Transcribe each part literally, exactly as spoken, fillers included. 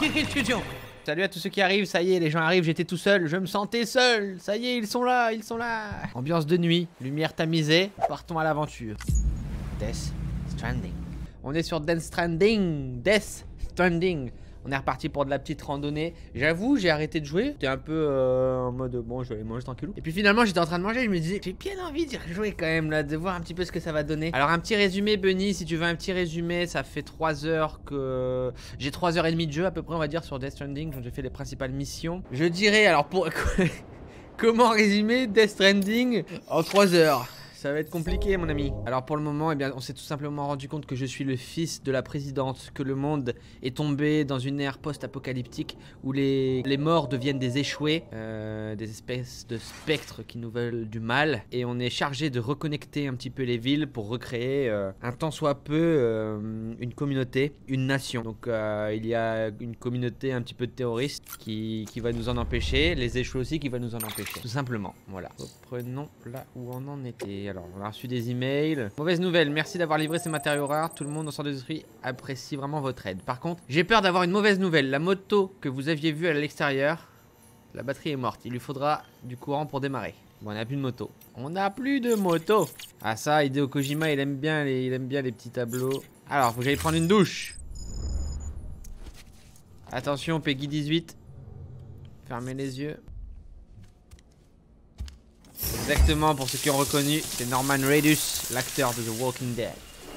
étudiant. Salut à tous ceux qui arrivent, ça y est, les gens arrivent, j'étais tout seul, je me sentais seul. Ça y est, ils sont là, ils sont là. Ambiance de nuit, lumière tamisée, partons à l'aventure. Death Stranding. On est sur Death Stranding. Death Stranding. On est reparti pour de la petite randonnée. J'avoue, j'ai arrêté de jouer. J'étais un peu euh, en mode bon, je vais aller manger tranquillou. Et puis finalement, j'étais en train de manger. Je me disais, j'ai bien envie d'y rejouer quand même, là, de voir un petit peu ce que ça va donner. Alors, un petit résumé, Bunny, si tu veux un petit résumé, ça fait trois heures que. J'ai trois heures et demie de jeu à peu près, on va dire, sur Death Stranding. Donc, j'ai fait les principales missions. Je dirais, alors, pour. Comment résumer Death Stranding en trois heures? Ça va être compliqué, mon ami. Alors pour le moment, eh bien, on s'est tout simplement rendu compte que je suis le fils de la présidente, que le monde est tombé dans une ère post-apocalyptique où les, les morts deviennent des échoués, euh, des espèces de spectres qui nous veulent du mal. Et on est chargé de reconnecter un petit peu les villes pour recréer euh, un tant soit peu euh, une communauté, une nation. Donc euh, il y a une communauté un petit peu de terroristes qui, qui va nous en empêcher, les échoués aussi qui va nous en empêcher. Tout simplement, voilà. Reprenons là où on en était. Alors, on a reçu des emails. Mauvaise nouvelle, merci d'avoir livré ces matériaux rares. Tout le monde au centre d'esprit apprécie vraiment votre aide. Par contre, j'ai peur d'avoir une mauvaise nouvelle. La moto que vous aviez vue à l'extérieur, la batterie est morte. Il lui faudra du courant pour démarrer. Bon, on n'a plus de moto. On n'a plus de moto. Ah ça, Hideo Kojima, il aime bien les, il aime bien les petits tableaux. Alors, faut que j'aille prendre une douche. Attention, Peggy dix-huit. Fermez les yeux. Exactement, pour ceux qui ont reconnu, c'est Norman Reedus, l'acteur de The Walking Dead.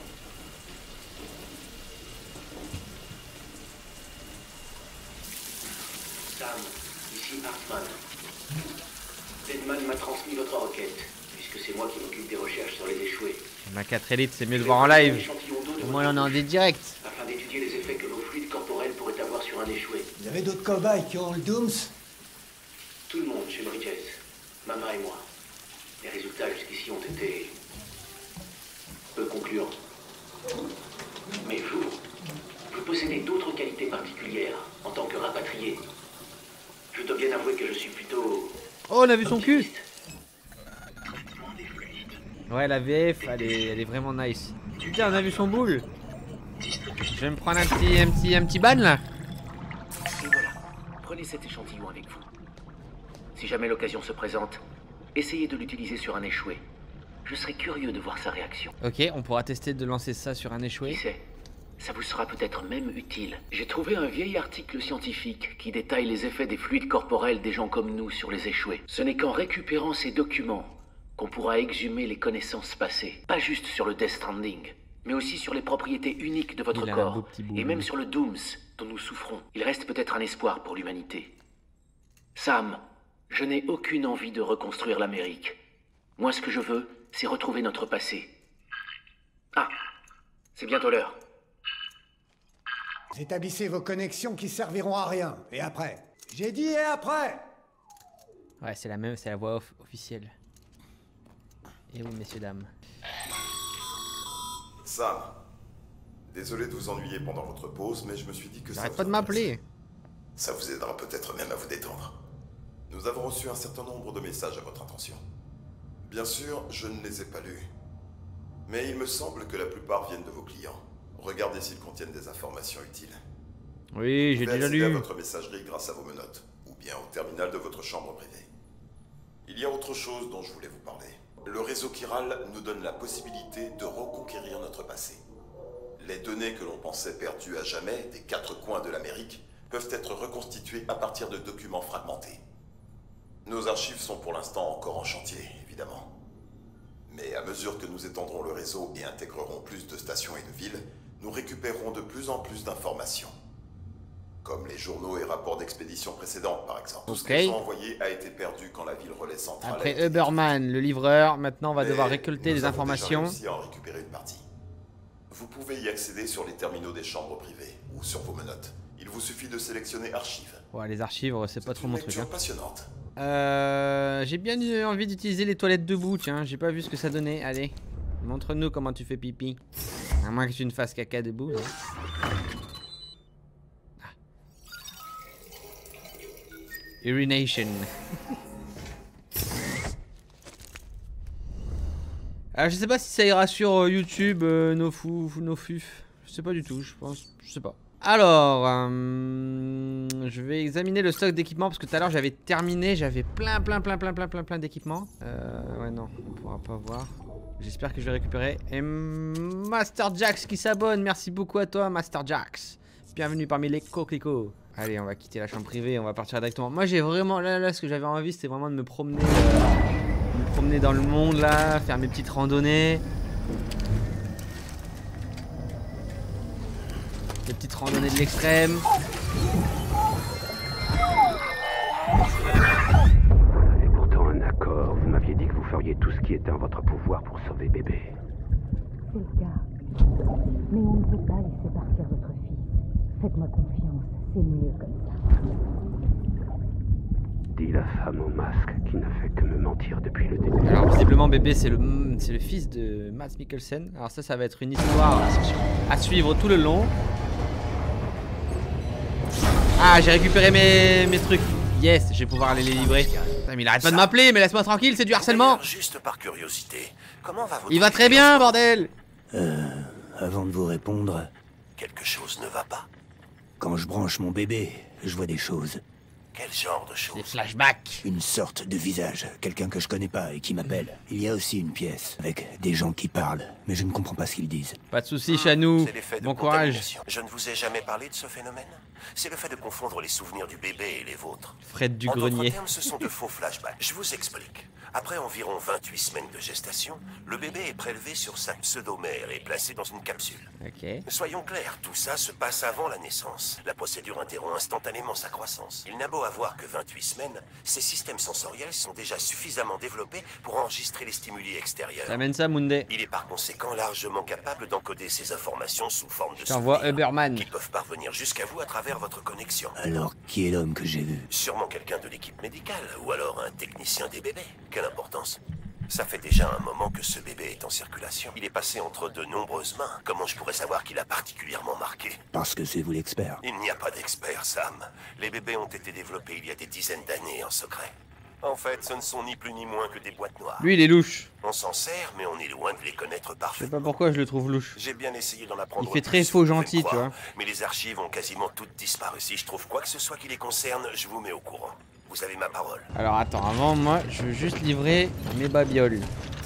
Sam, ici Hartman. Deadman m'a transmis votre requête, puisque c'est moi qui m'occupe des recherches sur les échoués. Ma quatre élite, c'est mieux de voir en live. Au moins, on est en direct. Afin d'étudier les effets que vos fluides corporels pourraient avoir sur un échoué. Vous avez d'autres cobayes qui ont le Dooms? Tout le monde chez Bridges, Mama et moi. Les résultats jusqu'ici ont été peu concluants. Mais vous, vous possédez d'autres qualités particulières en tant que rapatrié. Je dois bien avouer que je suis plutôt... Oh, on a vu son cul. optimiste. Ouais, la V F, elle est, elle est vraiment nice. Putain, on a vu son boule. Je vais me prendre un petit, un petit, un petit ban là. Et voilà, prenez cet échantillon avec vous. Si jamais l'occasion se présente, essayez de l'utiliser sur un échoué. Je serais curieux de voir sa réaction. Ok, on pourra tester de lancer ça sur un échoué. Qui sait, ça vous sera peut-être même utile. J'ai trouvé un vieil article scientifique qui détaille les effets des fluides corporels des gens comme nous sur les échoués. Ce n'est qu'en récupérant ces documents qu'on pourra exhumer les connaissances passées. Pas juste sur le Death Stranding, mais aussi sur les propriétés uniques de votre Il a un corps. beau petit bout. Et même sur le Dooms dont nous souffrons. Il reste peut-être un espoir pour l'humanité. Sam, je n'ai aucune envie de reconstruire l'Amérique. Moi, ce que je veux, c'est retrouver notre passé. Ah, c'est bientôt l'heure. Établissez vos connexions qui serviront à rien. Et après? J'ai dit et après! Ouais, c'est la même, c'est la voix off officielle. Et oui, messieurs, dames. Sam, désolé de vous ennuyer pendant votre pause, mais je me suis dit que ça J'arrête vous pas de m'appeler. intéresse. Ça vous aidera peut-être même à vous détendre. Nous avons reçu un certain nombre de messages à votre intention. Bien sûr, je ne les ai pas lus. Mais il me semble que la plupart viennent de vos clients. Regardez s'ils contiennent des informations utiles. Oui, j'ai Vous pouvez déjà accéder à lu. votre messagerie grâce à vos menottes, ou bien au terminal de votre chambre privée. Il y a autre chose dont je voulais vous parler. Le réseau chiral nous donne la possibilité de reconquérir notre passé. Les données que l'on pensait perdues à jamais des quatre coins de l'Amérique peuvent être reconstituées à partir de documents fragmentés. Nos archives sont pour l'instant encore en chantier, évidemment. Mais à mesure que nous étendrons le réseau et intégrerons plus de stations et de villes, nous récupérerons de plus en plus d'informations. Comme les journaux et rapports d'expéditions précédentes, par exemple. Tout ce Ok. qu'ils ont envoyé a été perdu quand la ville relais centrale... a Après été Uberman, le livreur, maintenant on va mais devoir récolter nous des avons déjà informations. réussi à en récupérer une partie. Vous pouvez y accéder sur les terminaux des chambres privées ou sur vos menottes. Il vous suffit de sélectionner Archives. Ouais, les archives, c'est pas trop une mon truc. lecture Hein. passionnante. Euh, j'ai bien eu envie d'utiliser les toilettes debout, tiens. J'ai pas vu ce que ça donnait. Allez, montre-nous comment tu fais pipi. À moins que tu ne fasses caca debout. Hein. Ah. Urination. Alors, je sais pas si ça ira sur euh, YouTube, euh, nos fous, nos fuf. Je sais pas du tout, je pense. Je sais pas. Alors, euh, je vais examiner le stock d'équipements parce que tout à l'heure j'avais terminé, j'avais plein plein plein plein plein plein plein d'équipements. Euh, ouais non, on pourra pas voir. J'espère que je vais récupérer. Et Master Jax qui s'abonne, merci beaucoup à toi Master Jax. Bienvenue parmi les coquelicots. Allez, on va quitter la chambre privée, on va partir directement. Moi j'ai vraiment, là, là ce que j'avais envie c'était vraiment de me promener, euh, me promener dans le monde là, faire mes petites randonnées. Des petites randonnées de l'extrême. Et pourtant un accord, vous m'aviez dit que vous feriez tout ce qui était en votre pouvoir pour sauver bébé. C'est le cas. Mais on ne peut pas laisser partir votre fils. Faites-moi confiance, c'est mieux comme ça. Dit la femme au masque qui n'a fait que me mentir depuis le début. Alors visiblement bébé c'est le, c'est le fils de Mads Mikkelsen. Alors ça ça va être une histoire à suivre tout le long. Ah j'ai récupéré mes, mes trucs. Yes, je vais pouvoir aller les livrer. Putain, mais il arrête pas de m'appeler, mais laisse-moi tranquille, c'est du harcèlement. Juste par curiosité, comment va votre Il va très bien bordel. Euh, avant de vous répondre, Quelque chose ne va pas. quand je branche mon bébé, je vois des choses. Quel genre de Des choses? flashbacks. Une sorte de visage, quelqu'un que je connais pas et qui m'appelle. Il y a aussi une pièce, avec des gens qui parlent, mais je ne comprends pas ce qu'ils disent. Pas de soucis Chanou. C'est l'effet de Bon courage. contamination. Je ne vous ai jamais parlé de ce phénomène. C'est le fait de confondre les souvenirs du bébé et les vôtres. Fred du En d'autres grenier. termes, ce sont de faux flashbacks. Je vous explique. Après environ vingt-huit semaines de gestation, le bébé est prélevé sur sa pseudomère et placé dans une capsule. Ok. Soyons clairs, tout ça se passe avant la naissance. La procédure interrompt instantanément sa croissance. Il n'a beau avoir que vingt-huit semaines, ses systèmes sensoriels sont déjà suffisamment développés pour enregistrer les stimuli extérieurs. T'amènes ça Munde. Il est par conséquent largement capable d'encoder ces informations sous forme de Je t'envoie souvenirs Uberman. qui peuvent parvenir jusqu'à vous à travers votre connexion. Alors, qui est l'homme que j'ai vu? Sûrement quelqu'un de l'équipe médicale, ou alors un technicien des bébés. Quelle importance. Ça fait déjà un moment que ce bébé est en circulation. Il est passé entre de nombreuses mains. Comment je pourrais savoir qu'il a particulièrement marqué? Parce que c'est vous l'expert. Il n'y a pas d'expert, Sam. Les bébés ont été développés il y a des dizaines d'années en secret. En fait, ce ne sont ni plus ni moins que des boîtes noires. Lui il est louche. On s'en sert, mais on est loin de les connaître Je sais parfaitement. pas pourquoi je le trouve louche. J'ai bien essayé d'en apprendre Il fait plus, très faux vous pouvez gentil, le tu croire, vois. Mais les archives ont quasiment toutes disparu. Si je trouve quoi que ce soit qui les concerne, je vous mets au courant. Vous avez ma parole. Alors attends, avant moi je veux juste livrer mes babioles.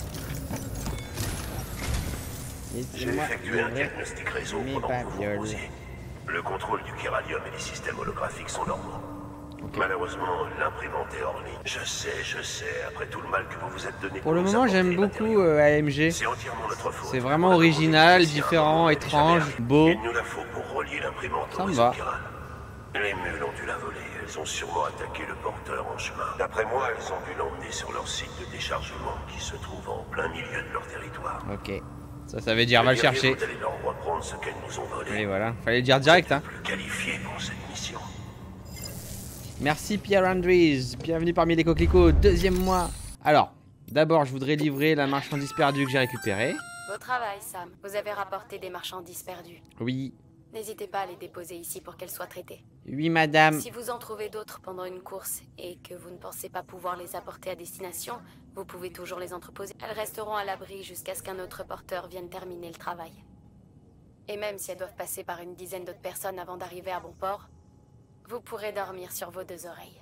J'ai Laissez-moi effectué un livrer diagnostic réseau mes pendant que vous vous babioles. posiez. Le contrôle du chiralium et les systèmes holographiques sont normaux. Malheureusement, l'imprimante est hors ligne. Je sais, je sais, après tout le mal que vous vous êtes donné. Pour le nous moment apporter j'aime les beaucoup matériaux. euh, A M G. C'est entièrement notre faute. C'est vraiment On a original, demandé différent, ici un étrange, moment, mais beau. Il nous la faut pour relier l'imprimante Ça au me réseau va. chiral. Les mules ont dû la voler. Elles ont sûrement attaqué le porteur en chemin. D'après moi, elles ont dû l'emmener sur leur site de déchargement qui se trouve en plein milieu de leur territoire. Ok. Ça, ça veut dire va le chercher. Vous allez leur reprendre ce qu'elles nous ont volé. Et voilà, fallait le dire direct hein. Plus qualifié pour cette mission. Merci Pierre Andrews, bienvenue parmi les coquelicots, deuxième mois. Alors, d'abord je voudrais livrer la marchandise perdue que j'ai récupérée. Beau travail, Sam. Vous avez rapporté des marchandises perdues. Oui, N'hésitez pas à les déposer ici pour qu'elles soient traitées. oui madame. Si vous en trouvez d'autres pendant une course et que vous ne pensez pas pouvoir les apporter à destination, vous pouvez toujours les entreposer. Elles resteront à l'abri jusqu'à ce qu'un autre porteur vienne terminer le travail. Et même si elles doivent passer par une dizaine d'autres personnes avant d'arriver à bon port, vous pourrez dormir sur vos deux oreilles.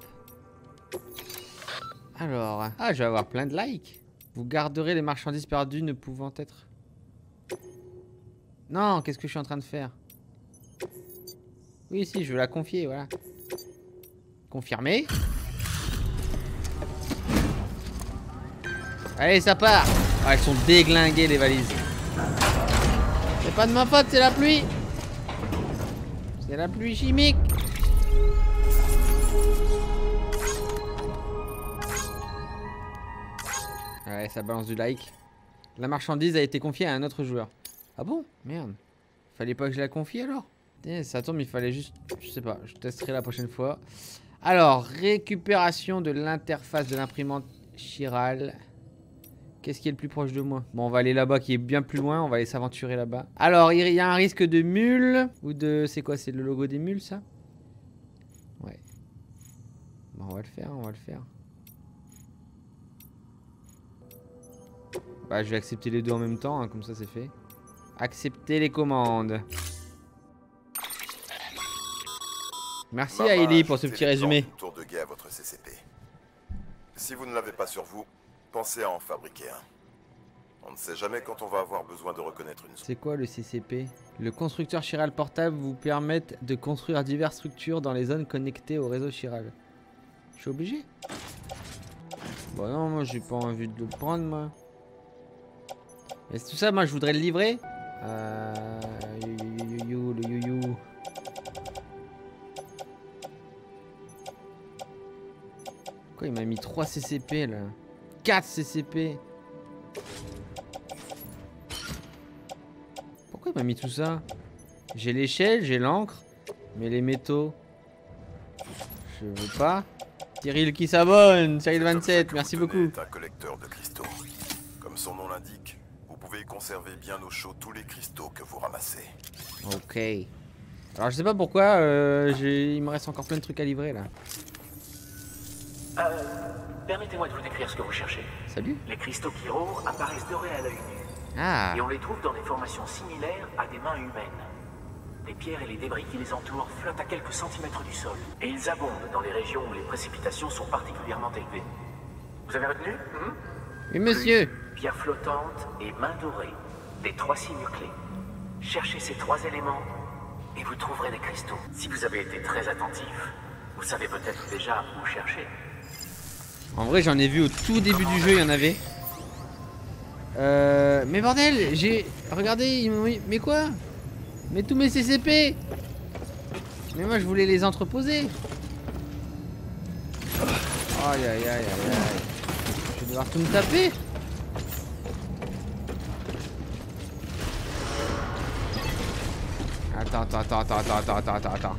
Alors, ah je vais avoir plein de likes. Vous garderez les marchandises perdues ne pouvant être... Non, qu'est-ce que je suis en train de faire? Oui, si, je veux la confier, voilà. Confirmé. Allez, ça part. Ah, elles sont déglinguées, les valises. C'est pas de ma faute, c'est la pluie. C'est la pluie chimique. Ouais, ça balance du like. La marchandise a été confiée à un autre joueur. Ah bon? Merde. Fallait pas que je la confie alors? Eh, ça tombe, il fallait juste... Je sais pas, je testerai la prochaine fois. Alors, récupération de l'interface de l'imprimante chirale. Qu'est-ce qui est le plus proche de moi? Bon, on va aller là-bas qui est bien plus loin. On va aller s'aventurer là-bas. Alors, il y a un risque de mule. Ou de... C'est quoi? C'est le logo des mules, ça? Ouais. Bon, on va le faire, on va le faire. Bah, je vais accepter les deux en même temps, hein, comme ça c'est fait. Accepter les commandes. Merci Mama à Ellie a pour ce ajouté petit les plans résumé. d'une tour de guet à votre C C P. Si vous ne l'avez pas sur vous, pensez à en fabriquer un. On ne sait jamais quand on va avoir besoin de reconnaître une zone. C'est quoi le C C P? Le constructeur Chiral portable vous permet de construire diverses structures dans les zones connectées au réseau Chiral. Je suis obligé? Bon non, moi j'ai pas envie de le prendre moi. Mais tout ça, moi je voudrais le livrer. Euh... You, you, you, you, le you, you. Quoi, il m'a mis trois C C P là? quatre C C P. Pourquoi il m'a mis tout ça? J'ai l'échelle, j'ai l'encre, mais les métaux, je veux pas. Cyril qui s'abonne, Cyril vingt-sept, merci beaucoup. C'est un collecteur de cristaux. Comme son nom l'indique, vous pouvez conserver bien au chaud tous les cristaux que vous ramassez. Ok. Alors je sais pas pourquoi, euh, il me reste encore plein de trucs à livrer là. Euh, permettez-moi de vous décrire ce que vous cherchez. Salut. Les cristaux Kiro apparaissent dorés à l'œil nu. Ah. Et on les trouve dans des formations similaires à des mains humaines. Les pierres et les débris qui les entourent flottent à quelques centimètres du sol. Et ils abondent dans les régions où les précipitations sont particulièrement élevées. Vous avez retenu hmm? Oui, monsieur. Pluie, pierres flottantes et mains dorées. Des trois signes clés. Cherchez ces trois éléments et vous trouverez des cristaux. Si vous avez été très attentif, vous savez peut-être déjà où chercher. En vrai, j'en ai vu au tout début du jeu, il y en avait. Euh... Mais bordel, j'ai... Regardez, ils m'ont mis... Mais quoi? Mais tous mes C C P. Mais moi, je voulais les entreposer. Aïe, aïe, aïe, aïe, aïe. Je vais devoir tout me taper. Attends, attends, attends, attends, attends, attends, attends, attends.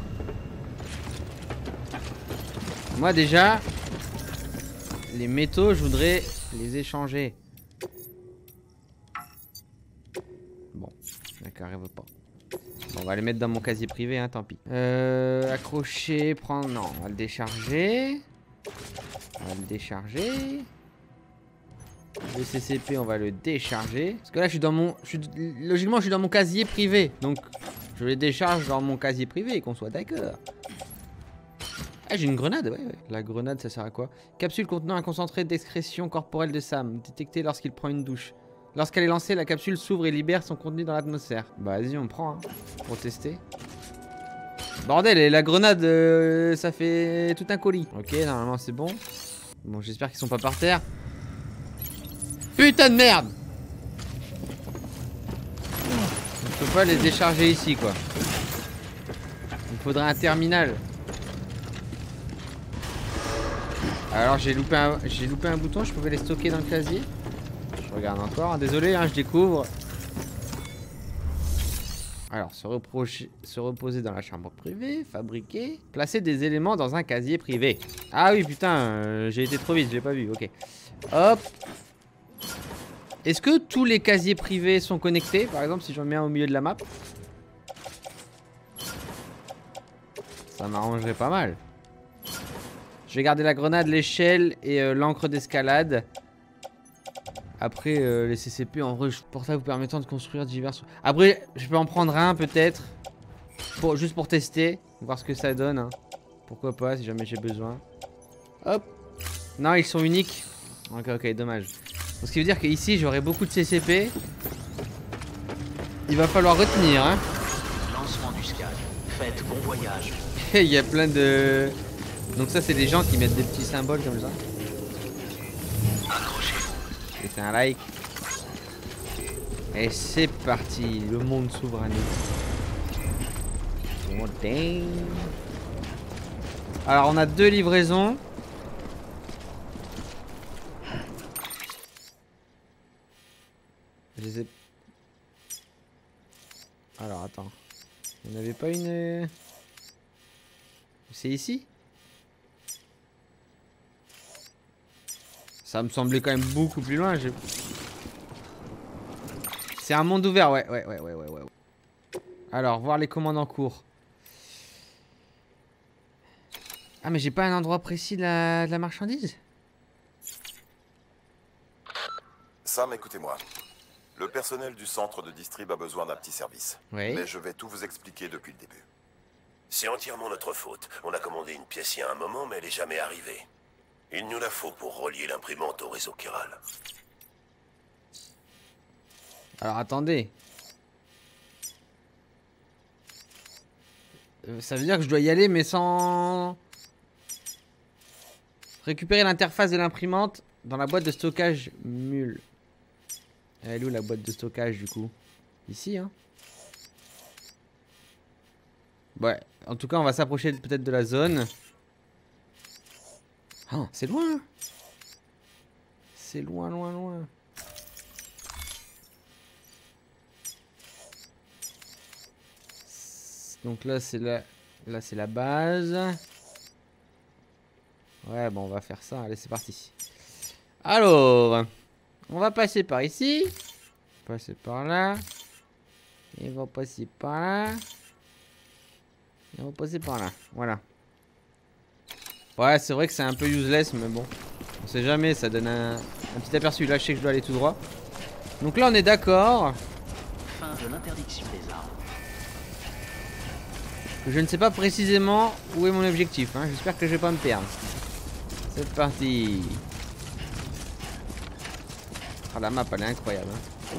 Moi, déjà... Les métaux, je voudrais les échanger. Bon, d'accord, il veut pas. Bon, on va les mettre dans mon casier privé, hein, tant pis. Euh, accrocher, prendre... Non, on va le décharger. On va le décharger. Le C C P, on va le décharger. Parce que là, je suis dans mon... Je suis... Logiquement, je suis dans mon casier privé. Donc, je les décharge dans mon casier privé, qu'on soit d'accord. Ah, j'ai une grenade, ouais, ouais. La grenade, ça sert à quoi? Capsule contenant un concentré d'excrétion corporelle de Sam, détecté lorsqu'il prend une douche. Lorsqu'elle est lancée, la capsule s'ouvre et libère son contenu dans l'atmosphère. Bah, vas-y, on prend, hein, pour tester. Bordel, et la grenade, euh, ça fait tout un colis. Ok, normalement, c'est bon. Bon, j'espère qu'ils sont pas par terre. Putain de merde! On peut pas les décharger ici, quoi. Il faudrait un terminal. Alors j'ai loupé un, j'ai loupé un bouton, je pouvais les stocker dans le casier. Je regarde encore, hein, désolé, hein, je découvre. Alors se, reprocher, se reposer dans la chambre privée, fabriquer, placer des éléments dans un casier privé. Ah oui putain, euh, j'ai été trop vite, j'ai pas vu, ok. Hop. Est-ce que tous les casiers privés sont connectés? Par exemple si j'en mets un au milieu de la map, ça m'arrangerait pas mal. Je vais garder la grenade, l'échelle et euh, l'encre d'escalade. Après, euh, les C C P, en vrai, portable vous permettant de construire divers... Après, je peux en prendre un, peut-être. Pour, juste pour tester. Voir ce que ça donne. Hein. Pourquoi pas, si jamais j'ai besoin. Hop. Non, ils sont uniques. Ok, ok, dommage. Donc, ce qui veut dire qu'ici, j'aurai beaucoup de C C P. Il va falloir retenir, hein. Lancement du Sky. Faites bon voyage. Il y a plein de... Donc ça c'est des gens qui mettent des petits symboles comme ça. Mettez un like. Et c'est parti, le monde souverain. Oh, dang. Alors on a deux livraisons. Je les ai... Alors attends. Il n'y en avait pas une... C'est ici? Ça me semblait quand même beaucoup plus loin. C'est un monde ouvert, ouais, ouais, ouais, ouais, ouais, ouais. Alors, voir les commandes en cours. Ah, mais j'ai pas un endroit précis de la, de la marchandise? Sam, écoutez-moi. Le personnel du centre de distrib a besoin d'un petit service. Oui. Mais je vais tout vous expliquer depuis le début. C'est entièrement notre faute. On a commandé une pièce il y a un moment, mais elle est jamais arrivée. Il nous la faut pour relier l'imprimante au réseau chiral. Alors attendez. Euh, ça veut dire que je dois y aller mais sans... Récupérer l'interface de l'imprimante dans la boîte de stockage mule. Elle est où la boîte de stockage du coup? Ici hein. Ouais, en tout cas on va s'approcher peut-être de la zone. Oh, c'est loin. C'est loin, loin, loin. Donc là c'est la... Là c'est la base. Ouais bon on va faire ça, allez c'est parti. Alors, on va passer par ici. Passer par là. Et on va passer par là. Et on va passer par là, voilà. Ouais c'est vrai que c'est un peu useless mais bon. On sait jamais, ça donne un, un petit aperçu. Là je sais que je dois aller tout droit. Donc là on est d'accord. Fin de l'interdiction des armes. Je ne sais pas précisément où est mon objectif hein. J'espère que je vais pas me perdre. C'est parti. Ah la map elle est incroyable hein.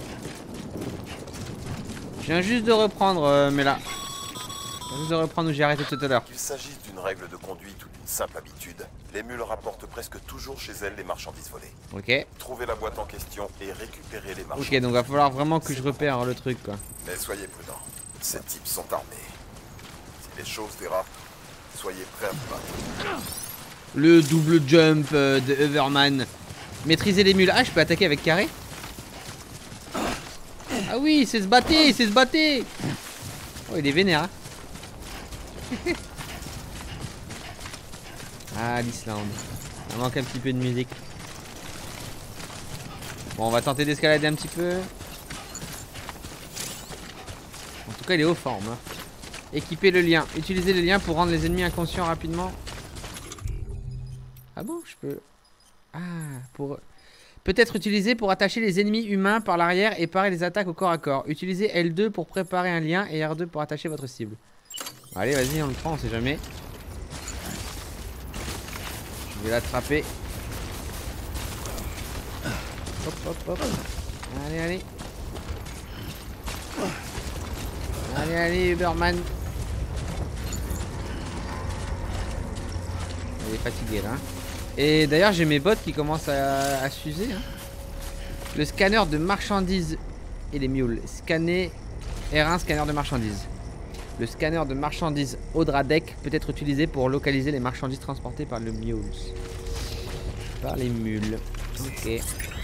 Je viens juste de reprendre euh, mais là. Je viens juste de reprendre où j'ai arrêté tout à l'heure. Qu'il s'agisse d'une règle de conduite ou d'une simple habitude, les mules rapportent presque toujours chez elles les marchandises volées. Ok. Trouvez la boîte en question et récupérez les marchandises. Ok donc va falloir vraiment que je repère le truc quoi. Mais soyez prudents, ces types sont armés. Si les choses dérapent, soyez prêts à vous battre. Le double jump euh, de Everman. Maîtriser les mules. Ah je peux attaquer avec carré. Ah oui c'est se battre, c'est se battre. Oh il est vénère hein. Ah l'Islande. Il manque un petit peu de musique. Bon on va tenter d'escalader un petit peu. En tout cas il est haut forme hein. Équiper le lien. Utiliser le lien pour rendre les ennemis inconscients rapidement. Ah bon je peux... Ah pour... Peut-être utilisé pour attacher les ennemis humains par l'arrière et parer les attaques au corps à corps. Utilisez L deux pour préparer un lien et R deux pour attacher votre cible. Allez vas-y on le prend on sait jamais. Je vais l'attraper. Hop hop hop. Allez allez. Allez allez Uberman. Il est fatigué là. Et d'ailleurs j'ai mes bots qui commencent à, à s'user hein. Le scanner de marchandises et les mules. Scanner R un scanner de marchandises. Le scanner de marchandises Audradec peut être utilisé pour localiser les marchandises transportées par le mules. Par les mules. Ok.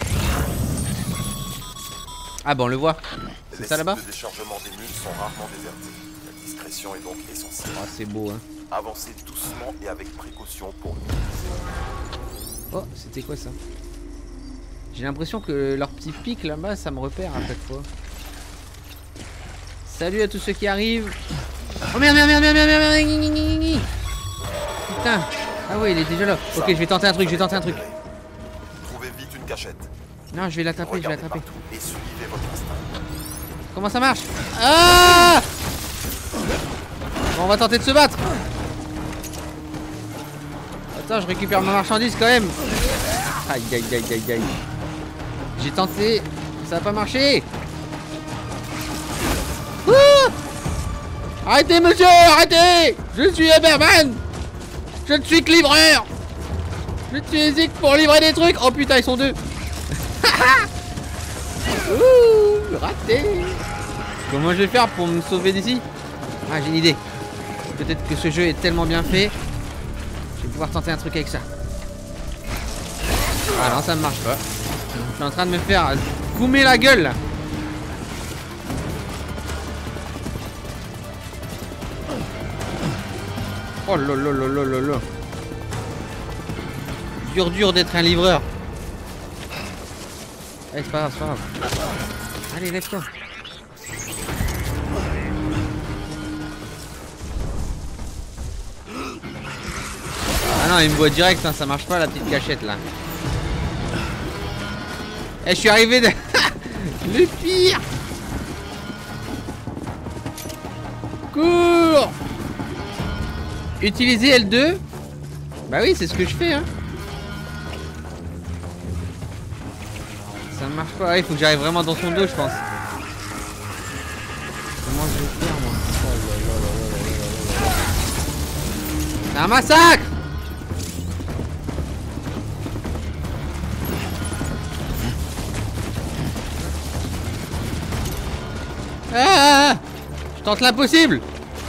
Ah bon on le voit. C'est ça là-bas. Les sites de déchargement des mules sont rarement désertés. La discrétion est donc essentielle. Oh c'est beau hein. Avancez doucement et avec précaution pour l'utiliser. Oh c'était quoi ça? J'ai l'impression que leur petit pic là-bas ça me repère à chaque fois. Salut à tous ceux qui arrivent. Oh merde merde merde merde merde merde. Putain. Ah ouais il est déjà là. Ok je vais tenter un truc, je vais tenter un truc. Trouvez vite une cachette. Non je vais l'attraper, je vais l'attraper. Et suivez votre instinct. Comment ça marche? Ah bon, on va tenter de se battre. Attends je récupère ma marchandise quand même. Aïe aïe aïe aïe aïe. J'ai tenté, ça n'a pas marché. Ouh arrêtez monsieur, arrêtez. Je suis Uberman. Je ne suis que livreur. Je suis hésite pour livrer des trucs. Oh putain ils sont deux. Ouh raté. Comment je vais faire pour me sauver d'ici? Ah j'ai une idée. Peut-être que ce jeu est tellement bien fait. Je vais pouvoir tenter un truc avec ça. Ah non ça ne marche pas. Je suis en train de me faire coumer la gueule là. Oh là là là là là là. Dur dur d'être un livreur. Allez c'est pas grave, c'est pas grave. Allez lève-toi. Ah non il me voit direct hein, ça marche pas la petite cachette là. Eh je suis arrivé de... Le pire. Cours. Utiliser L deux. Bah oui, c'est ce que je fais, hein. Ça ne marche pas. Il faut que j'arrive vraiment dans son dos, je pense. Comment je vais faire, moi? C'est un massacre! Ah, je tente l'impossible.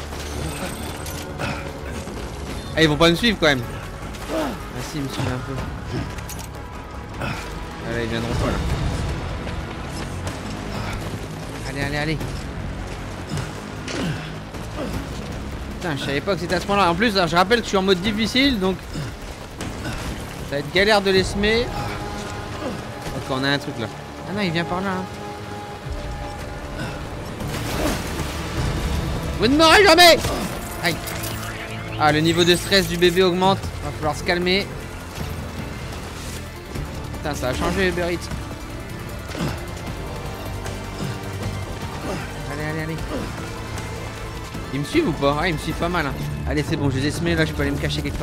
Ah, ils vont pas me suivre quand même. Ah si, ils me suivent un peu. Allez, ils viendront pas là. Allez, allez, allez. Putain, je savais pas que c'était à ce point-là. En plus, je rappelle que je suis en mode difficile, donc ça va être galère de les semer. Ok, on a un truc là. Ah non, il vient par là. Hein. Vous ne m'aurez jamais. Aïe. Ah, le niveau de stress du bébé augmente. Va falloir se calmer. Putain, ça a changé Uber Eats. Allez, allez, allez. Ils me suivent ou pas? Ah, ils me suivent pas mal. Hein. Allez, c'est bon, je les ai semés là, je peux aller me cacher quelque part.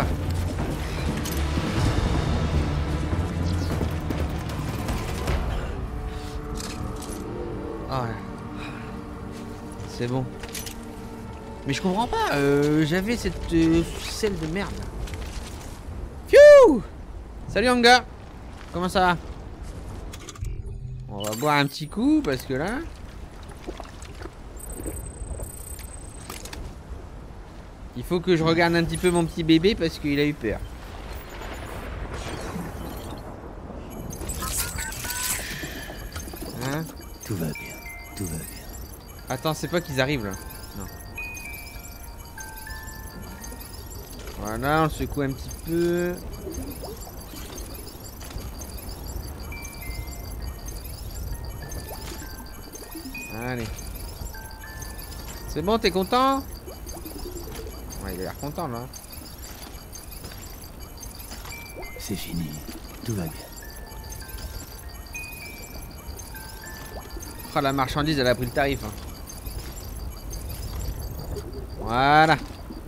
Oh là. C'est bon. Mais je comprends pas, euh, j'avais cette euh, ficelle de merde. Pfiou! Salut Anga. Comment ça va? On va boire un petit coup parce que là... Il faut que je regarde un petit peu mon petit bébé parce qu'il a eu peur. Hein? Tout va bien, tout va bien. Attends, c'est pas qu'ils arrivent là. Non. Voilà, on le secoue un petit peu. Allez. C'est bon, t'es content? Ouais, il a l'air content là. C'est fini, tout va bien. Oh, la marchandise, elle a pris le tarif. Hein. Voilà.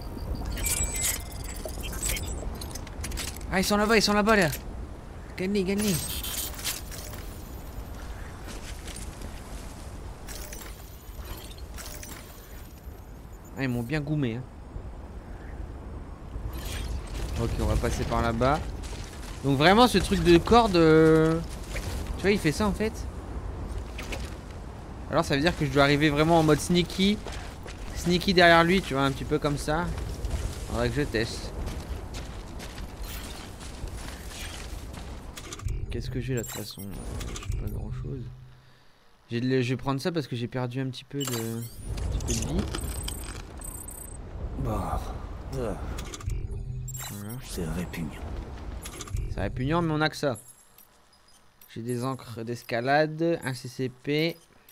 Ah, ils sont là-bas, ils sont là-bas là. Gagne, gagne. Ah, ils m'ont bien goumé. Hein. Ok, on va passer par là-bas. Donc vraiment, ce truc de corde... Euh... Tu vois, il fait ça en fait. Alors ça veut dire que je dois arriver vraiment en mode sneaky. Sneaky derrière lui, tu vois, un petit peu comme ça. Faudrait que je teste. Qu'est-ce que j'ai là de toute façon? J'ai pas grand chose. Je vais prendre ça parce que j'ai perdu un petit peu de, un petit peu de vie. Bon. Voilà. C'est répugnant. C'est répugnant, mais on a que ça. J'ai des encres d'escalade, un C C P,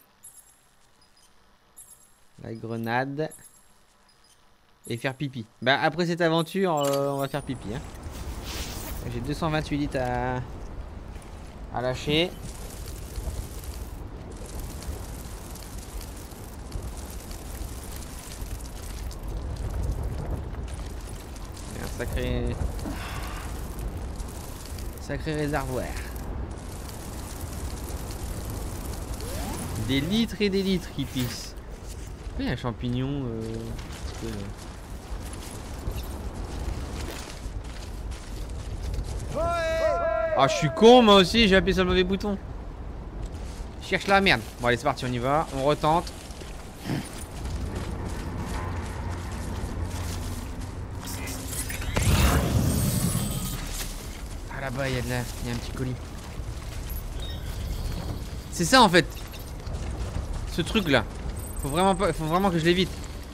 la grenade et faire pipi. Bah après cette aventure, euh, on va faire pipi. Hein. J'ai deux cent vingt-huit litres à, à lâcher. Et un sacré, sacré réservoir. Des litres et des litres qui pissent. Il y a un champignon. Euh, peu, euh... Ah, je suis con, moi aussi, j'ai appuyé sur le mauvais bouton. Je cherche la merde. Bon, allez, c'est parti, on y va. On retente. Ah, là-bas, il y a de la... il y a un petit colis. C'est ça en fait. Ce truc là. Faut vraiment pas. Faut vraiment que je l'évite.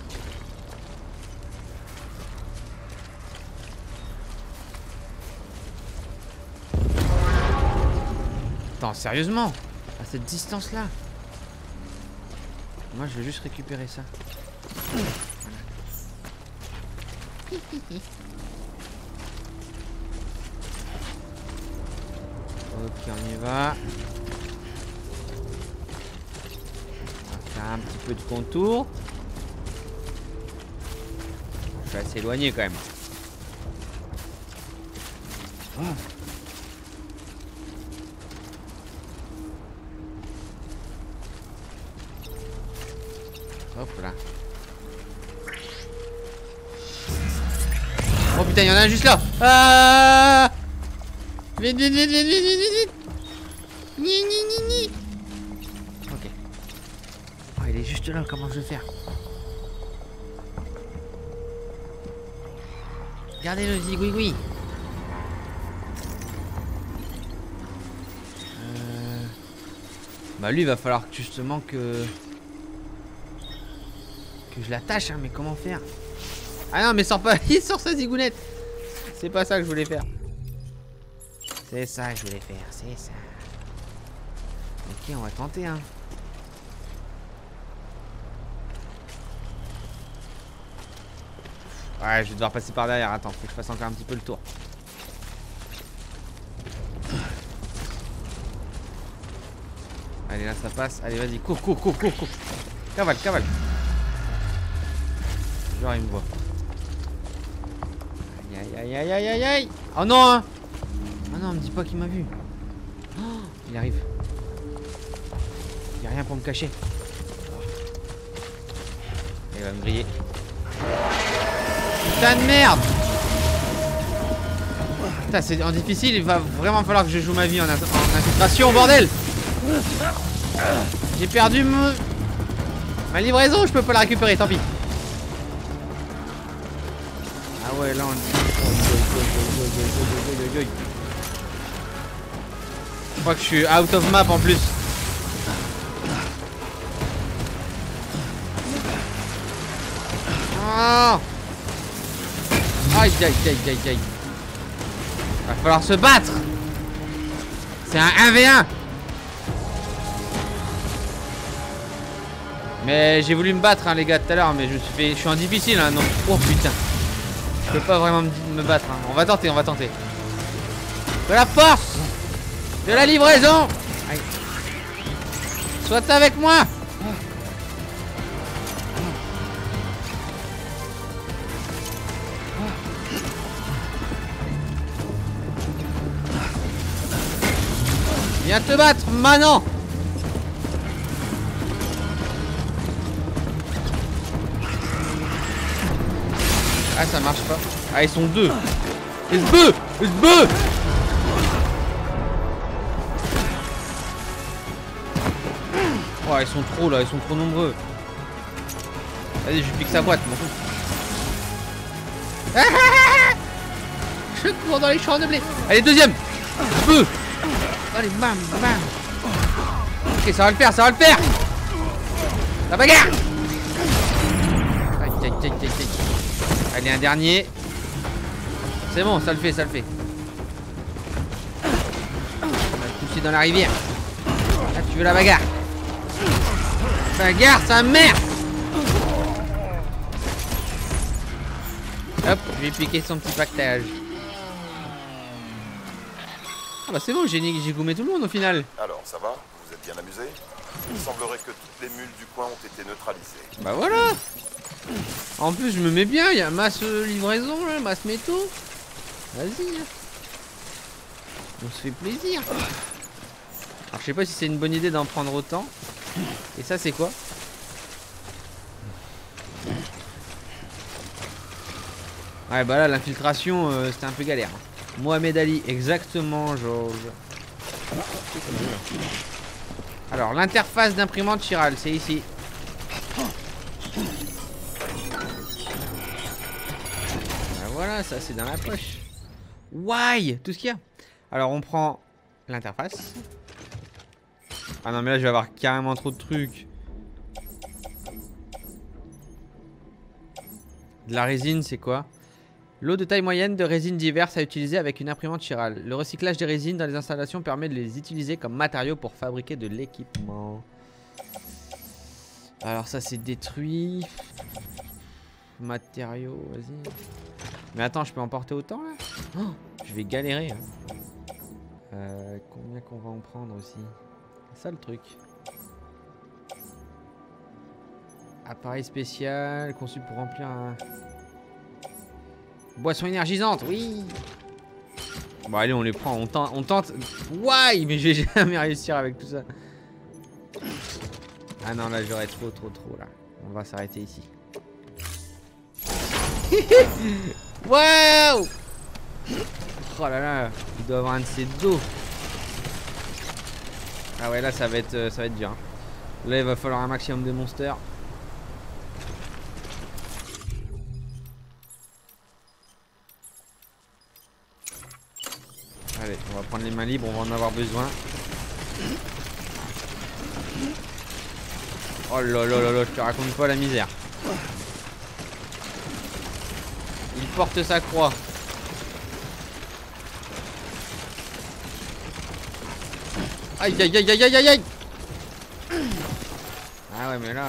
Attends, sérieusement? À cette distance là? Moi je vais juste récupérer ça. Voilà. Ok, on y va. Un petit peu de contour. suis assez éloigné quand même. Hop là. Oh putain, il y en a un juste là. Ah, vite, vite, vite, vite, vite, vite, vite. Ni, ni, ni, ni. Ok. Oh, il est juste là, comment je vais faire? Regardez le zigouigoui. Euh... Bah lui, il va falloir justement que... Que je l'attache, hein, mais comment faire? Ah non, mais sors pas, il sort sa zigounette. C'est pas ça que je voulais faire. C'est ça que je voulais faire, c'est ça. Ok, on va tenter, hein. Ouais, je vais devoir passer par derrière. Attends, faut que je fasse encore un petit peu le tour. Allez, là ça passe. Allez, vas-y, cours, cours, cours, cours, cours. Cavale, cavale. Genre, il me voit. Aïe, aïe, aïe, aïe, aïe, aïe. Oh non, hein. Oh non, me dis pas qu'il m'a vu. Oh, il arrive. Il y a rien pour me cacher. Il va me griller. Putain de merde. Putain, c'est en difficile, il va vraiment falloir que je joue ma vie en, in en infiltration, bordel. J'ai perdu me... ma livraison, je peux pas la récupérer, tant pis. Ah ouais, là on... Je crois que je suis out of map en plus. Oh. Aïe aïe aïe aïe aïe. Va falloir se battre. C'est un un v un. Mais j'ai voulu me battre, hein, les gars, tout à l'heure, mais je me suis fait... Je suis en difficile, hein, non. Oh putain. Je peux pas vraiment me, me battre, hein. On va tenter, on va tenter. De la force. De la livraison. Aïe. Sois avec moi. Viens te battre maintenant. Ah, ça marche pas. Ah, ils sont deux. Ils se beuh. Ils se beuh. Oh, ils sont trop là, ils sont trop nombreux. Vas-y, je lui pique sa boîte, m'en fous. Ah, ah, ah, je cours dans les champs de blé. Allez, deuxième. Beuh. Allez, bam, bam. Ok, ça va le faire, ça va le faire. La bagarre. Aïe, aïe, aïe, aïe, aïe. Allez, un dernier. C'est bon, ça le fait, ça le fait. On va le pousser dans la rivière. Là, tu veux la bagarre. Bagarre, sa mère. Hop, je vais piquer son petit pactage. Ah bah c'est bon, j'ai gommé tout le monde au final. Alors, ça va? Vous êtes bien amusés? Il semblerait que toutes les mules du coin ont été neutralisées. Bah voilà. En plus, je me mets bien, il y a masse livraison, là, masse métaux. Vas-y. On se fait plaisir. Alors, je sais pas si c'est une bonne idée d'en prendre autant. Et ça, c'est quoi? Ouais, bah là, l'infiltration, euh, c'était un peu galère. Mohamed Ali, exactement, Georges. Alors, l'interface d'imprimante chirale, c'est ici. Ben voilà, ça c'est dans la poche. Why? Tout ce qu'il y a. Alors, on prend l'interface. Ah non, mais là, je vais avoir carrément trop de trucs. De la résine, c'est quoi? L'eau de taille moyenne de résines diverses à utiliser avec une imprimante chirale. Le recyclage des résines dans les installations permet de les utiliser comme matériaux pour fabriquer de l'équipement. Alors ça c'est détruit. Matériaux, vas-y. Mais attends, je peux en porter autant là? Oh, je vais galérer. Hein. Euh, combien qu'on va en prendre aussi? C'est ça le truc. Appareil spécial conçu pour remplir un... Boisson énergisante, oui. Bon allez, on les prend, on tente, on tente. Ouais, mais je vais jamais réussir avec tout ça. Ah non, là j'aurais trop, trop, trop là. On va s'arrêter ici. Waouh! Oh là là, il doit avoir un de ses dos. Ah ouais, là ça va être, ça va être dur. Hein. Là il va falloir un maximum de monsters. Allez, on va prendre les mains libres, on va en avoir besoin. Oh là là là là, je te raconte pas la misère. Il porte sa croix. Aïe aïe aïe aïe aïe aïe aïe. Ah ouais mais là...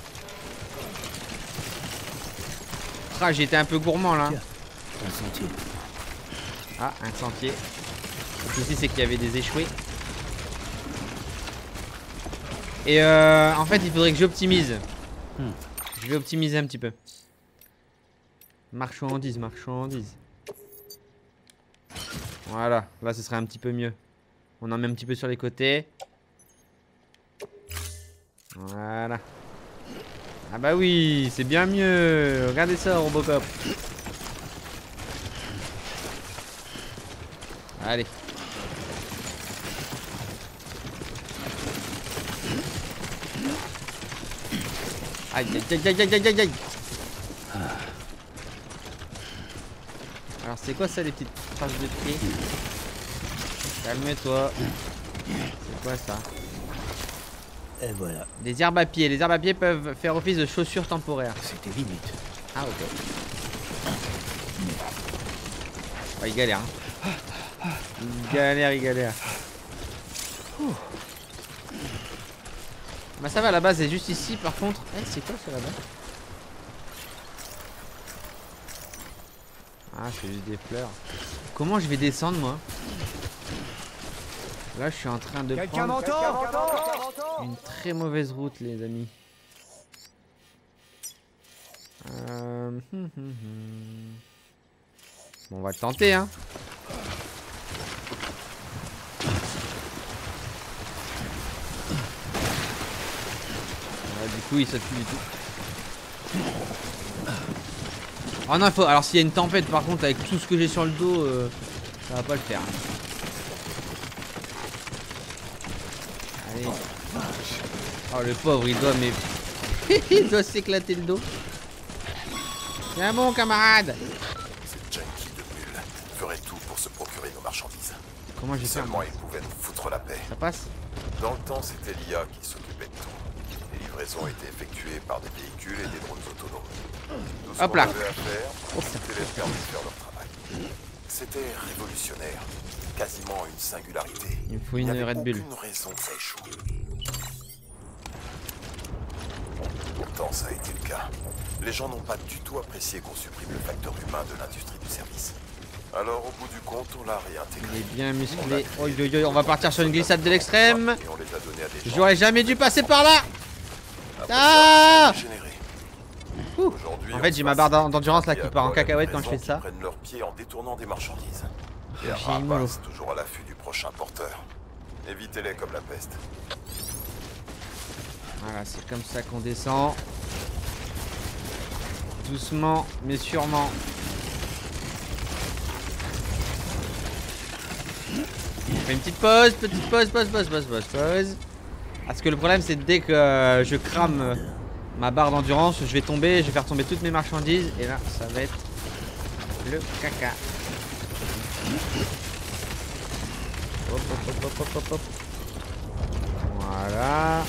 Ah j'ai été un peu gourmand là. Un sentier. Ah un sentier. Le souci c'est qu'il y avait des échoués. Et euh, en fait il faudrait que j'optimise. Hmm. Je vais optimiser un petit peu. Marchandise, marchandise. Voilà, là ce serait un petit peu mieux. On en met un petit peu sur les côtés. Voilà. Ah bah oui, c'est bien mieux. Regardez ça, Robocop. Allez. Aïe aïe aïe aïe aïe aïe aïe. Alors c'est quoi ça les petites traces de pied? Calme-toi. C'est quoi ça? Et voilà. Des herbes à pied. Les herbes à pied peuvent faire office de chaussures temporaires. C'était limite. Ah ok. Oh, il galère. Hein. Il galère, il galère. Ouh. Bah ça va, la base est juste ici par contre. Eh, c'est quoi ça là-bas? Ah, c'est juste des fleurs. Comment je vais descendre moi? Là, je suis en train de prendre une très mauvaise route, les amis. Euh... Bon, on va le tenter, hein. Ouais, du coup, il saute plus du tout. Oh non, il faut... Alors s'il y a une tempête par contre avec tout ce que j'ai sur le dos, euh, ça va pas le faire. Allez. Oh le pauvre, il doit mais... il doit s'éclater le dos. Tiens bon camarade. Ces junkies de bulles feraient tout pour se procurer nos marchandises. Comment j'ai fait? Seulement ils pouvaient nous foutre la paix. Ça passe? Dans le temps, c'était l'I A qui s'occupait de tout. Les livraisons étaient effectuées par des véhicules et des drones autonomes. Tout ce hop qu'on là. avait à faire, Oh, c'était les faire faire leur travail. C'était révolutionnaire, quasiment une singularité. Il me faut une Red Bull. Aucune raison que ça échoue. Pourtant, ça a été le cas. Les gens n'ont pas du tout apprécié qu'on supprime le facteur humain de l'industrie du service. Alors, au bout du compte, on l'a réintégré. Il est bien musclé. Oh, yo, yo, on va partir sur une glissade de l'extrême. Et on les a donnés à des gens. J'aurais jamais dû passer par là. Après Ah ça, En fait, j'ai ma barre d'endurance là qui part en cacahuète quand je fais ça. Ils prennent leurs pieds en détournant des marchandises. Et J'ai un une mollo. rapace toujours à l'affût du prochain porteur. Évitez-les comme la peste. Voilà, c'est comme ça qu'on descend. Doucement, mais sûrement. On fait une petite pause, petite pause, pause, pause, pause, pause, pause. Parce que le problème, c'est dès que euh, je crame euh, ma barre d'endurance, je vais tomber, je vais faire tomber toutes mes marchandises. Et là, ça va être le caca. Hop, hop, hop, hop, hop, hop. Voilà.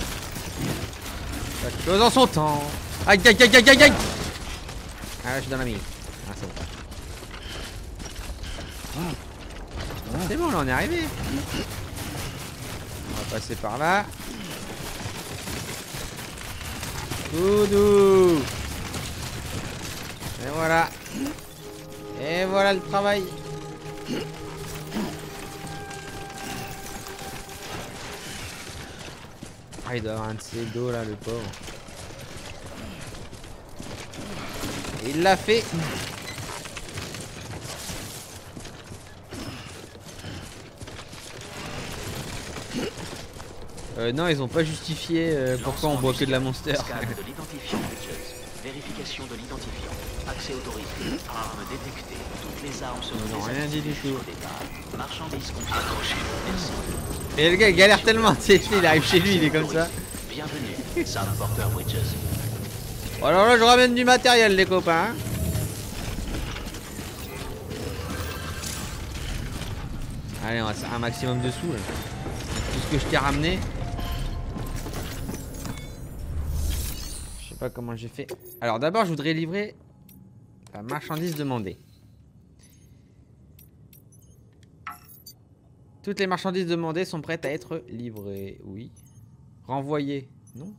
Chaque chose en son temps. Aïe, aïe, aïe, aïe, aïe, aïe. Ah, là, je suis dans la mine. Ah, c'est bon. Ah. C'est bon, là, on est arrivé. On va passer par là. Tout doux. Et voilà. Et voilà le travail. Ah, il doit avoir un de ses dos là, le pauvre. Et il l'a fait. Euh, non, ils ont pas justifié euh, pourquoi on boit que de la Monster. Scan de l'identifiant, Bridges. Vérification de l'identifiant. Accès autorisé. Armes détectées. Toutes les armes seront Ils n'ont rien dit du tout. Marchandises confiées. Merci. Et le gars il galère tellement, tu sais, il arrive chez lui, il est comme ça. Bienvenue, Sam Porter Bridges. Bon, alors là, je ramène du matériel, les copains. Hein. Allez, on va faire un maximum de sous là. Tout ce que je t'ai ramené. Je sais pas comment j'ai fait. Alors d'abord je voudrais livrer la marchandise demandée. Toutes les marchandises demandées sont prêtes à être livrées. Oui. Renvoyées. Non.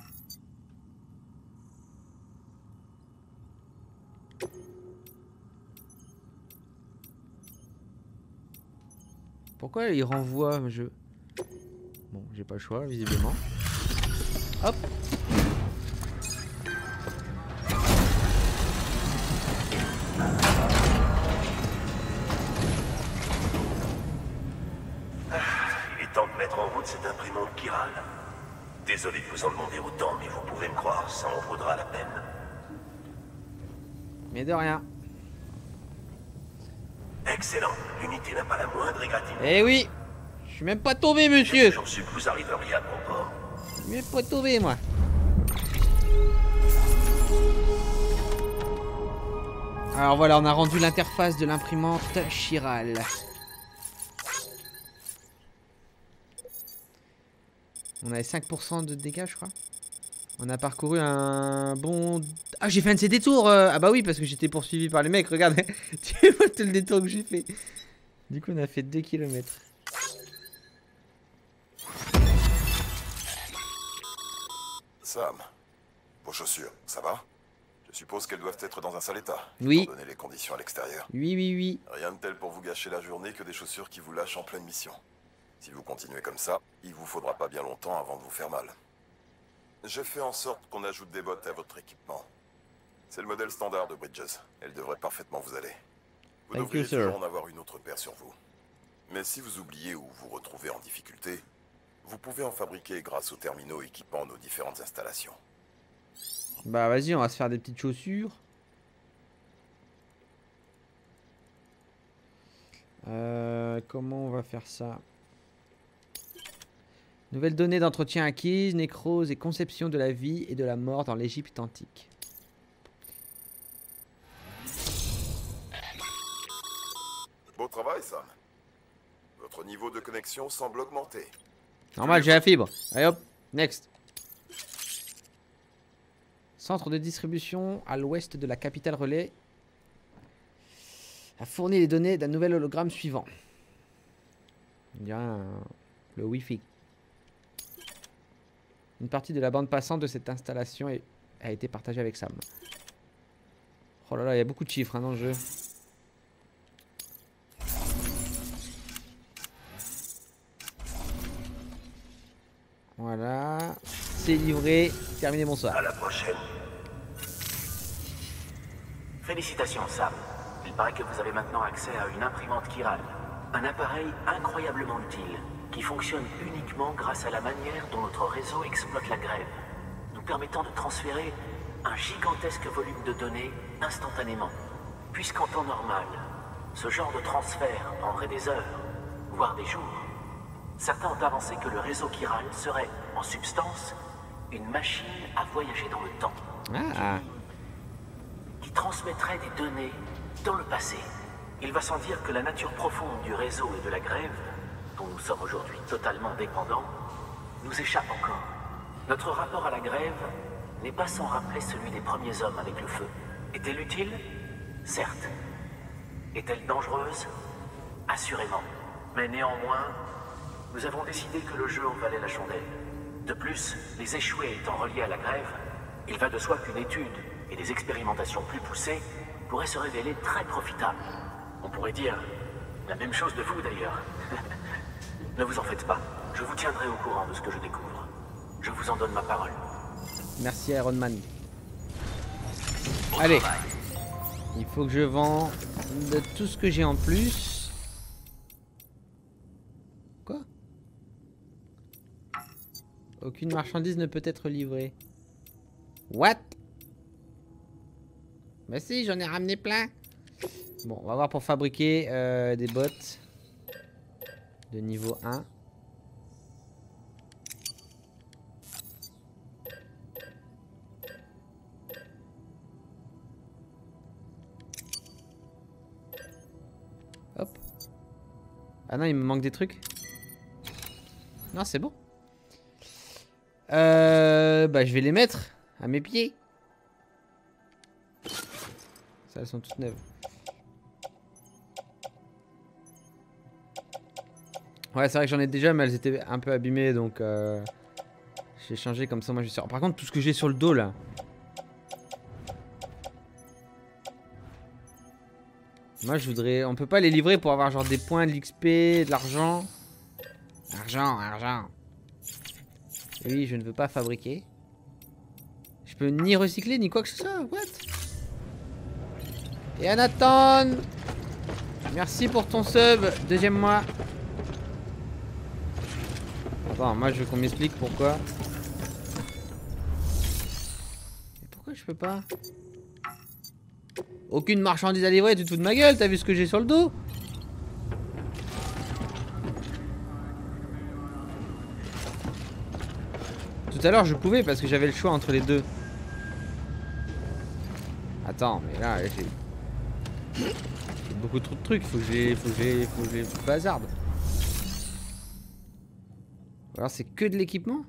Pourquoi il renvoie je... Bon, j'ai pas le choix, visiblement. Hop. Il est temps de mettre en route cette imprimante Chiral. Désolé de vous en demander autant, mais vous pouvez me croire, ça en vaudra la peine. Mais de rien. Excellent. L'unité n'a pas la moindre égratignure. Eh oui. Je suis même pas tombé, monsieur. J'en suis que vous arriveriez à bon port. Je suis même pas tombé, moi. Alors voilà, on a rendu l'interface de l'imprimante Chiral. On avait cinq pour cent de dégâts, je crois. On a parcouru un bon... Ah, j'ai fait un de ces détours euh... Ah bah oui, parce que j'étais poursuivi par les mecs, regarde. Tu vois tout le détour que j'ai fait. Du coup, on a fait deux kilomètres. Sam, vos chaussures, ça va? Je suppose qu'elles doivent être dans un sale état. Oui. Étant donné les conditions à l'extérieur. Oui, oui, oui. Rien de tel pour vous gâcher la journée que des chaussures qui vous lâchent en pleine mission. Si vous continuez comme ça, il vous faudra pas bien longtemps avant de vous faire mal. J'ai fait en sorte qu'on ajoute des bottes à votre équipement. C'est le modèle standard de Bridges. Elle devrait parfaitement vous aller. Vous Thank devriez you, sir. toujours en avoir une autre paire sur vous. Mais si vous oubliez ou vous retrouvez en difficulté, vous pouvez en fabriquer grâce aux terminaux équipant nos différentes installations. Bah vas-y, on va se faire des petites chaussures. Euh, comment on va faire ça? Nouvelles données d'entretien acquises, nécrose et conception de la vie et de la mort dans l'Égypte antique. Beau travail, Sam. Votre niveau de connexion semble augmenter. Normal, j'ai la fibre. Allez hop, next. Centre de distribution à l'ouest de la capitale relais a fourni les données d'un nouvel hologramme suivant. On dirait un... le Wi-Fi. Une partie de la bande passante de cette installation est... a été partagée avec Sam. Oh là là, il y a beaucoup de chiffres hein, dans le jeu. Voilà, c'est livré. Terminé, bonsoir. À la prochaine. Félicitations, Sam. Il paraît que vous avez maintenant accès à une imprimante Chiral. Un appareil incroyablement utile, qui fonctionne uniquement grâce à la manière dont notre réseau exploite la grève, nous permettant de transférer un gigantesque volume de données instantanément. Puisqu'en temps normal, ce genre de transfert prendrait des heures, voire des jours. Certains ont avancé que le réseau Chiral serait, en substance, une machine à voyager dans le temps. Ah. Qui, qui transmettrait des données dans le passé. Il va sans dire que la nature profonde du réseau et de la grève, dont nous sommes aujourd'hui totalement dépendants, nous échappe encore. Notre rapport à la grève n'est pas sans rappeler celui des premiers hommes avec le feu. Est-elle utile? Certes. Est-elle dangereuse? Assurément. Mais néanmoins, nous avons décidé que le jeu en valait la chandelle. De plus, les échoués étant reliés à la grève, il va de soi qu'une étude et des expérimentations plus poussées pourraient se révéler très profitables. On pourrait dire la même chose de vous d'ailleurs. Ne vous en faites pas, je vous tiendrai au courant de ce que je découvre. Je vous en donne ma parole. Merci Iron Man. Allez. Il faut que je vende de tout ce que j'ai en plus. Quoi? Aucune marchandise ne peut être livrée. What? Bah si, j'en ai ramené plein. Bon, on va voir pour fabriquer euh, des bottes de niveau un. Hop. Ah non, il me manque des trucs. Non, c'est bon. Euh, bah, je vais les mettre à mes pieds. Ça, elles sont toutes neuves. Ouais, c'est vrai que j'en ai déjà, mais elles étaient un peu abîmées, donc euh, j'ai changé comme ça. Moi, je suis sûr. Par contre, tout ce que j'ai sur le dos là. Moi, je voudrais. On peut pas les livrer pour avoir genre des points, de l'X P, de l'argent. Argent, argent. Oui, je ne veux pas fabriquer. Je peux ni recycler ni quoi que ce soit. What? Et Anathan, merci pour ton sub. Deuxième mois. Attends, moi je veux qu'on m'explique pourquoi. Et pourquoi je peux pas? Aucune marchandise à livrer, tu te fous de ma gueule, t'as vu ce que j'ai sur le dos? Tout à l'heure je pouvais parce que j'avais le choix entre les deux. Attends, mais là j'ai beaucoup trop de trucs, faut que j'ai faut que j'ai faut que j'ai bazarde. Alors c'est que de l'équipement?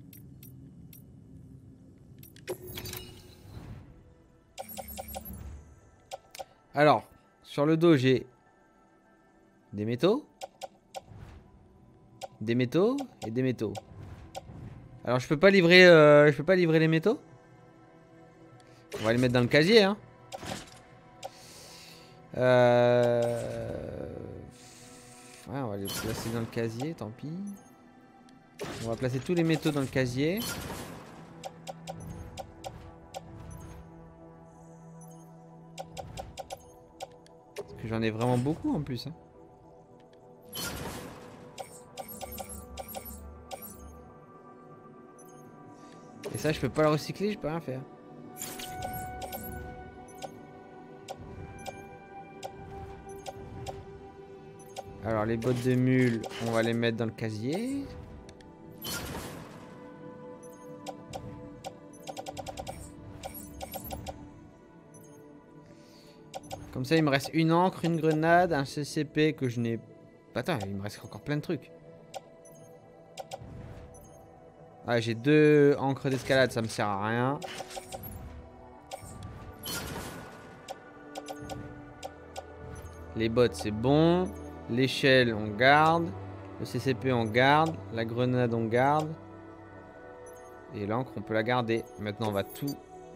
Alors, sur le dos j'ai des métaux, des métaux et des métaux. Alors je peux pas livrer euh, je peux pas livrer les métaux? On va les mettre dans le casier hein. Euh... Ouais, on va les placer dans le casier, tant pis. On va placer tous les métaux dans le casier. Parce que j'en ai vraiment beaucoup en plus. Hein. Et ça, je peux pas le recycler, je peux rien faire. Alors les bottes de mule, on va les mettre dans le casier. Comme ça, il me reste une encre, une grenade, un C C P que je n'ai... Attends, il me reste encore plein de trucs. Ah, j'ai deux encres d'escalade, ça me sert à rien. Les bottes, c'est bon. L'échelle, on garde. Le C C P, on garde. La grenade, on garde. Et l'encre, on peut la garder. Maintenant, on va tout...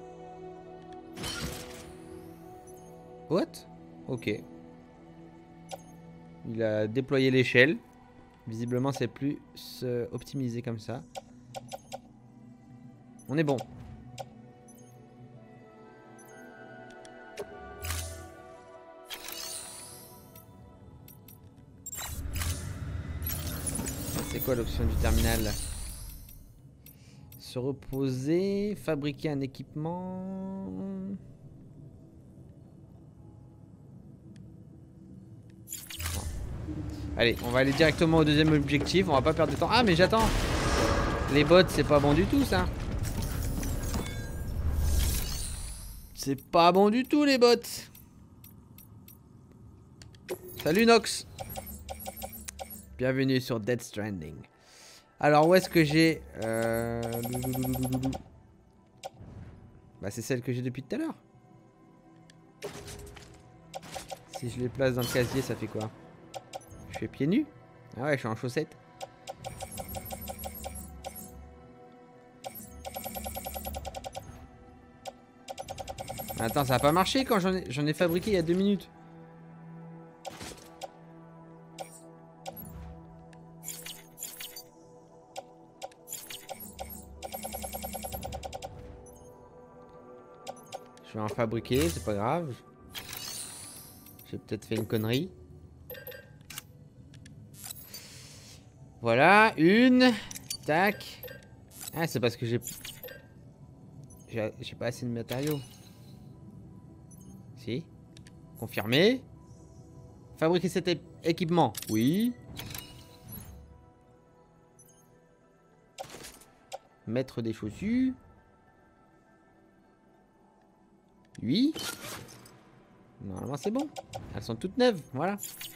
What? Ok. Il a déployé l'échelle. Visiblement, c'est plus euh, optimisé comme ça. On est bon. C'est quoi l'option du terminal? Se reposer, fabriquer un équipement. Allez, on va aller directement au deuxième objectif. On va pas perdre de temps. Ah, mais j'attends. Les bots, c'est pas bon du tout, ça. C'est pas bon du tout, les bots. Salut, Nox. Bienvenue sur Death Stranding. Alors, où est-ce que j'ai... Euh... Bah, c'est celle que j'ai depuis tout à l'heure. Si je les place dans le casier, ça fait quoi? Je fais pieds nus? Ah ouais, je suis en chaussettes. Attends, ça a pas marché quand j'en ai, j'en ai fabriqué il y a deux minutes. Je vais en fabriquer, c'est pas grave. J'ai peut-être fait une connerie. Voilà, une. Tac. Ah, c'est parce que j'ai... J'ai j'ai pas assez de matériaux. Si. Confirmé. Fabriquer cet é équipement. Oui. Mettre des chaussures. Oui. Normalement c'est bon. Elles sont toutes neuves. Voilà.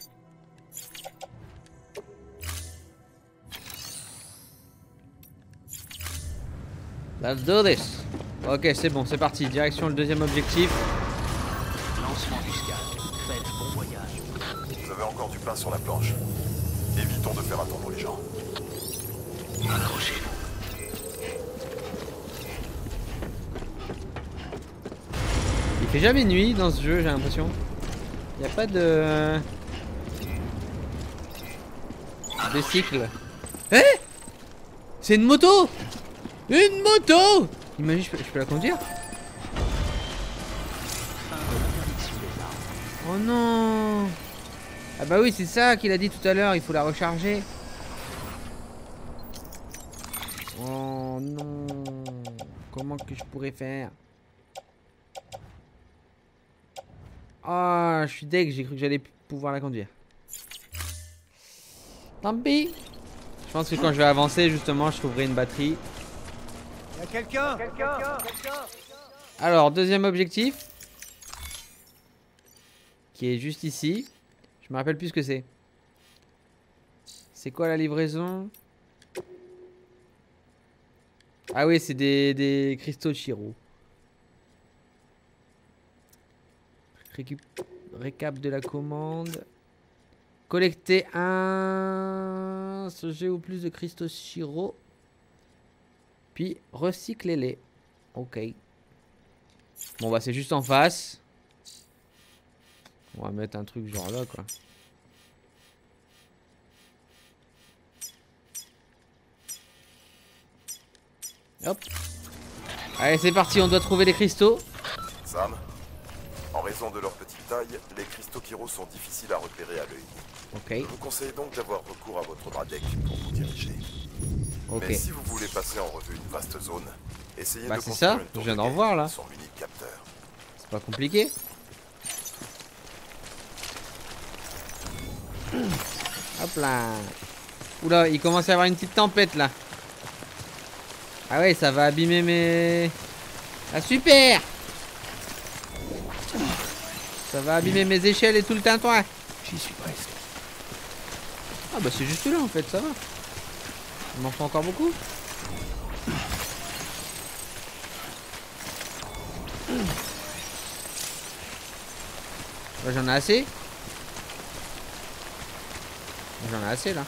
Let's do this. Ok, c'est bon, c'est parti. Direction le deuxième objectif. Lancement du scan. Faites bon voyage. Vous avez encore du pain sur la planche. Évitons de faire attendre les gens. Accrochez-vous. Il fait jamais nuit dans ce jeu, j'ai l'impression. Il n'y a pas de... de cycle. Eh, c'est une moto. Une moto. Imagine, je peux, je peux la conduire. Oh non. Ah bah oui, c'est ça qu'il a dit tout à l'heure, il faut la recharger. Oh non. Comment que je pourrais faire? Ah, oh, je suis deg, j'ai cru que j'allais pouvoir la conduire. Tant pis. Je pense que quand je vais avancer, justement, je trouverai une batterie. Y'a quelqu'un? Alors, deuxième objectif. Qui est juste ici. Je me rappelle plus ce que c'est. C'est quoi la livraison? Ah oui, c'est des, des cristaux de Shiro. Récup... Récap de la commande. Collecter un sujet ou plus de cristaux Shiro. Puis recycler-les. Ok. Bon bah c'est juste en face. On va mettre un truc genre là quoi. Hop. Allez c'est parti, on doit trouver les cristaux. Sam, en raison de leur petite taille, les cristaux Kiro sont difficiles à repérer à l'œil. Ok. Je vous conseille donc d'avoir recours à votre bras deck pour vous diriger. Ok. Mais si vous voulez passer en revue une vaste zone, essayez bah de c'est construire ça, une tour je viens de d'en voir là. son unique capteur. C'est pas compliqué. Hop là. Oula, il commence à y avoir une petite tempête là. Ah ouais, ça va abîmer mes... Ah super. Ça va abîmer mes échelles et tout le tintouin. J'y suis presque. Ah bah c'est juste là en fait, ça va. Il m'en faut encore beaucoup. Bah, j'en ai assez. J'en ai assez là.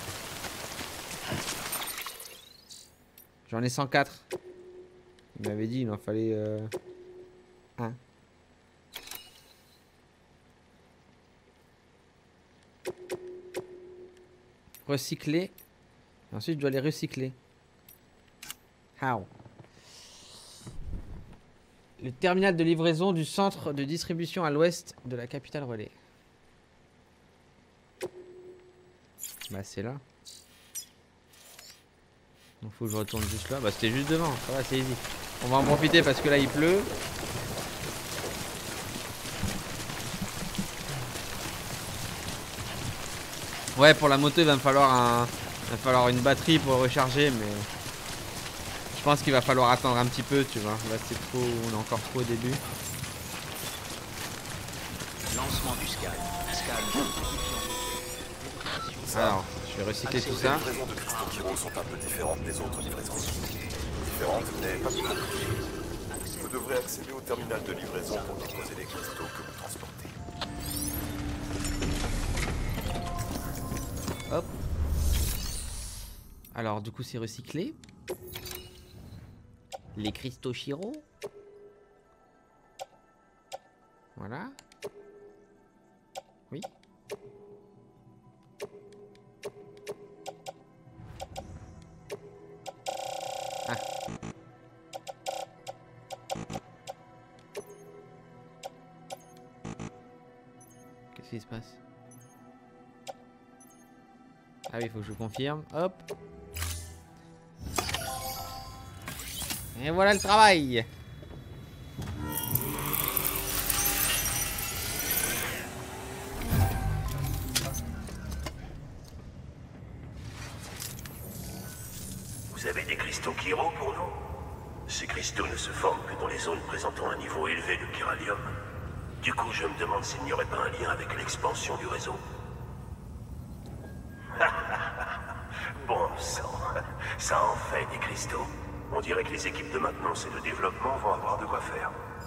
J'en ai cent quatre. Il m'avait dit il m'en fallait euh, un. Recycler. Ensuite je dois les recycler. How? Le terminal de livraison du centre de distribution à l'ouest de la capitale relais. Bah c'est là. Donc faut que je retourne juste là. Bah c'était juste devant, ça va c'est easy. On va en profiter parce que là il pleut. Ouais pour la moto il va me falloir un. Il va falloir une batterie pour recharger mais. Je pense qu'il va falloir attendre un petit peu tu vois. Là c'est trop. On est encore trop au début. Lancement du scan. Scan. Alors, je vais recycler tout ça. Les livraisons de cristaux Kiro sont un peu différentes des autres livraisons. Différentes, mais pas plus compliquées. Vous devrez accéder au terminal de livraison pour déposer les cristaux que vous transportez. Hop. Alors, du coup, c'est recyclé. Les cristaux Shiro. Voilà. Oui. Ah. Qu'est-ce qui se passe? Ah oui, il faut que je confirme. Hop. Et voilà le travail. Vous avez des cristaux Kiro pour nous? Ces cristaux ne se forment que dans les zones présentant un niveau élevé de chiralium. Du coup, je me demande s'il n'y aurait pas un lien avec l'expansion du réseau. Bon sang, ça en fait des cristaux. On dirait que les équipes de maintenance et de développement vont avoir de quoi faire.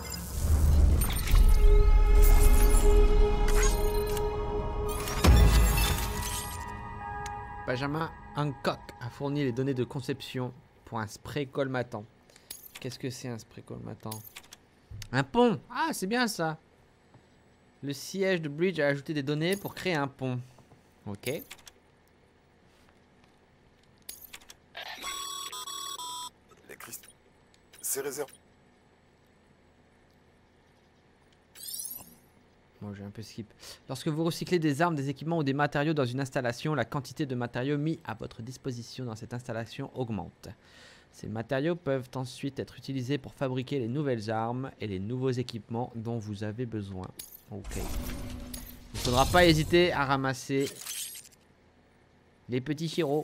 Benjamin Hancock a fourni les données de conception pour un spray colmatant. Qu'est-ce que c'est un spray colmatant? Un pont. Ah, c'est bien ça. Le siège de Bridge a ajouté des données pour créer un pont. Ok. Les cristaux. C'est réservé. Moi j'ai un peu skip. Lorsque vous recyclez des armes, des équipements ou des matériaux dans une installation, la quantité de matériaux mis à votre disposition dans cette installation augmente. Ces matériaux peuvent ensuite être utilisés pour fabriquer les nouvelles armes et les nouveaux équipements dont vous avez besoin. Ok. Il ne faudra pas hésiter à ramasser les petits Chiro.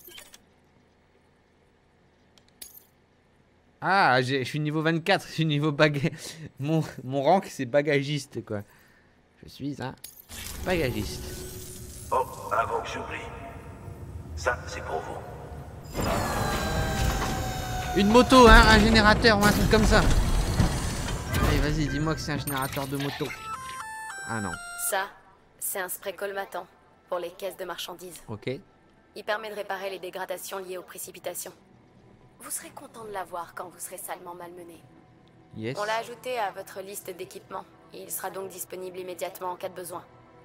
Ah, je suis niveau vingt-quatre, je suis niveau bagage. Mon, mon rank c'est bagagiste quoi. Je suis un bagagiste. Oh, avant que j'oublie. Ça, c'est pour vous. Une moto, hein, un générateur ou un truc comme ça. Allez, vas-y, dis-moi que c'est un générateur de moto. Ah non. Ça, c'est un spray colmatant pour les caisses de marchandises. Ok. Il permet de réparer les dégradations liées aux précipitations. Vous serez content de l'avoir quand vous serez salement malmené. Yes. On l'a ajouté à votre liste d'équipements. Il sera donc disponible immédiatement en cas de besoin.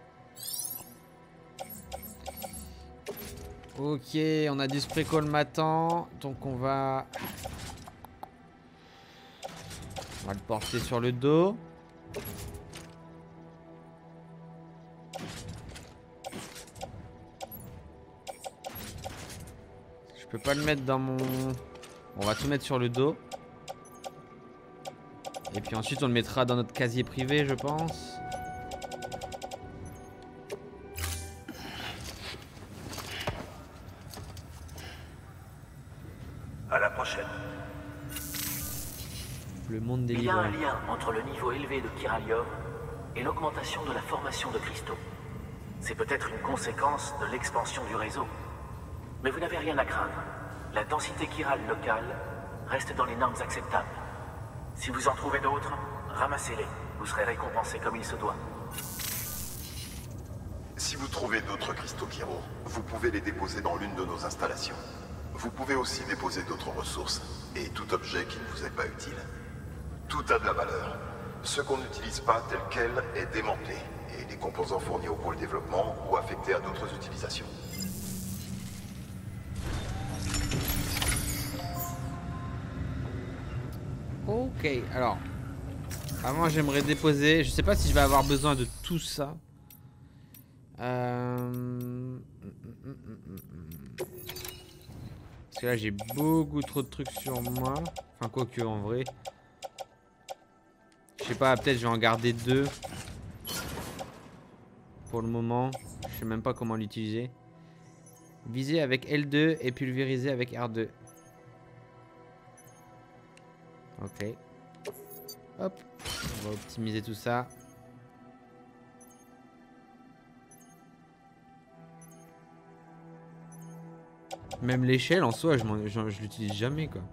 Ok, on a du spray colmatant. Donc on va... On va le porter sur le dos. Je peux pas le mettre dans mon... On va tout mettre sur le dos. Et puis ensuite on le mettra dans notre casier privé, je pense. À la prochaine. Le monde des Il y a livres. un lien entre le niveau élevé de chiralium et l'augmentation de la formation de cristaux. C'est peut-être une conséquence de l'expansion du réseau. Mais vous n'avez rien à craindre. La densité chirale locale reste dans les normes acceptables. Si vous en trouvez d'autres, ramassez-les. Vous serez récompensé comme il se doit. Si vous trouvez d'autres cristaux Kiro, vous pouvez les déposer dans l'une de nos installations. Vous pouvez aussi déposer d'autres ressources, et tout objet qui ne vous est pas utile. Tout a de la valeur. Ce qu'on n'utilise pas tel quel est démantelé, et les composants fournis au pôle développement ou affectés à d'autres utilisations. Ok, alors. Avant j'aimerais déposer. Je sais pas si je vais avoir besoin de tout ça. Euh... Parce que là j'ai beaucoup trop de trucs sur moi. Enfin quoi que en vrai. Je sais pas, peut-être je vais en garder deux. Pour le moment. Je sais même pas comment l'utiliser. Viser avec L deux et pulvériser avec R deux. Ok. Hop. On va optimiser tout ça. Même l'échelle en soi, je, je, je l'utilise jamais quoi.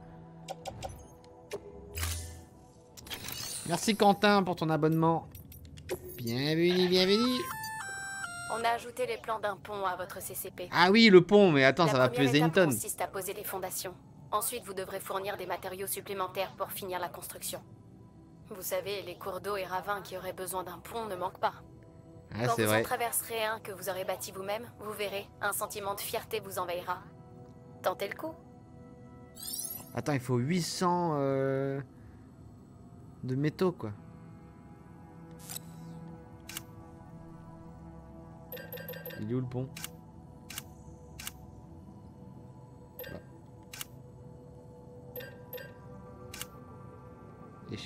Merci Quentin pour ton abonnement. Bienvenue, bienvenue. On a ajouté les plans d'un pont à votre C C P. Ah oui, le pont, mais attends, La ça va première peser une étape tonne. consiste à poser les fondations. Ensuite, vous devrez fournir des matériaux supplémentaires pour finir la construction. Vous savez, les cours d'eau et ravins qui auraient besoin d'un pont ne manquent pas. Ah, Quand c'est vous vrai. en traverserez un que vous aurez bâti vous-même, vous verrez, un sentiment de fierté vous envahira. Tentez le coup. Attends, il faut huit cents euh, de métaux quoi. Il est où le pont?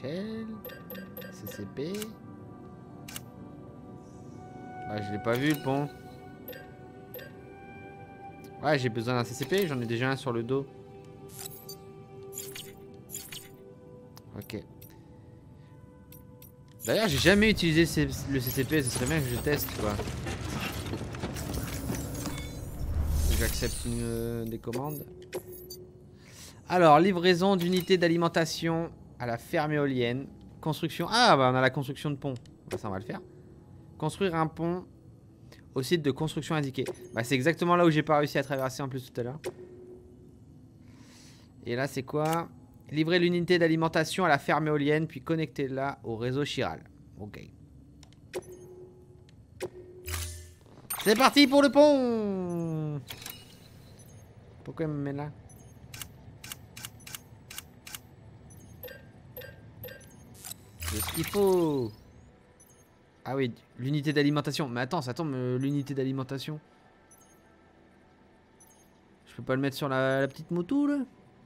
échelle. C C P. Ah, je l'ai pas vu le pont. Ouais, j'ai besoin d'un C C P, j'en ai déjà un sur le dos. Ok. D'ailleurs, j'ai jamais utilisé le C C P, ce serait bien que je teste quoi. J'accepte une euh, des commandes. Alors, livraison d'unités d'alimentation à la ferme éolienne. Construction. Ah, bah on a la construction de pont. Bah, ça, on va le faire. Construire un pont au site de construction indiqué. Bah, c'est exactement là où j'ai pas réussi à traverser en plus tout à l'heure. Et là, c'est quoi? Livrer l'unité d'alimentation à la ferme éolienne, puis connecter-la au réseau Chiral. Ok. C'est parti pour le pont. Pourquoi il me met là? C'est ce qu'il faut. Ah oui, l'unité d'alimentation. Mais attends, ça tombe, l'unité d'alimentation. Je peux pas le mettre sur la, la petite moto là?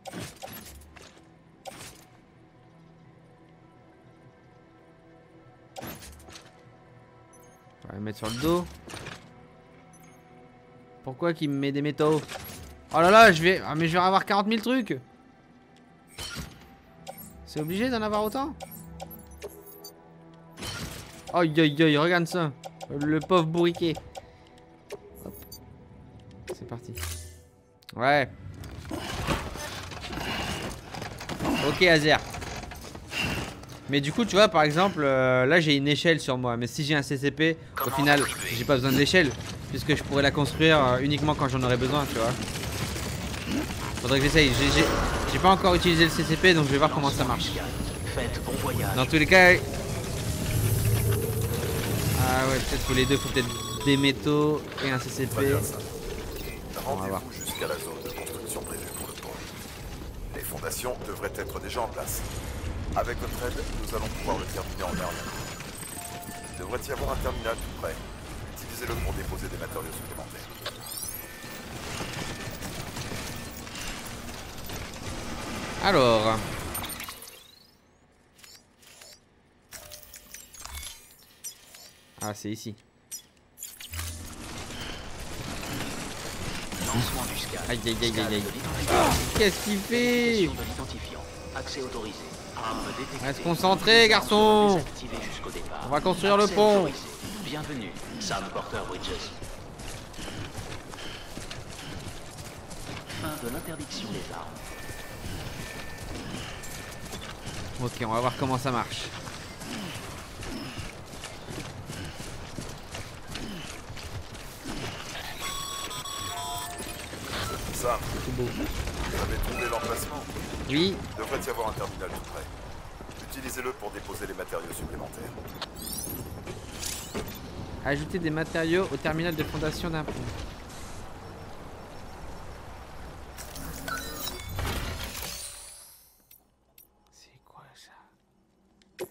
On va le mettre sur le dos. Pourquoi qu'il me met des métaux? Oh là là, je vais... Ah mais je vais avoir quarante mille trucs. C'est obligé d'en avoir autant? Aïe aïe aïe, regarde ça. Le pauvre bourriquet. Hop. C'est parti. Ouais. Ok Azer. Mais du coup tu vois par exemple euh, là j'ai une échelle sur moi. Mais si j'ai un C C P au final j'ai pas besoin d'échelle. Puisque je pourrais la construire euh, uniquement quand j'en aurais besoin tu vois. Faudrait que j'essaye. J'ai pas encore utilisé le C C P donc je vais voir comment ça marche. Dans tous les cas. Ah ouais peut-être pour les deux faut peut-être des métaux et un C C P. On va voir. Jusqu'à la zone de construction prévue pour le pont. Les fondations devraient être déjà en place. Avec votre aide, nous allons pouvoir le terminer en heure. Il devrait y avoir un terminal tout près. Utilisez-le pour déposer des matériaux supplémentaires. Alors... Ah, c'est ici. Aïe aïe aïe aïe aïe. Qu'est-ce qu'il fait? Reste concentré, garçon. On va construire le pont. Bienvenue, Sam Porter Bridges. Fin de l'interdiction des armes. Ok, on va voir comment ça marche. Sam, vous avez trouvé l'emplacement? Oui. Il devrait y avoir un terminal tout près. Utilisez-le pour déposer les matériaux supplémentaires. Ajouter des matériaux au terminal de fondation d'un pont. C'est quoi ça?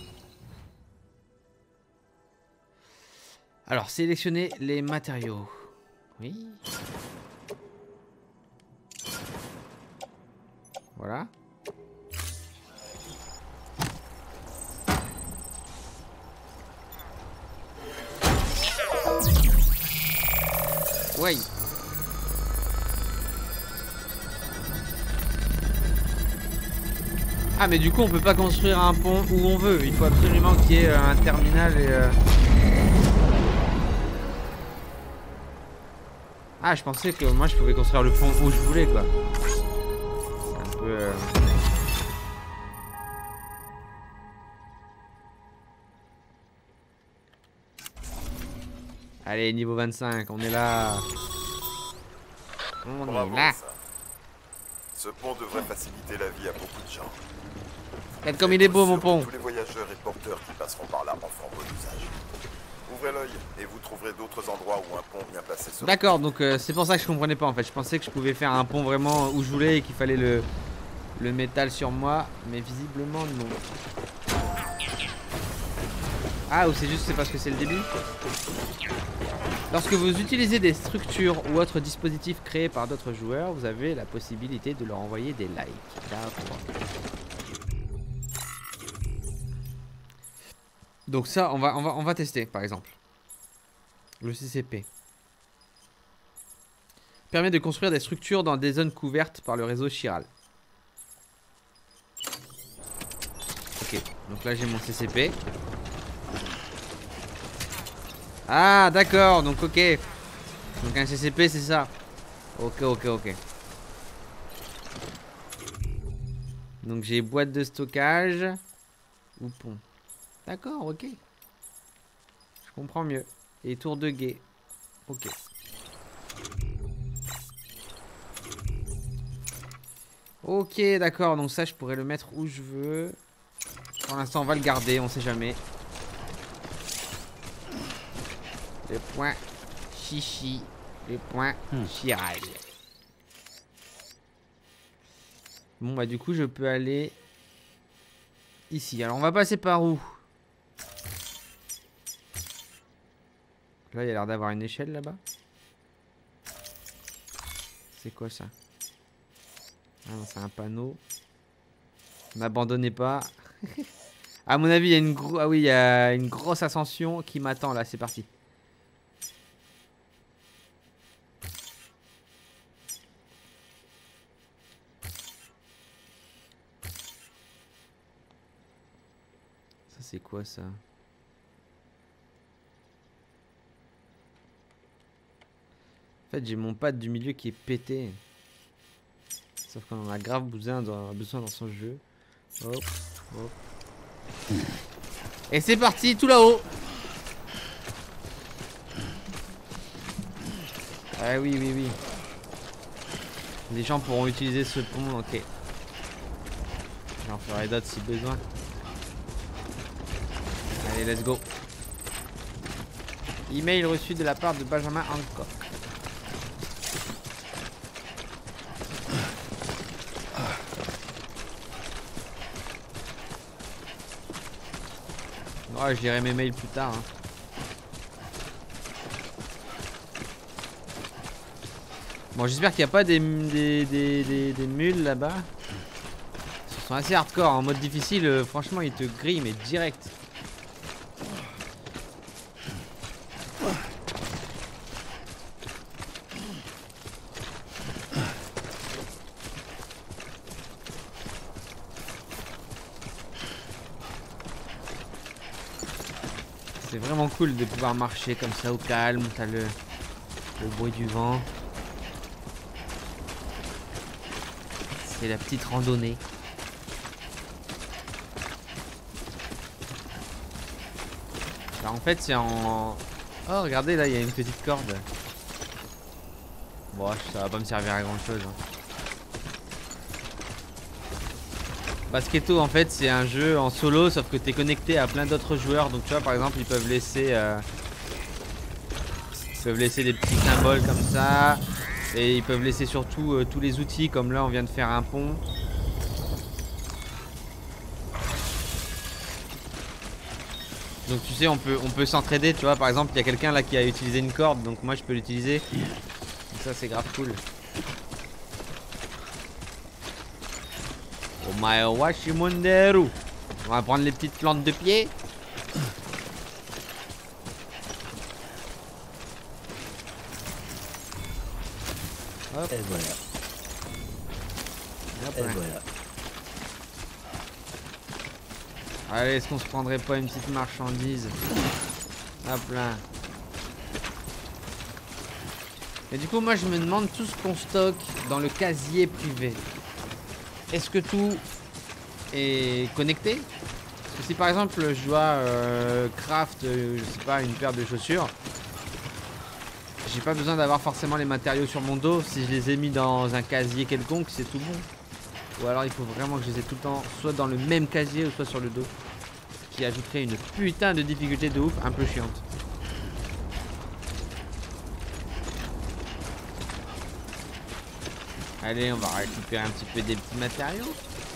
Alors, sélectionnez les matériaux. Oui. Voilà. Ouais. Ah mais du coup on peut pas construire un pont où on veut. Il faut absolument qu'il y ait un terminal et... Euh... Ah je pensais que moi je pouvais construire le pont où je voulais quoi. C'est un peu... Euh... Allez, niveau vingt-cinq, on est là. On Bravo, est là. ça. Ce pont devrait faciliter la vie à beaucoup de gens. Regarde comme il est beau mon pont. Tous les voyageurs et porteurs qui passeront par là en feront bon usage. Ouvrez l'œil et vous trouverez d'autres endroits où un pont bien placé sera. D'accord, donc euh, c'est pour ça que je comprenais pas en fait. Je pensais que je pouvais faire un pont vraiment où je voulais et qu'il fallait le, le métal sur moi. Mais visiblement non. Ah, ou c'est juste c'est parce que c'est le début. Lorsque vous utilisez des structures ou autres dispositifs créés par d'autres joueurs, vous avez la possibilité de leur envoyer des likes. D'accord. Donc ça, on va, on va, on va tester, par exemple. Le C C P. Permet de construire des structures dans des zones couvertes par le réseau chiral. Ok, donc là j'ai mon C C P. Ah, d'accord, donc ok. Donc un C C P, c'est ça. Ok, ok, ok. Donc j'ai boîte de stockage ou pont. D'accord, ok. Je comprends mieux. Et tour de guet. Ok. Ok, d'accord. Donc ça, je pourrais le mettre où je veux. Pour l'instant, on va le garder. On sait jamais. Le point chichi. Le point hmm. chiral. Bon, bah du coup, je peux aller ici. Alors, on va passer par où? Là, il y a l'air d'avoir une échelle là-bas. C'est quoi ça? Ah non, c'est un panneau. N'abandonnez pas. À mon avis, il y a une gros... ah oui, il y a une grosse ascension qui m'attend là. C'est parti. Ça, c'est quoi ça? En fait, j'ai mon pad du milieu qui est pété. Sauf qu'on en a grave besoin dans, besoin dans son jeu. Hop, hop. Et c'est parti, tout là-haut. Ah oui, oui, oui. Les gens pourront utiliser ce pont, ok. J'en ferai d'autres si besoin. Allez, let's go. Email reçu de la part de Benjamin Hancock. Oh, je lirai mes mails plus tard. Hein. Bon, j'espère qu'il n'y a pas des, des, des, des, des mules là-bas. Ils sont assez hardcore. En mode difficile, euh, franchement, ils te grillent, mais direct. C'est vraiment cool de pouvoir marcher comme ça au calme, t'as le, le bruit du vent. C'est la petite randonnée. Alors en fait c'est en... Oh regardez là il y a une petite corde. Bon ça va pas me servir à grand chose. Hein. Basketto en fait c'est un jeu en solo sauf que tu es connecté à plein d'autres joueurs, donc tu vois par exemple ils peuvent laisser euh, ils peuvent laisser des petits symboles comme ça et ils peuvent laisser surtout euh, tous les outils comme là on vient de faire un pont. Donc tu sais on peut on peut s'entraider, tu vois par exemple il y a quelqu'un là qui a utilisé une corde donc moi je peux l'utiliser. Donc ça c'est grave cool. On va prendre les petites plantes de pied. Hop. Et voilà. Hop, Et ouais. voilà. Allez, est-ce qu'on se prendrait pas une petite marchandise? Hop là. Et du coup moi je me demande tout ce qu'on stocke dans le casier privé. Est-ce que tout est connecté? Parce que si par exemple je dois euh, craft, euh, je sais pas, une paire de chaussures, j'ai pas besoin d'avoir forcément les matériaux sur mon dos. Si je les ai mis dans un casier quelconque, c'est tout bon. Ou alors il faut vraiment que je les ai tout le temps soit dans le même casier ou soit sur le dos. Ce qui ajouterait une putain de difficulté de ouf, un peu chiante. Allez, on va récupérer un petit peu des petits matériaux.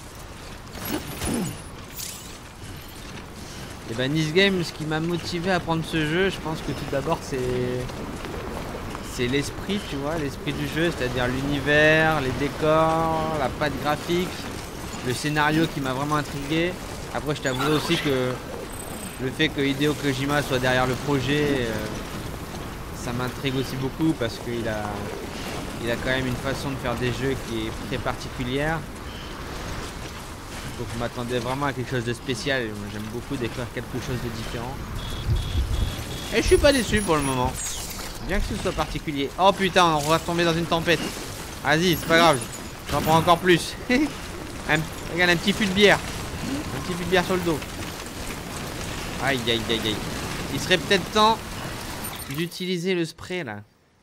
Et bah Nice Game, ce qui m'a motivé à prendre ce jeu, je pense que tout d'abord c'est c'est l'esprit, tu vois, l'esprit du jeu, c'est-à-dire l'univers, les décors, la patte graphique, le scénario qui m'a vraiment intrigué. Après je t'avoue aussi que Le fait que Hideo Kojima soit derrière le projet, euh, ça m'intrigue aussi beaucoup parce qu'il a, il a quand même une façon de faire des jeux qui est très particulière. Donc je m'attendais vraiment à quelque chose de spécial. J'aime beaucoup découvrir quelque chose de différent. Et je suis pas déçu pour le moment. Bien que ce soit particulier. Oh putain, on va tomber dans une tempête. Vas-y, c'est pas grave. J'en prends encore plus. un, regarde, un petit fût de bière. Un petit fût de bière sur le dos. Aïe, aïe, aïe, aïe. Il serait peut-être temps d'utiliser le spray là.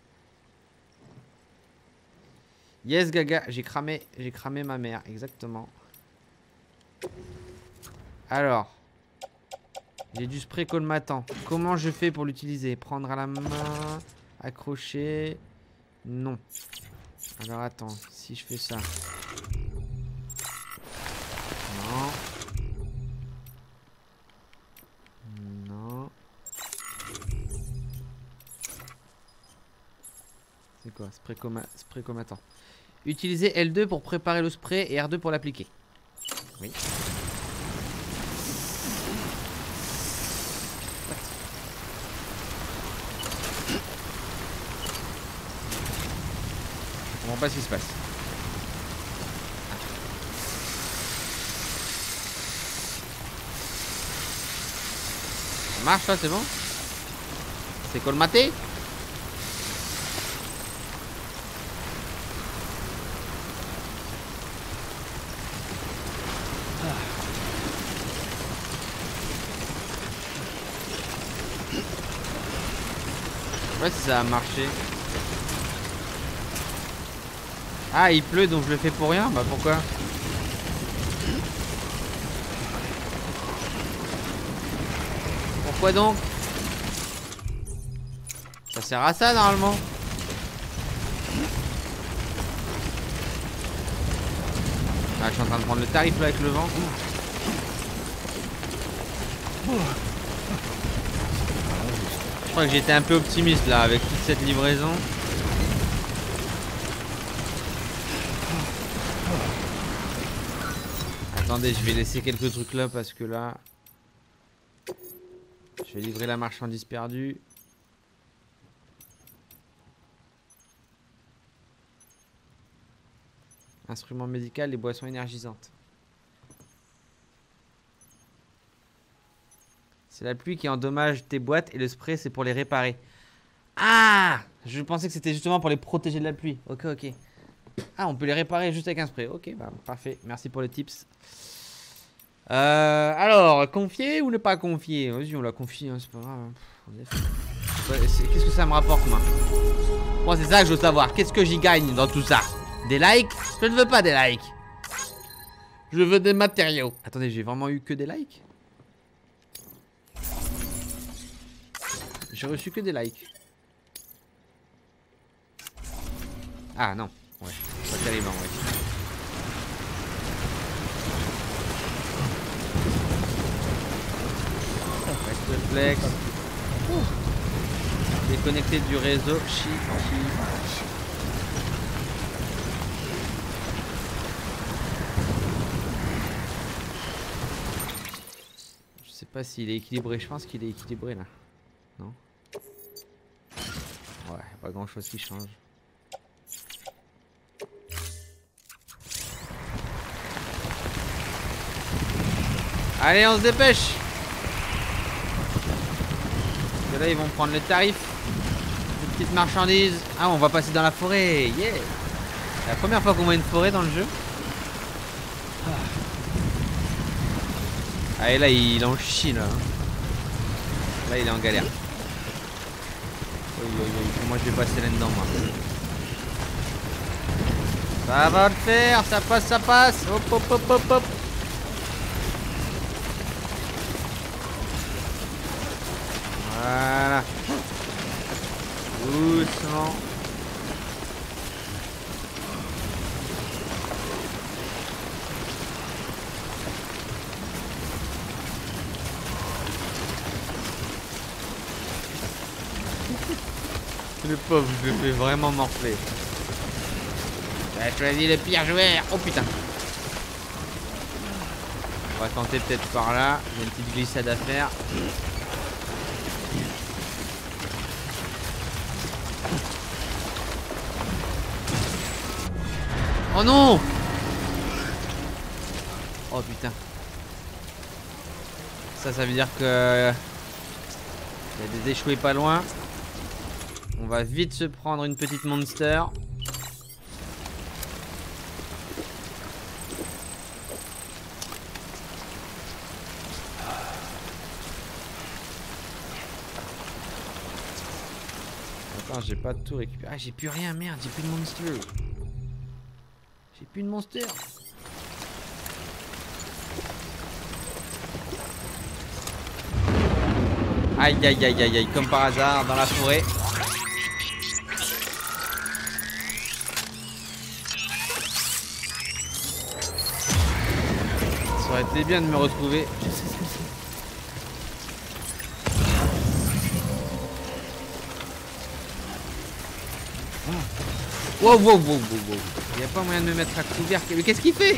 Yes, gaga. J'ai cramé, j'ai cramé ma mère. Exactement. Alors. J'ai du spray colmatant. Comment je fais pour l'utiliser? Prendre à la main, accrocher. Non. Alors attends, si je fais ça. Non. Non. C'est quoi? Spray, coma... spray colmatant. Utilisez L deux pour préparer le spray et R deux pour l'appliquer. Oui. Je comprends pas ce qui se passe. Ça marche là, c'est bon? C'est colmaté? Je sais pas si ça a marché. Ah, il pleut donc je le fais pour rien? Bah pourquoi? Pourquoi donc? Ça sert à ça normalement. Ah, je suis en train de prendre le tarif là avec le vent. Je crois que j'étais un peu optimiste là avec toute cette livraison. Attendez, je vais laisser quelques trucs là parce que là... Je vais livrer la marchandise perdue. Instrument médical et boissons énergisantes. C'est la pluie qui endommage tes boîtes et le spray c'est pour les réparer. Ah! Je pensais que c'était justement pour les protéger de la pluie. Ok, ok. Ah, on peut les réparer juste avec un spray. Ok, bah parfait. Merci pour les tips. Euh, alors, confier ou ne pas confier? Vas-y, on l'a confié, hein, c'est pas grave. Qu'est-ce que ça me rapporte, moi? Moi, c'est ça que je veux savoir. Qu'est-ce que j'y gagne dans tout ça? Des likes? Je ne veux pas des likes. Je veux des matériaux. Attendez, j'ai vraiment eu que des likes? J'ai reçu que des likes. Ah non, ouais, pas terrible, ouais. Réflexe. Déconnecté du réseau. Chi, chi. Je sais pas s'il est équilibré. Je pense qu'il est équilibré là. Non? Ouais, pas grand chose qui change. Allez, on se dépêche. Parce que là, ils vont prendre le tarif. Une petite marchandise. Ah, on va passer dans la forêt. Yeah. C'est la première fois qu'on voit une forêt dans le jeu. Ah, et là, il en chie, là. Là, il est en galère. Oui, oui, oui. Moi, je vais passer là-dedans, moi. Ça va le faire. Ça passe, ça passe. Hop, hop, hop, hop, hop. Voilà. Doucement. Le pauvre, je le fais vraiment morfler. J'ai choisi le pire joueur. Oh putain. On va tenter peut-être par là. Il y a une petite glissade à faire. Oh non! Oh putain. Ça, ça veut dire que... il y a des échoués pas loin. On va vite se prendre une petite monster. Attends, j'ai pas tout récupéré. Ah, j'ai plus rien, merde, j'ai plus de monster. J'ai plus de monster. Aïe aïe aïe aïe aïe, comme par hasard dans la forêt. Ça aurait été bien de me retrouver. Wow, wow, wow, wow, wow. Il n'y a pas moyen de me mettre à couvert. Mais qu'est-ce qu'il fait?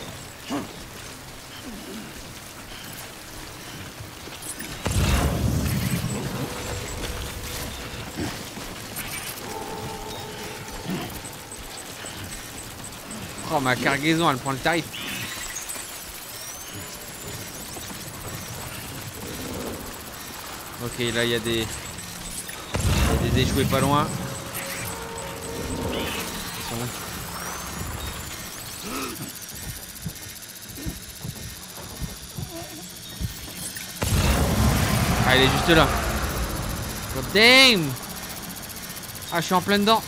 Oh, ma cargaison, elle prend le tarif. Ok, là, il y a des... il y a des échoués pas loin. Ah, il est juste là. God damn. Ah, je suis en plein dedans.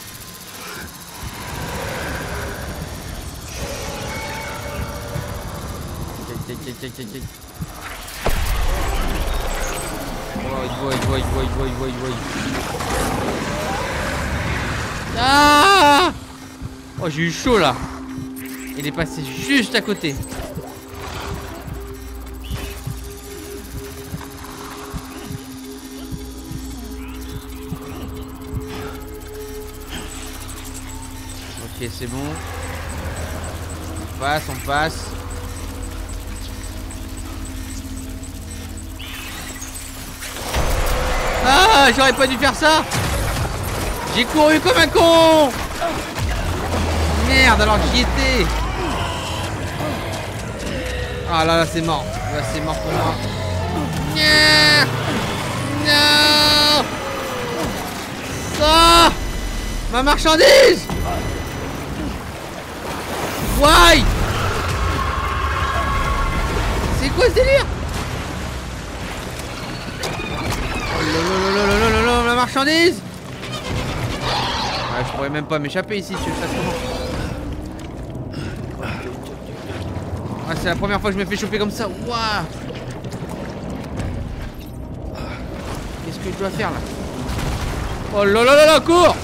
Ah! Oh, j'ai eu chaud là. Il est passé juste à côté. Ok, c'est bon. On passe, on passe. Ah, j'aurais pas dû faire ça. J'ai couru comme un con. Merde, alors que j'y étais. Ah là là, c'est mort. Là, c'est mort pour moi. Non. Non. Ça. Ma marchandise. Why? C'est quoi ce délire? Oh, la marchandise. Ah, je pourrais même pas m'échapper ici, tu veux que je fasse comment? Ah, c'est la première fois que je me fais choper comme ça. Waouh. Qu'est-ce que je dois faire là? Oh là là là là, cours.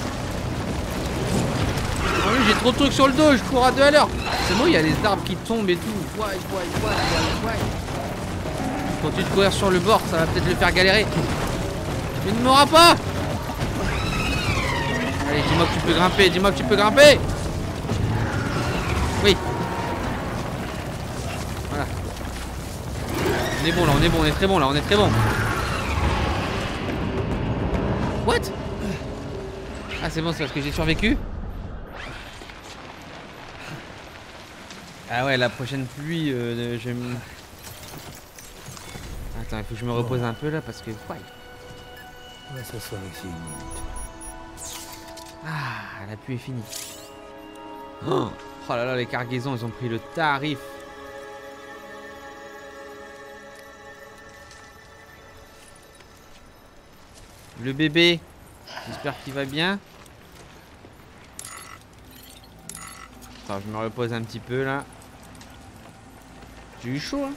Ah oui, j'ai trop de trucs sur le dos, je cours à deux à l'heure. C'est bon, il y a les arbres qui tombent et tout. Ouais, ouais, ouais, ouais, ouais. Je continue de courir sur le bord, ça va peut-être le faire galérer. Tu ne m'auras pas. Allez, dis-moi que tu peux grimper, dis-moi que tu peux grimper. Oui. Voilà. On est bon là, on est bon, on est très bon là, on est très bon. What? Ah, c'est bon, c'est parce que j'ai survécu. Ah ouais, la prochaine pluie, euh, je vais me... Attends, il faut que je me repose un peu là parce que... Ouais. On va s'asseoir ici une minute. Ah, la pluie est finie. Oh, oh là là, les cargaisons, ils ont pris le tarif. Le bébé, j'espère qu'il va bien. Attends, je me repose un petit peu là. J'ai eu chaud hein.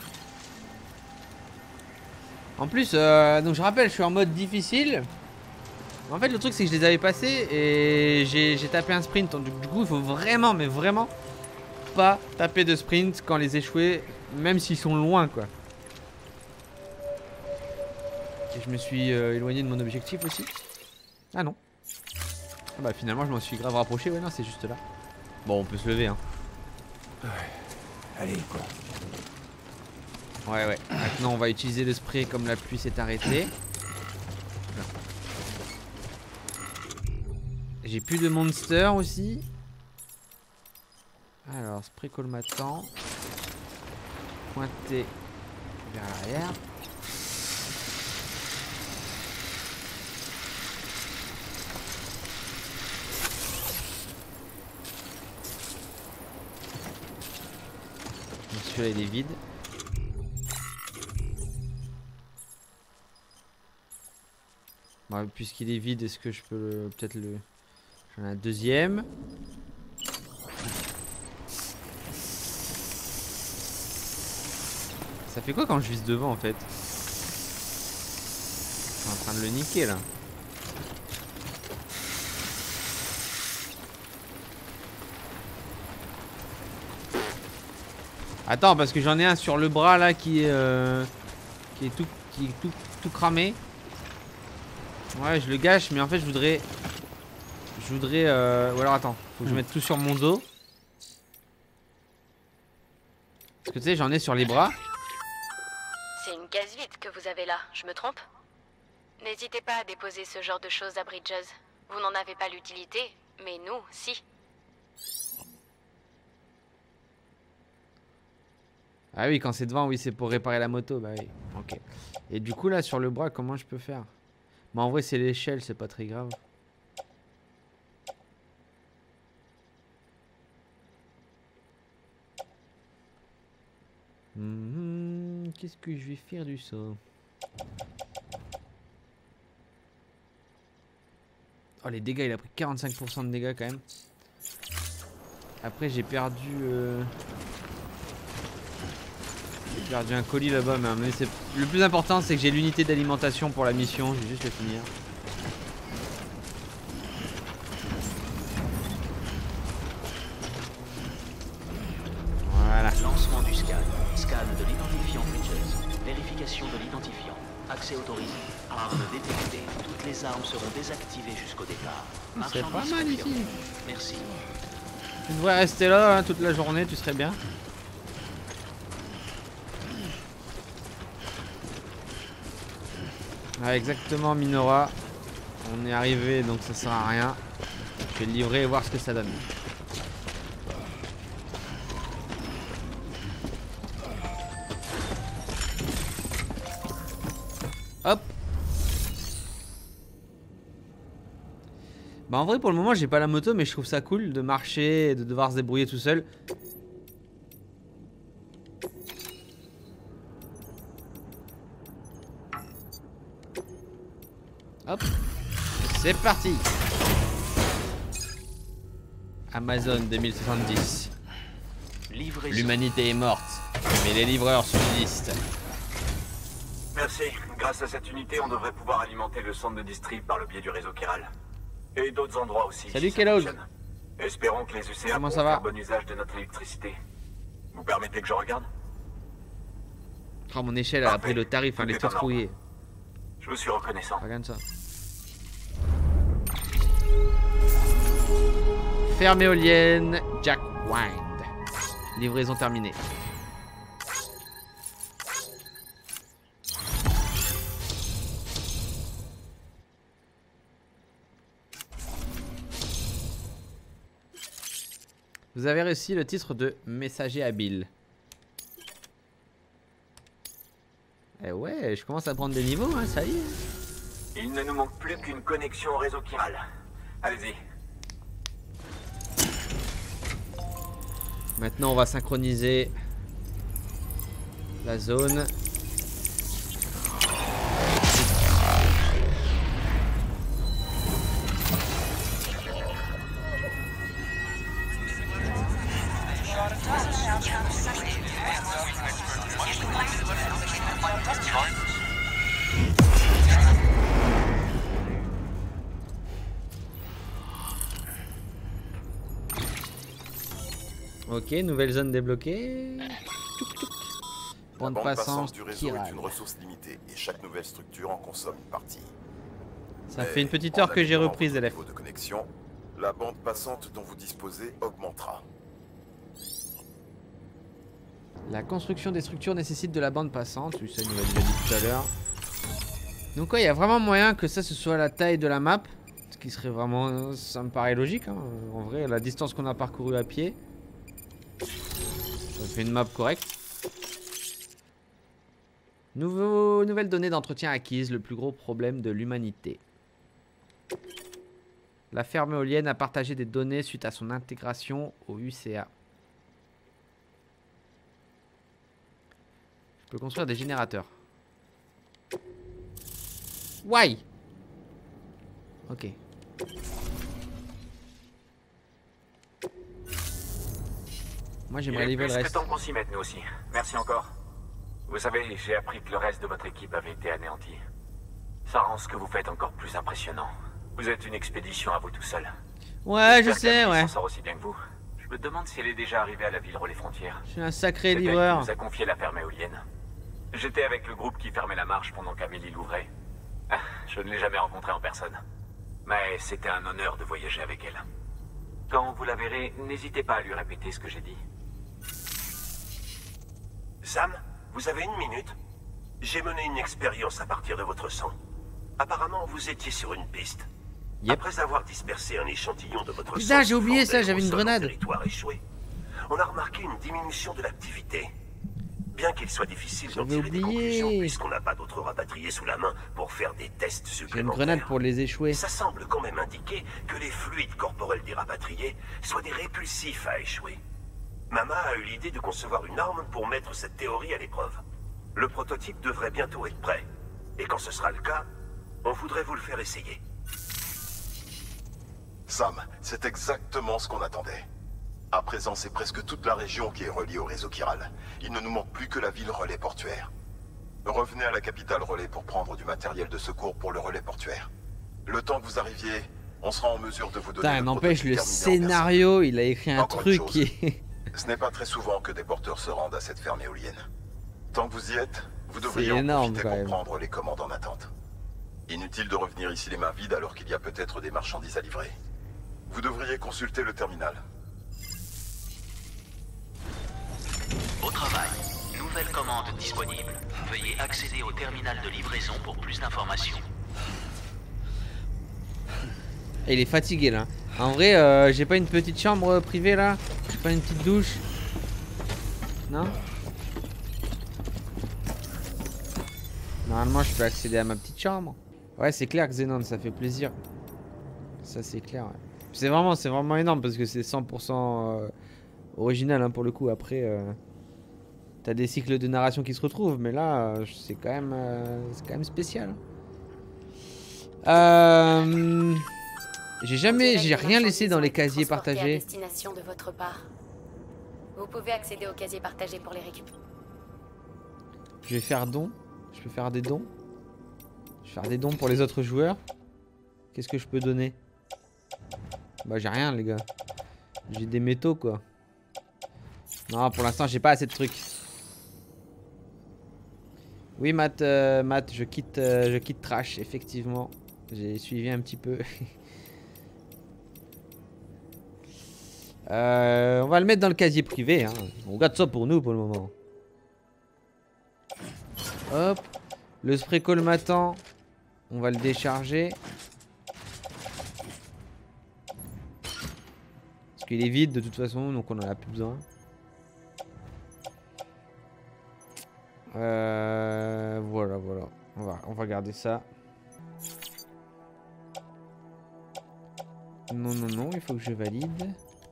En plus, euh, donc je rappelle, je suis en mode difficile. En fait, le truc c'est que je les avais passés et j'ai tapé un sprint. Donc, du coup, il faut vraiment, mais vraiment pas taper de sprint quand les échoués, même s'ils sont loin quoi. Et je me suis euh, éloigné de mon objectif aussi. Ah non. Ah bah finalement, je m'en suis grave rapproché. Ouais, non, c'est juste là. Bon, on peut se lever hein. Ouais. Allez, quoi. Ouais, ouais. Maintenant, on va utiliser le spray comme la pluie s'est arrêtée. J'ai plus de monster aussi. Alors, spray colmatant. Pointé vers l'arrière. Celui-là il est vide. Bon, puisqu'il est vide, est-ce que je peux peut-être le... J'en ai un deuxième. Ça fait quoi quand je vise devant en fait? Je suis en train de le niquer là. Attends, parce que j'en ai un sur le bras là qui est, euh, qui est, tout, qui est tout, tout cramé. Ouais, je le gâche, mais en fait je voudrais... Je voudrais... Euh... Ou alors attends, faut que je mette tout sur mon dos. Parce que tu sais, j'en ai sur les bras. C'est une case vide que vous avez là, je me trompe? N'hésitez pas à déposer ce genre de choses à Bridges. Vous n'en avez pas l'utilité, mais nous, si. Ah oui, quand c'est devant, oui, c'est pour réparer la moto. Bah oui, ok. Et du coup, là, sur le bras, comment je peux faire? Bah en vrai, c'est l'échelle, c'est pas très grave. Mmh, qu'est-ce que je vais faire du ça? Oh, les dégâts, il a pris quarante-cinq pour cent de dégâts quand même. Après, j'ai perdu... Euh... J'ai perdu un colis là-bas, mais, mais c'est... le plus important, c'est que j'ai l'unité d'alimentation pour la mission. Je vais juste le finir. Voilà. Lancement du scan. Scan de l'identifiant Bridges. Vérification de l'identifiant. Accès autorisé. Armes détectées. Toutes les armes seront désactivées jusqu'au départ. C'est pas mal ici. Merci. Tu devrais rester là hein, toute la journée, tu serais bien. Ah, exactement, Minora. On est arrivé, donc ça sert à rien. Je vais le livrer et voir ce que ça donne. Hop. Bah en vrai pour le moment j'ai pas la moto, mais je trouve ça cool de marcher et de devoir se débrouiller tout seul. Hop. C'est parti. Amazon deux mille soixante-dix. L'humanité est morte, mais les livreurs subsistent. Merci. Grâce à cette unité, on devrait pouvoir alimenter le centre de distrib par le biais du réseau chiral. Et d'autres endroits aussi. Salut si Kellogg. Espérons que les U C A Comment pourront ça va? faire bon usage de notre électricité. Vous permettez que je regarde? Oh, mon échelle elle a pris le tarif, hein, elle est toute rouillée. Je vous suis reconnaissant. Regarde ça. Ferme éolienne, Jack Wind. Livraison terminée. Vous avez réussi le titre de messager habile. Eh ouais, je commence à prendre des niveaux, hein, ça y est. Il ne nous manque plus qu'une connexion au réseau chiral. Allez-y. Maintenant, on va synchroniser la zone. Ok, nouvelle zone débloquée. La Bande bande passante passante du réseau Chiral. est une ressource limitée et chaque nouvelle structure en consomme une partie. Ça Mais fait une petite en heure que j'ai améliorant reprise, votre L F. niveau de connexion, la bande passante dont vous disposez augmentera. La construction des structures nécessite de la bande passante. Oui, ça, il nous l'a déjà dit tout à l'heure. Donc, ouais, il y a vraiment moyen que ça, ce soit la taille de la map. Ce qui serait vraiment... Ça me paraît logique, hein. En vrai, la distance qu'on a parcourue à pied. Ça fait une map correcte. Nouveau, nouvelle donnée d'entretien acquise. Le plus gros problème de l'humanité. La ferme éolienne a partagé des données suite à son intégration au U C A. Je peux construire des générateurs. Why? Ok. Moi j'aimerais livrer le reste. Il est plus que temps qu'on s'y mette nous aussi. Merci encore. Vous savez, j'ai appris que le reste de votre équipe avait été anéanti. Ça rend ce que vous faites encore plus impressionnant. Vous êtes une expédition à vous tout seul. Ouais, je sais, ouais. s'en sort aussi bien que vous. Je me demande si elle est déjà arrivée à la ville relais frontières. Je suis un sacré C'est livreur. Elle qui nous a confié la ferme éolienne. J'étais avec le groupe qui fermait la marche pendant qu'Amélie l'ouvrait. Ah, je ne l'ai jamais rencontrée en personne. Mais c'était un honneur de voyager avec elle. Quand vous la verrez, n'hésitez pas à lui répéter ce que j'ai dit. Sam, vous avez une minute? J'ai mené une expérience à partir de votre sang. Apparemment, vous étiez sur une piste. Yep. Après avoir dispersé un échantillon de votre sang... Putain, j'ai oublié ça, j'avais une grenade. Territoire échoué, on a remarqué une diminution de l'activité. Bien qu'il soit difficile d'en tirer des conclusions, puisqu'on n'a pas d'autres rapatriés sous la main pour faire des tests supplémentaires. J'ai une grenade pour les échouer. Ça semble quand même indiquer que les fluides corporels des rapatriés soient des répulsifs à échouer. Mama a eu l'idée de concevoir une arme pour mettre cette théorie à l'épreuve. Le prototype devrait bientôt être prêt. Et quand ce sera le cas, on voudrait vous le faire essayer. Sam, c'est exactement ce qu'on attendait. À présent, c'est presque toute la région qui est reliée au réseau chiral. Il ne nous manque plus que la ville relais portuaire. Revenez à la capitale relais pour prendre du matériel de secours pour le relais portuaire. Le temps que vous arriviez, on sera en mesure de vous donner... Putain, n'empêche, le scénario, il a écrit un Encore truc qui est... Ce n'est pas très souvent que des porteurs se rendent à cette ferme éolienne. Tant que vous y êtes, vous devriez en énorme, profiter quand pour même. prendre les commandes en attente. Inutile de revenir ici les mains vides alors qu'il y a peut-être des marchandises à livrer. Vous devriez consulter le terminal. Au travail. Nouvelle commande disponible. Veuillez accéder au terminal de livraison pour plus d'informations. Et il est fatigué là. En vrai, euh, j'ai pas une petite chambre privée là? J'ai pas une petite douche? Non? Normalement, je peux accéder à ma petite chambre. Ouais, c'est clair que Xenon, ça fait plaisir. Ça, c'est clair. Ouais. C'est vraiment, c'est vraiment énorme parce que c'est cent pour cent euh, original hein, pour le coup. Après, euh, t'as des cycles de narration qui se retrouvent, mais là, euh, c'est quand même, euh, c'est quand même spécial. Euh, j'ai jamais, j'ai rien laissé dans les casiers partagés. À destination de votre part. Vous pouvez accéder aux casiers partagés pour les récupérer. Je vais faire don. Je peux faire des dons. Je vais faire des dons pour les autres joueurs. Qu'est-ce que je peux donner? Bah j'ai rien les gars. J'ai des métaux quoi. Non pour l'instant j'ai pas assez de trucs. Oui Matt, euh, Matt je quitte euh, je quitte Trash effectivement. J'ai suivi un petit peu. euh, on va le mettre dans le casier privé hein. On garde ça pour nous pour le moment. Hop. Le spray colmatant. On va le décharger. Parce qu'il est vide de toute façon, donc on en a plus besoin. Euh, voilà, voilà. On va, on va garder ça. Non, non, non, il faut que je valide.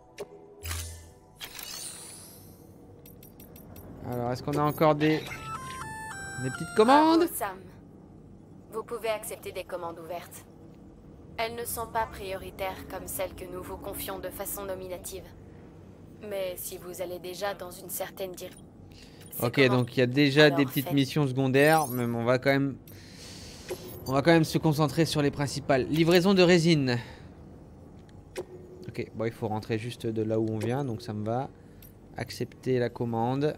Alors, est-ce qu'on a encore des... Des petites commandes? Bravo, Sam. Vous pouvez accepter des commandes ouvertes. Elles ne sont pas prioritaires comme celles que nous vous confions de façon nominative. Mais si vous allez déjà dans une certaine direction... Ok, donc il y a déjà Alors, des petites faites. missions secondaires, mais on va quand même... On va quand même se concentrer sur les principales. Livraison de résine. Ok, bon il faut rentrer juste de là où on vient, donc ça me va. Accepter la commande.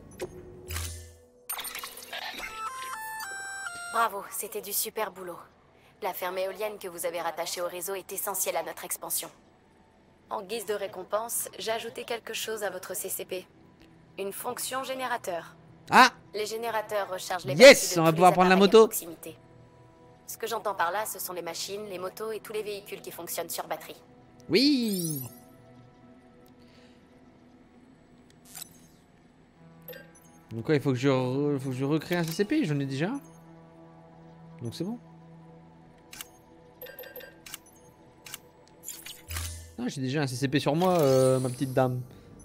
Bravo, c'était du super boulot. La ferme éolienne que vous avez rattachée au réseau est essentielle à notre expansion. En guise de récompense, j'ai ajouté quelque chose à votre C C P. Une fonction générateur. Ah! Les générateurs rechargent les Yes, batteries de on va tous pouvoir les prendre la appareils moto. à proximité. Ce que j'entends par là, ce sont les machines, les motos et tous les véhicules qui fonctionnent sur batterie. Oui. Donc quoi, il faut que je, re... faut que je recrée un C C P, j'en ai déjà. Donc c'est bon. Non, j'ai déjà un C C P sur moi, euh, ma petite dame.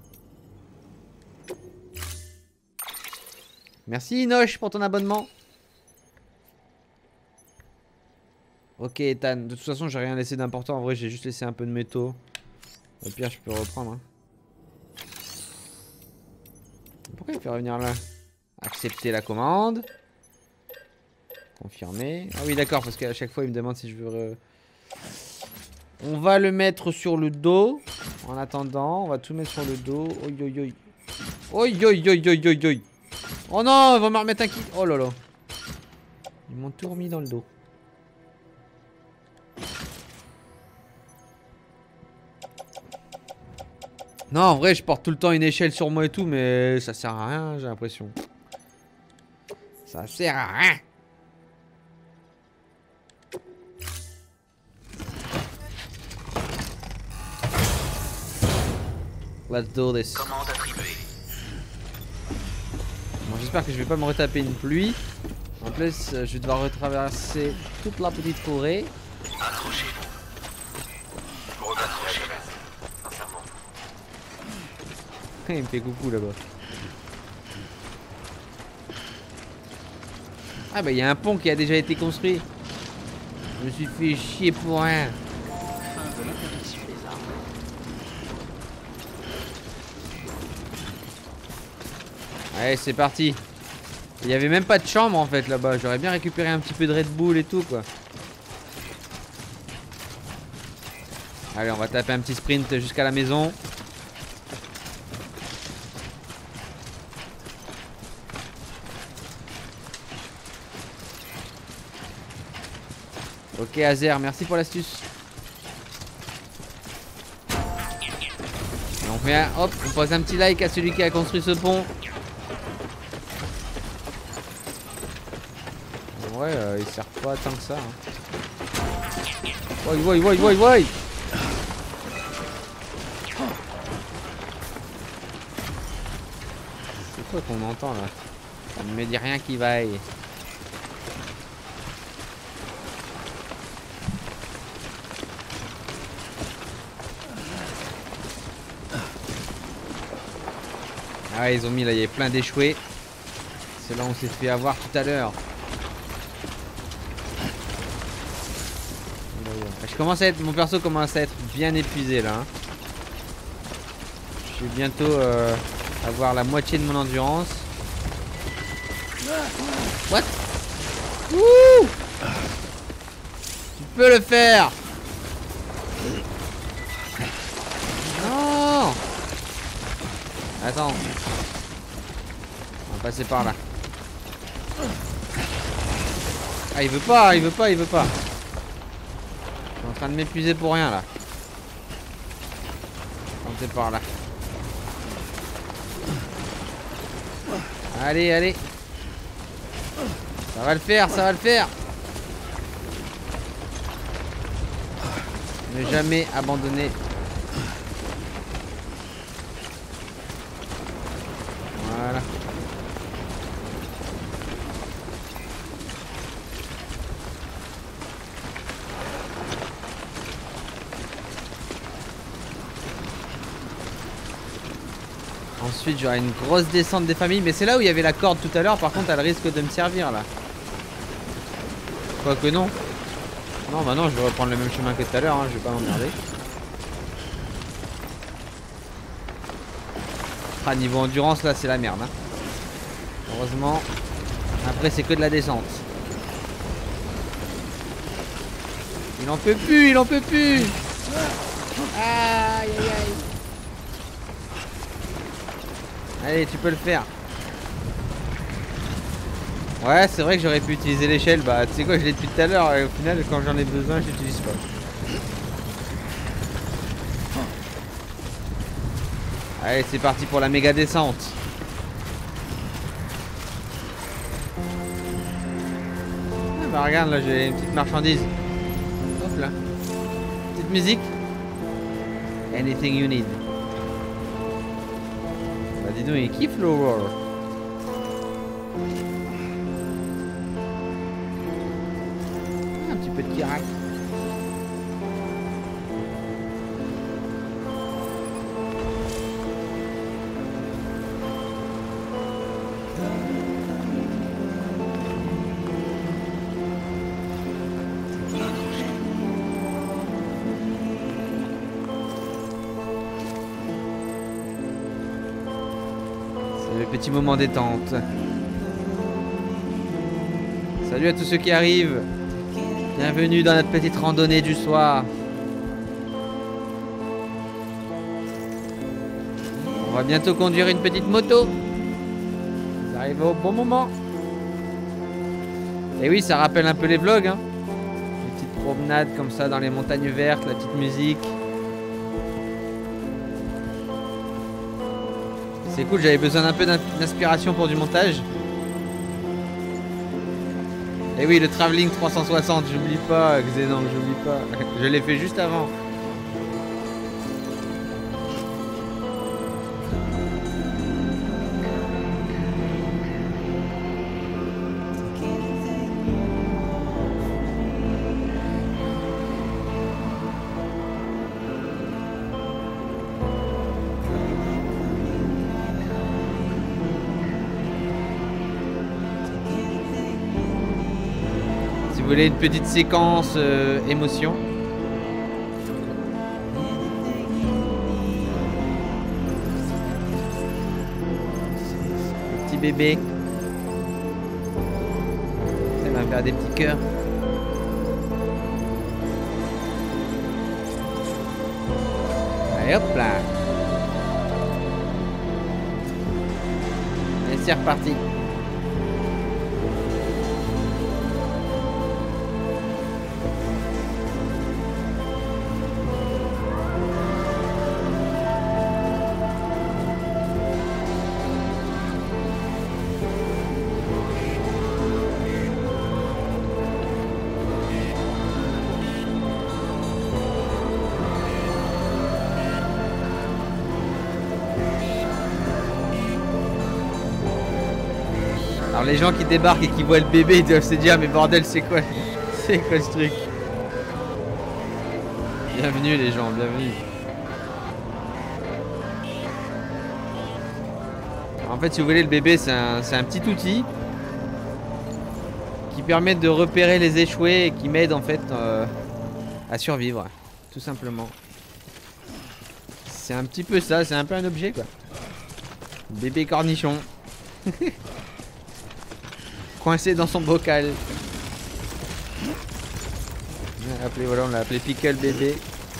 Merci Inoche pour ton abonnement. Ok Ethan, de toute façon j'ai rien laissé d'important, en vrai j'ai juste laissé un peu de métaux. Au pire je peux reprendre. Hein. Pourquoi il fait revenir là? Accepter la commande. Confirmer. Ah oui d'accord, parce qu'à chaque fois il me demande si je veux... Re... On va le mettre sur le dos. En attendant, on va tout mettre sur le dos. Oi oi oi. Oi oi oi oi oi oi. Oh non, il va me remettre un kit. Oh là là. Ils m'ont tout remis dans le dos. Non, en vrai, je porte tout le temps une échelle sur moi et tout, mais ça sert à rien, j'ai l'impression. Ça sert à rien. Let's do this. Commande attribuée. Bon, j'espère que je vais pas me retaper une pluie. En plus, je vais devoir retraverser toute la petite forêt. Accrochez-vous. Pour accrocher. Sincèrement. Il me fait coucou là-bas. Ah bah il y a un pont qui a déjà été construit. Je me suis fait chier pour rien. Fin de l'interdiction des armes. Allez, c'est parti. Il y avait même pas de chambre en fait là-bas. J'aurais bien récupéré un petit peu de Red Bull et tout quoi. Allez, on va taper un petit sprint jusqu'à la maison. Ok Azer, merci pour l'astuce. On fait un, hop, on pose un petit like à celui qui a construit ce pont. Ouais, euh, il sert pas tant que ça. Hein. Ouais, ouais, ouais, ouais, ouais. C'est quoi qu'on entend là? Ça ne me dit rien qui vaille. Ah ils ont mis là, il y avait plein d'échoués. C'est là où on s'est fait avoir tout à l'heure. Je commence à être, mon perso commence à être bien épuisé là. Hein. Je vais bientôt euh, avoir la moitié de mon endurance. What? Wouh! Tu peux le faire! Non! Attends. On va passer par là. Ah il veut pas, il veut pas, il veut pas. Je suis en train de m'épuiser pour rien là. On par là. Allez, allez. Ça va le faire, ça va le faire. Ne jamais abandonner. Voilà. Ensuite j'aurai une grosse descente des familles. Mais c'est là où il y avait la corde tout à l'heure. Par contre elle risque de me servir là. Quoique non. Non bah non, je vais reprendre le même chemin que tout à l'heure, hein, je vais pas m'emmerder. Ah niveau endurance là c'est la merde hein. Heureusement. Après c'est que de la descente. Il en peut plus, il en peut plus. Aïe aïe aïe. Allez, tu peux le faire. Ouais, c'est vrai que j'aurais pu utiliser l'échelle. Bah, tu sais quoi, je l'ai depuis tout à l'heure. Et au final, quand j'en ai besoin, je l'utilise pas. Allez, c'est parti pour la méga descente. bah regarde, là j'ai une petite marchandise. Hop là. Petite musique. Anything you need. Bah dis donc, il kiffe l'Aurore. Un petit peu de Kirak. Petit moment détente. Salut à tous ceux qui arrivent. Bienvenue dans notre petite randonnée du soir. On va bientôt conduire une petite moto. Ça arrive au bon moment. Et oui, ça rappelle un peu les vlogs, hein. Les petites promenades comme ça dans les montagnes vertes, la petite musique. C'est cool, j'avais besoin d'un peu d'inspiration pour du montage. Et oui, le travelling trois cent soixante, j'oublie pas, Xenon, j'oublie pas. Je l'ai fait juste avant. Si vous voulez une petite séquence euh, émotion. Petit bébé. Ça va faire des petits cœurs. Allez hop là. Et c'est reparti. Alors les gens qui débarquent et qui voient le bébé, ils doivent se dire mais bordel, c'est quoi c'est quoi ce truc? Bienvenue les gens, bienvenue. En fait, si vous voulez, le bébé c'est un, un petit outil qui permet de repérer les échoués et qui m'aide en fait euh, à survivre, tout simplement. C'est un petit peu ça, c'est un peu un objet quoi. Bébé cornichon. Coincé dans son bocal. On l'a appelé, voilà, on l'a appelé Pickle bébé.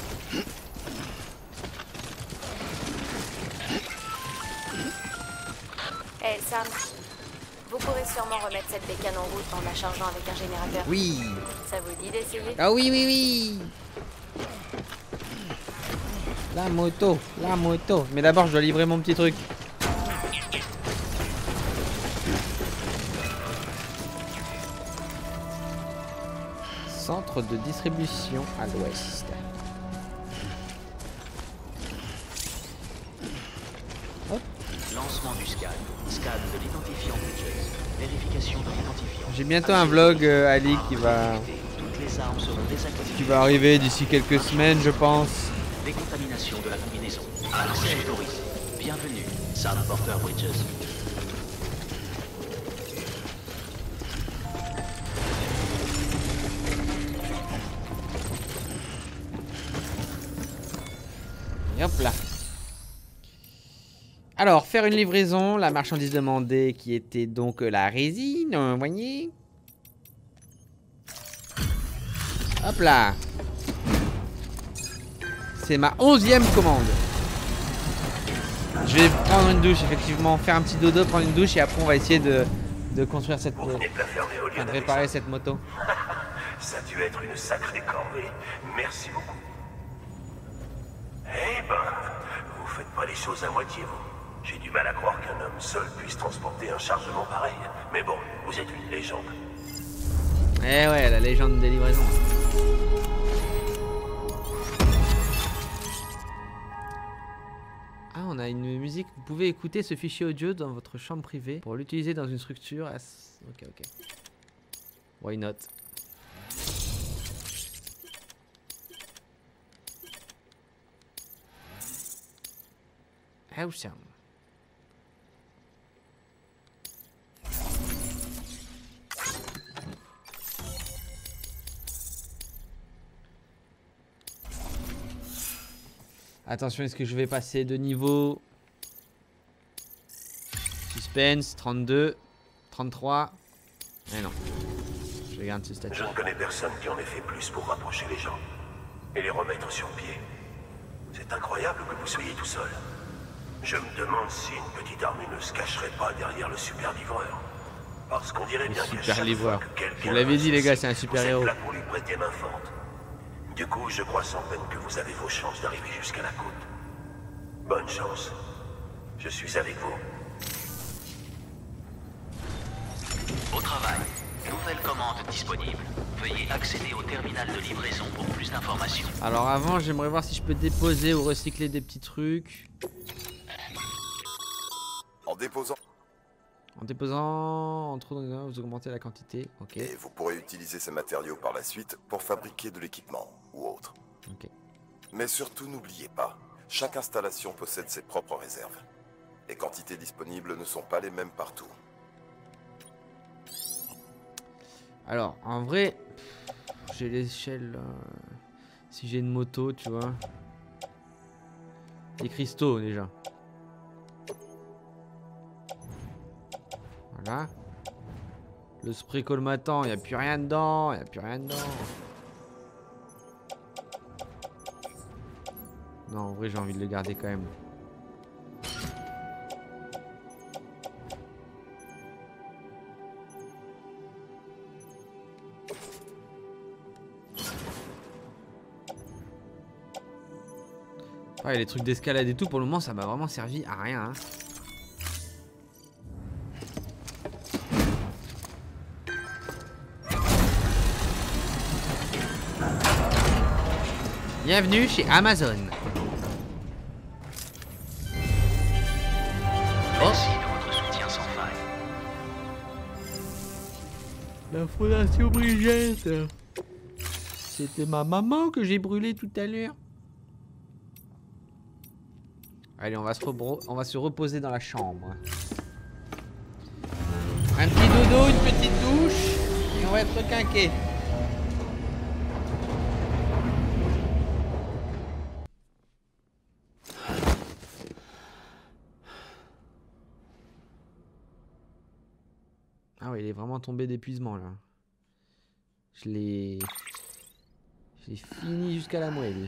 Hey Sam, vous pourrez sûrement remettre cette bécane en route en la chargeant avec un générateur. Oui. Ça vous dit d'essayer? Ah oui, oui, oui. La moto, la moto. Mais d'abord, je dois livrer mon petit truc. Centre de distribution à l'ouest. Hop. Lancement du scan. Scan de l'identifiant Bridges. Vérification de l'identifiant. J'ai bientôt un vlog euh, Ali qui va Toutes les armes seront désactivées. qui va arriver d'ici quelques semaines, je pense. Décontamination de la combinaison. Accès autorisé. Bienvenue, Sam Porter Bridges. Et hop là. Alors, faire une livraison, la marchandise demandée qui était donc la résine, vous voyez. Hop là. C'est ma onzième commande. Je vais prendre une douche, effectivement, faire un petit dodo, prendre une douche et après on va essayer de, de construire cette... Vous venez de la fermer au lieu de d'aller réparer ça. cette moto. Ça a dû être une sacrée corvée. Merci beaucoup. Eh ben, vous faites pas les choses à moitié, vous. J'ai du mal à croire qu'un homme seul puisse transporter un chargement pareil. Mais bon, vous êtes une légende. Eh ouais, la légende des livraisons. Ah, on a une musique. Vous pouvez écouter ce fichier audio dans votre chambre privée pour l'utiliser dans une structure. As... Ok, ok. Why not? Awesome. Attention, est-ce que je vais passer de niveau? Suspense, trente-deux, trente-trois. Eh non. Je garde ce statut. Je ne connais personne qui en ait fait plus pour rapprocher les gens et les remettre sur pied. C'est incroyable que vous soyez tout seul. Je me demande si une petite armée ne se cacherait pas derrière le super livreur. Parce qu'on dirait bien qu'à chaque livreur. fois que quelqu'un... Je vous l'avais dit les gars, c'est un super héros. Vous êtes là pour lui prêter main forte. Du coup, je crois sans peine que vous avez vos chances d'arriver jusqu'à la côte. Bonne chance. Je suis avec vous. Au travail. Nouvelle commande disponible. Veuillez accéder au terminal de livraison pour plus d'informations. Alors avant, j'aimerais voir si je peux déposer ou recycler des petits trucs. En déposant... En déposant, entre autres, vous augmentez la quantité. Ok. Et vous pourrez utiliser ces matériaux par la suite pour fabriquer de l'équipement ou autre. Ok. Mais surtout, n'oubliez pas, chaque installation possède ses propres réserves. Les quantités disponibles ne sont pas les mêmes partout. Alors, en vrai, j'ai l'échelle. Euh, si j'ai une moto, tu vois. Les cristaux déjà. Voilà. Le spray colmatant, il n'y a plus rien dedans. Il n'y a plus rien dedans. Non, en vrai, j'ai envie de le garder quand même. Ouais, les trucs d'escalade et tout, pour le moment, ça m'a vraiment servi à rien. Hein. Bienvenue chez Amazon. Merci de votre soutien sans faille. La fondation Brigitte. C'était ma maman que j'ai brûlée tout à l'heure. Allez, on va, se on va se reposer dans la chambre. Un petit dodo, une petite douche, et on va être requinqué. Ah ouais, il est vraiment tombé d'épuisement là. Je l'ai... J'ai fini jusqu'à la moelle.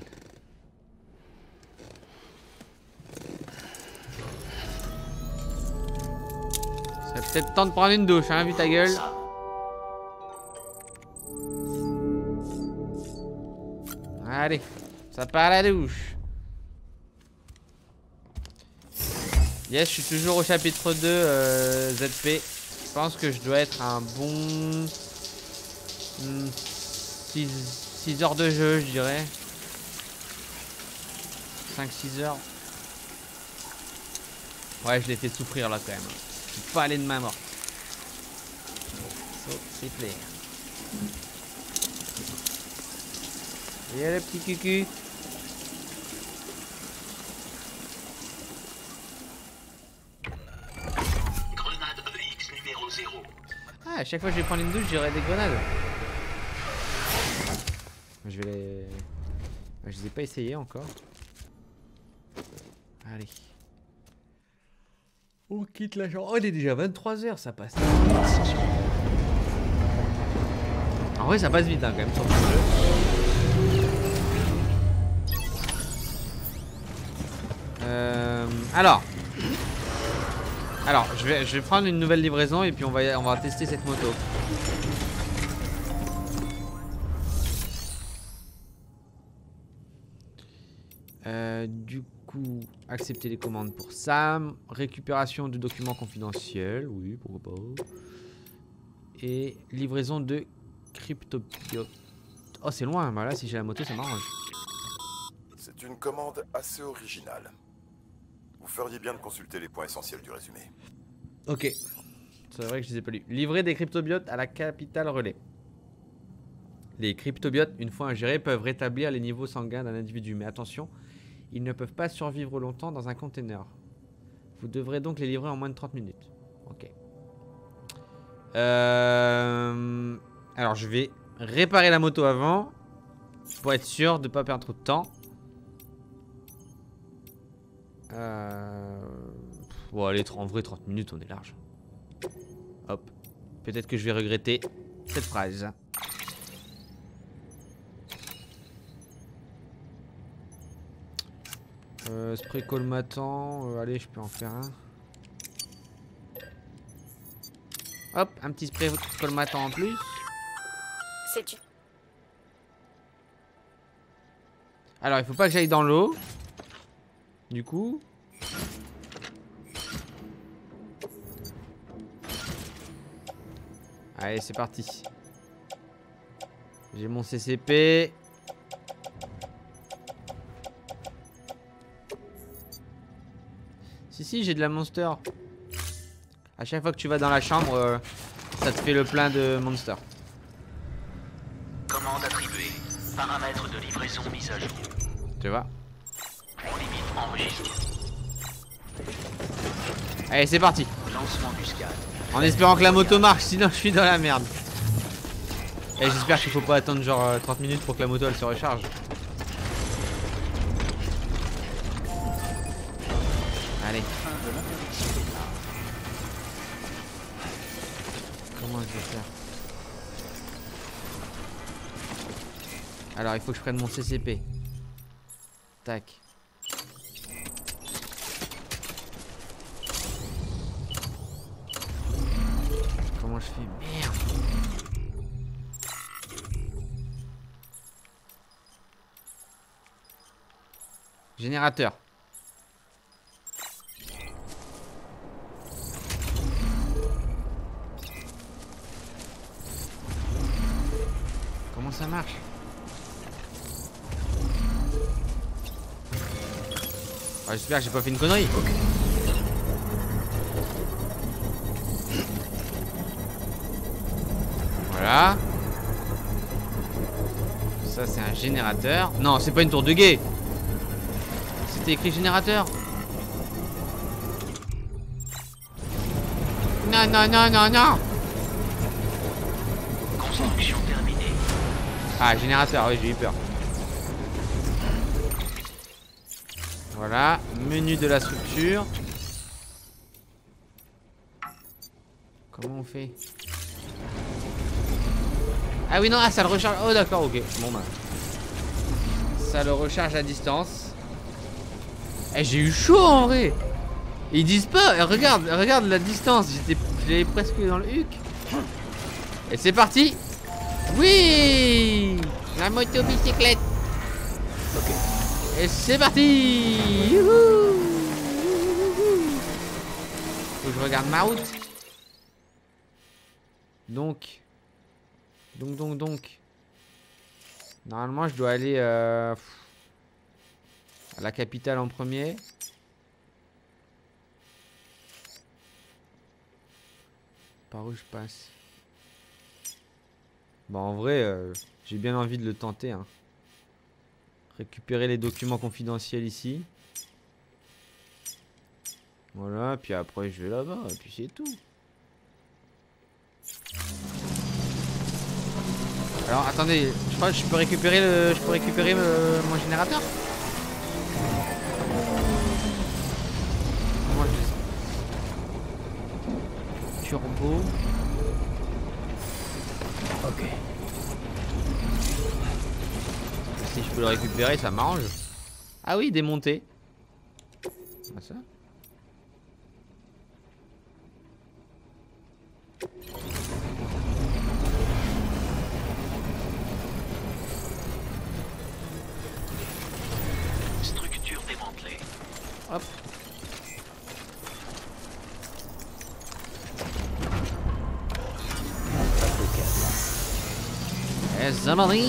C'est peut-être temps de prendre une douche, hein, vu ta gueule. Allez, ça part à la douche. Yes, je suis toujours au chapitre deux, euh, Z P. Je pense que je dois être un bon... Hmm, six heures de jeu, je dirais. cinq six heures. Ouais, je l'ai fait souffrir là quand même. Je peux pas aller de main morte. So, c'est clair. Et le petit cucu. Grenade E X numéro zéro. Ah, à chaque fois que je vais prendre une douche, j'aurai des grenades. Je vais les... Je les ai pas essayé encore. Allez. On quitte la chambre. Oh, il est déjà vingt-trois heures, ça passe. En vrai, ça passe vite hein, quand même sur le jeu. Euh, alors. Alors, je vais, je vais prendre une nouvelle livraison et puis on va, on va tester cette moto. Euh, du coup, accepter les commandes pour Sam. Récupération de documents confidentiels. Oui, pourquoi pas. Et livraison de cryptobiote. Oh, c'est loin. Bah là, si j'ai la moto, ça m'arrange. C'est une commande assez originale. Vous feriez bien de consulter les points essentiels du résumé. Ok. C'est vrai que je les ai pas lus. Livrer des cryptobiotes à la capitale relais. Les cryptobiotes, une fois ingérés, peuvent rétablir les niveaux sanguins d'un individu. Mais attention, ils ne peuvent pas survivre longtemps dans un container. Vous devrez donc les livrer en moins de trente minutes. Ok. Euh... Alors, je vais réparer la moto avant. Pour être sûr de ne pas perdre trop de temps. Euh... Bon, allez, en vrai, trente minutes, on est large. Hop. Peut-être que je vais regretter cette phrase. Euh, spray colmatant. Euh, allez, je peux en faire un. Hop, un petit spray colmatant en plus. C'est tu. Alors, il faut pas que j'aille dans l'eau. Du coup. Allez, c'est parti. J'ai mon C C P. Si, si, j'ai de la monster. À chaque fois que tu vas dans la chambre, euh, ça te fait le plein de monster. Commande attribuée. Paramètres de livraison mis à jour. Tu vois? Limite enregistrée. Allez, c'est parti. Lancement buscade. En espérant que la moto marche, sinon je suis dans la merde. Et j'espère qu'il faut pas attendre genre euh, trente minutes pour que la moto elle se recharge. Allez. Comment je vais faire? Alors il faut que je prenne mon C C P. Tac. Comment je fais? Merde. Générateur. Comment ça marche? Ah, j'espère que j'ai pas fait une connerie. Ok. Voilà. Ça c'est un générateur. Non, c'est pas une tour de guet. C'était écrit générateur. Non, non, non, non, non. Construction terminée. Ah, générateur, oui, j'ai eu peur. Voilà, menu de la structure. Comment on fait? Ah oui, non, ah, ça le recharge. Oh, d'accord, ok. Bon, bah. Ça le recharge à distance. Eh, j'ai eu chaud en vrai. Ils disent pas. Eh, regarde, regarde la distance. J'étais j'étais presque dans le huc. Et c'est parti. Oui, la moto bicyclette. Ok. Et c'est parti. Youhou. Faut que je regarde ma route. Donc. Donc, donc, donc. Normalement, je dois aller euh, à la capitale en premier. Par où je passe? Bon, en vrai, euh, j'ai bien envie de le tenter. Hein. Récupérer les documents confidentiels ici. Voilà, puis après je vais là-bas, et puis c'est tout. Alors attendez, je crois que je peux récupérer le. Je peux récupérer le, mon générateur. Comment je descends? Turbo. Ok. Si je peux le récupérer, ça m'arrange. Ah oui, démonter. Ah, ça. Structure démantelée. Hop. submarine.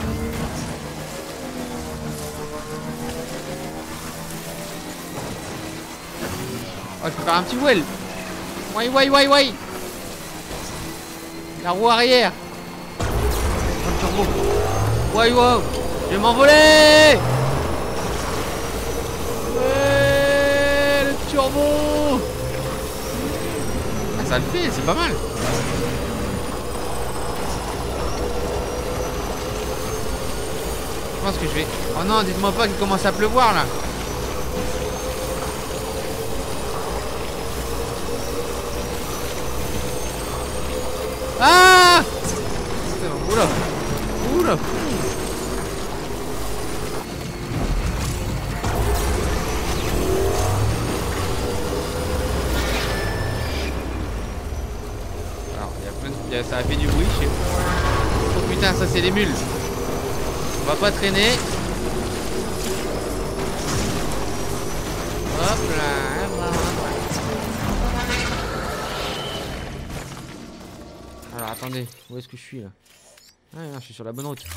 Oh, je peux faire un petit well. Wai wai wai wai. La roue arrière. Oh, le turbo. Wai wow. Je vais m'envoler. Ouais, le turbo. Ah, ça le fait, c'est pas mal. Je pense que je vais... Oh non, dites-moi pas qu'il commence à pleuvoir là. Ah! Oula! Oula! Alors, il y a plein de... il y a... ça a fait du bruit, je sais pas. Oh putain, ça c'est les mules. On va pas traîner. Hop là. Alors attendez, où est-ce que je suis là? Ah non, je suis sur la bonne route.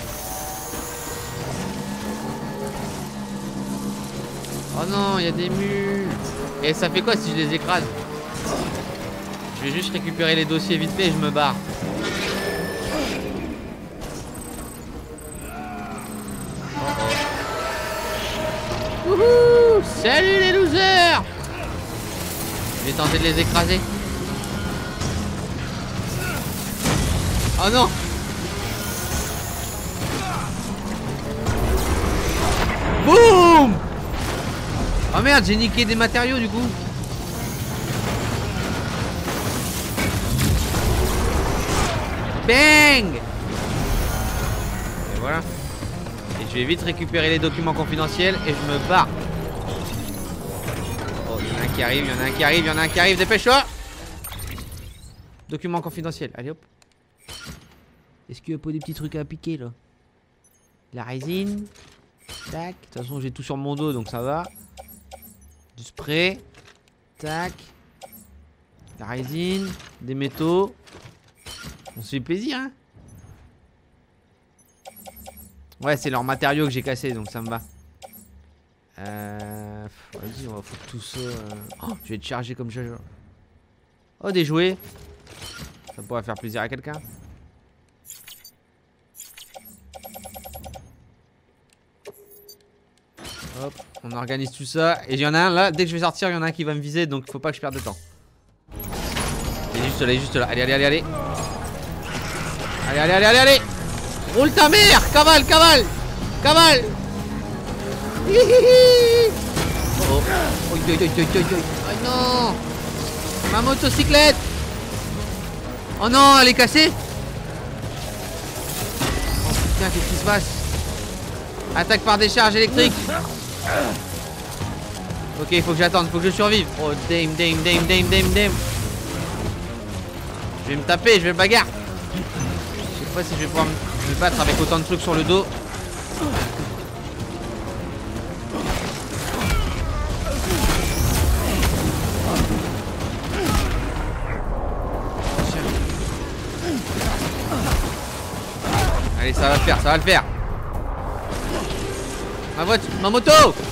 Oh non, il y a des mules. Et ça fait quoi si je les écrase? Je vais juste récupérer les dossiers vite fait et je me barre. Wouhou! Salut les losers! Je vais tenter de les écraser. Oh non! Boum! Oh merde, j'ai niqué des matériaux du coup. Bang! Et voilà. Et je vais vite récupérer les documents confidentiels et je me barre. Oh, il y en a un qui arrive, il y en a un qui arrive, il y en a un qui arrive, dépêche-toi! Documents confidentiels, allez hop. Est-ce qu'il y a pas des petits trucs à piquer là? La résine. Tac. De toute façon j'ai tout sur mon dos donc ça va. Du spray. Tac. La résine. Des métaux. On se fait plaisir hein. Ouais c'est leurs matériaux que j'ai cassés donc ça me va. Euh... Vas-y on va foutre tout ça. Euh... Oh, je vais te charger comme ça. Oh des jouets. Ça pourrait faire plaisir à quelqu'un. Hop, on organise tout ça. Et il y en a un là, dès que je vais sortir, il y en a un qui va me viser, donc faut pas que je perde de temps. Il est juste là, il est juste là. Allez, allez, allez, allez. Allez, allez, allez, allez, allez. Roule ta mère. Cavale, cavale. Cavale. Hihihi. Oh, oh. Oh, oh, oh, oh, oh. Oh non. Ma motocyclette. Oh non, elle est cassée. Oh putain, qu'est-ce qui se passe? Attaque par décharge électrique. Ok, il faut que j'attende, faut que je survive. Oh, damn, damn, damn, damn, damn, damn. Je vais me taper, je vais me bagarre. Je sais pas si je vais pouvoir me battre avec autant de trucs sur le dos. Allez, ça va le faire, ça va le faire. Ma voiture, ma moto.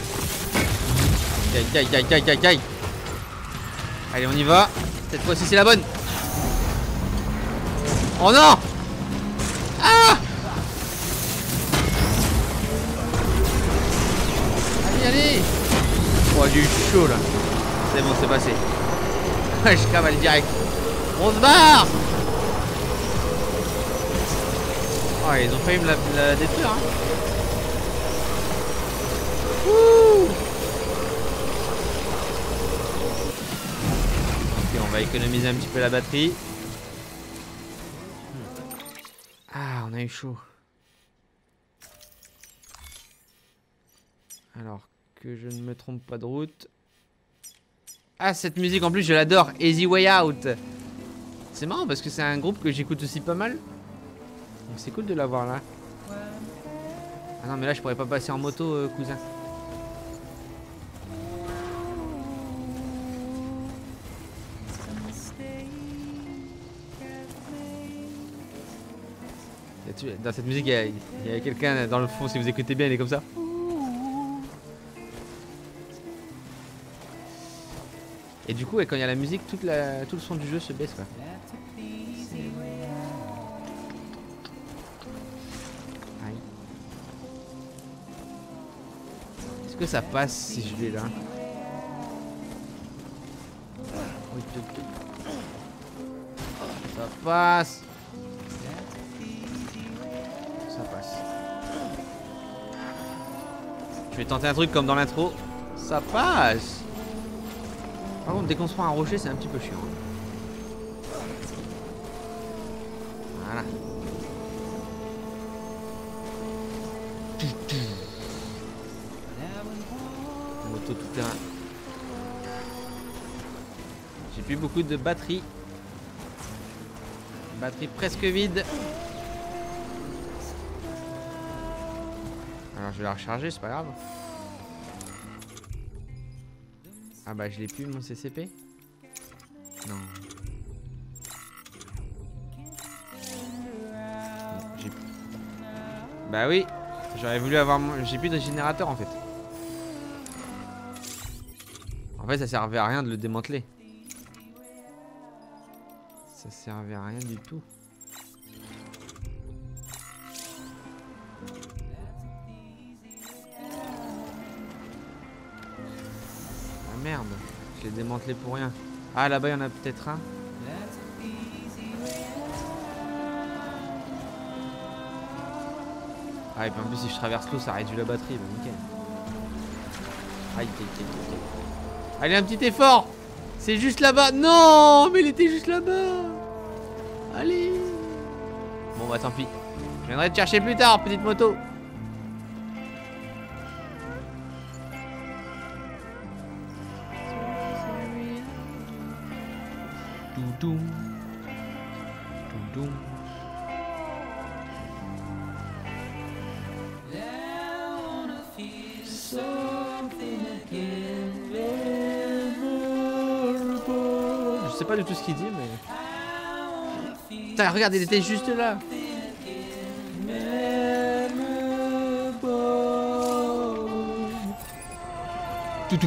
Aïe, aïe, aïe, aïe, aïe, aïe. Allez, on y va. Cette fois-ci, c'est la bonne. Oh non. Ah. Allez, allez. Oh, j'ai eu chaud, là. C'est bon, c'est passé. Je cavale direct. On se barre. Oh, ils ont failli me la, la détruire, hein. Ouh. Ok, on va économiser un petit peu la batterie. Ah, on a eu chaud. Alors, que je ne me trompe pas de route. Ah, cette musique en plus, je l'adore. Easy Way Out. C'est marrant parce que c'est un groupe que j'écoute aussi pas mal. Donc c'est cool de l'avoir là. Ah non, mais là, je pourrais pas passer en moto, euh, cousin. tu, dans cette musique, il y a, il y a quelqu'un dans le fond, si vous écoutez bien, il est comme ça. Et du coup, ouais, quand il y a la musique, toute la, tout le son du jeu se baisse quoi. Aïe. Est-ce que ça passe si je vais là? Oui, tout, tout. Ça passe. Ça passe. Je vais tenter un truc comme dans l'intro. Ça passe. Par contre, dès qu'on se prend un rocher, c'est un petit peu chiant. Voilà. Moto tout terrain. J'ai plus beaucoup de batterie. Batterie presque vide. Alors je vais la recharger, c'est pas grave. Ah bah je l'ai plus mon C C P. Non. J'ai... Bah oui. J'aurais voulu avoir mon... J'ai plus de générateur en fait. En fait ça servait à rien de le démanteler. Ça servait à rien du tout. Merde, je l'ai démantelé pour rien. Ah là-bas il y en a peut-être un. Ah et puis en plus si je traverse l'eau ça réduit la batterie, bah nickel. Aïe, aïe, aïe, aïe. Allez un petit effort. C'est juste là-bas. Non mais il était juste là-bas. Allez. Bon bah tant pis. Je viendrai te chercher plus tard, petite moto. Doum. Doum. Je sais pas du tout ce qu'il dit mais... Putain regarde il était juste là. Toutou.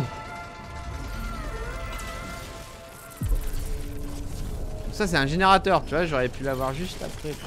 Ça c'est un générateur, tu vois, j'aurais pu l'avoir juste après quoi.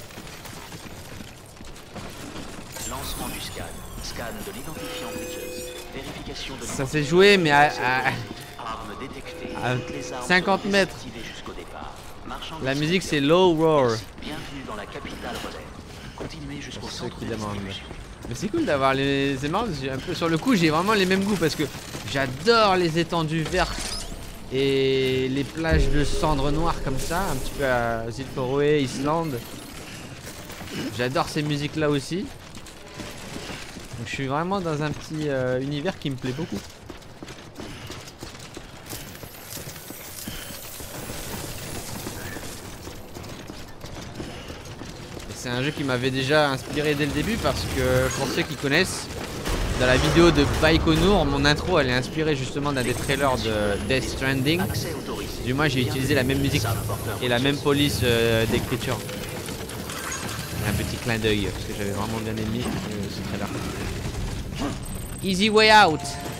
Lancement du scan. Scan de l'identifiant Bridges. Vérification de ça s'est joué mais à, à, armes détectées. à les armes cinquante mètres. jusqu'au départ. Marchand La musique c'est Low Roar. Bienvenue dans la capitale relève. Continuez jusqu'au centre qui de demandent. distribution. Mais c'est cool d'avoir les... C'est marrant, un peu sur le coup j'ai vraiment les mêmes goûts parce que j'adore les étendues vertes. Et les plages de cendres noires comme ça, un petit peu à Zilforoe, Islande. J'adore ces musiques là aussi. Donc je suis vraiment dans un petit euh, univers qui me plaît beaucoup. C'est un jeu qui m'avait déjà inspiré dès le début parce que pour ceux qui connaissent, dans la vidéo de Baïkonour, mon intro elle est inspirée justement d'un des trailers de Death Stranding. Du moins j'ai utilisé la même musique et la même police euh, d'écriture. Un petit clin d'œil parce que j'avais vraiment bien aimé euh, ce trailer. Easy way out.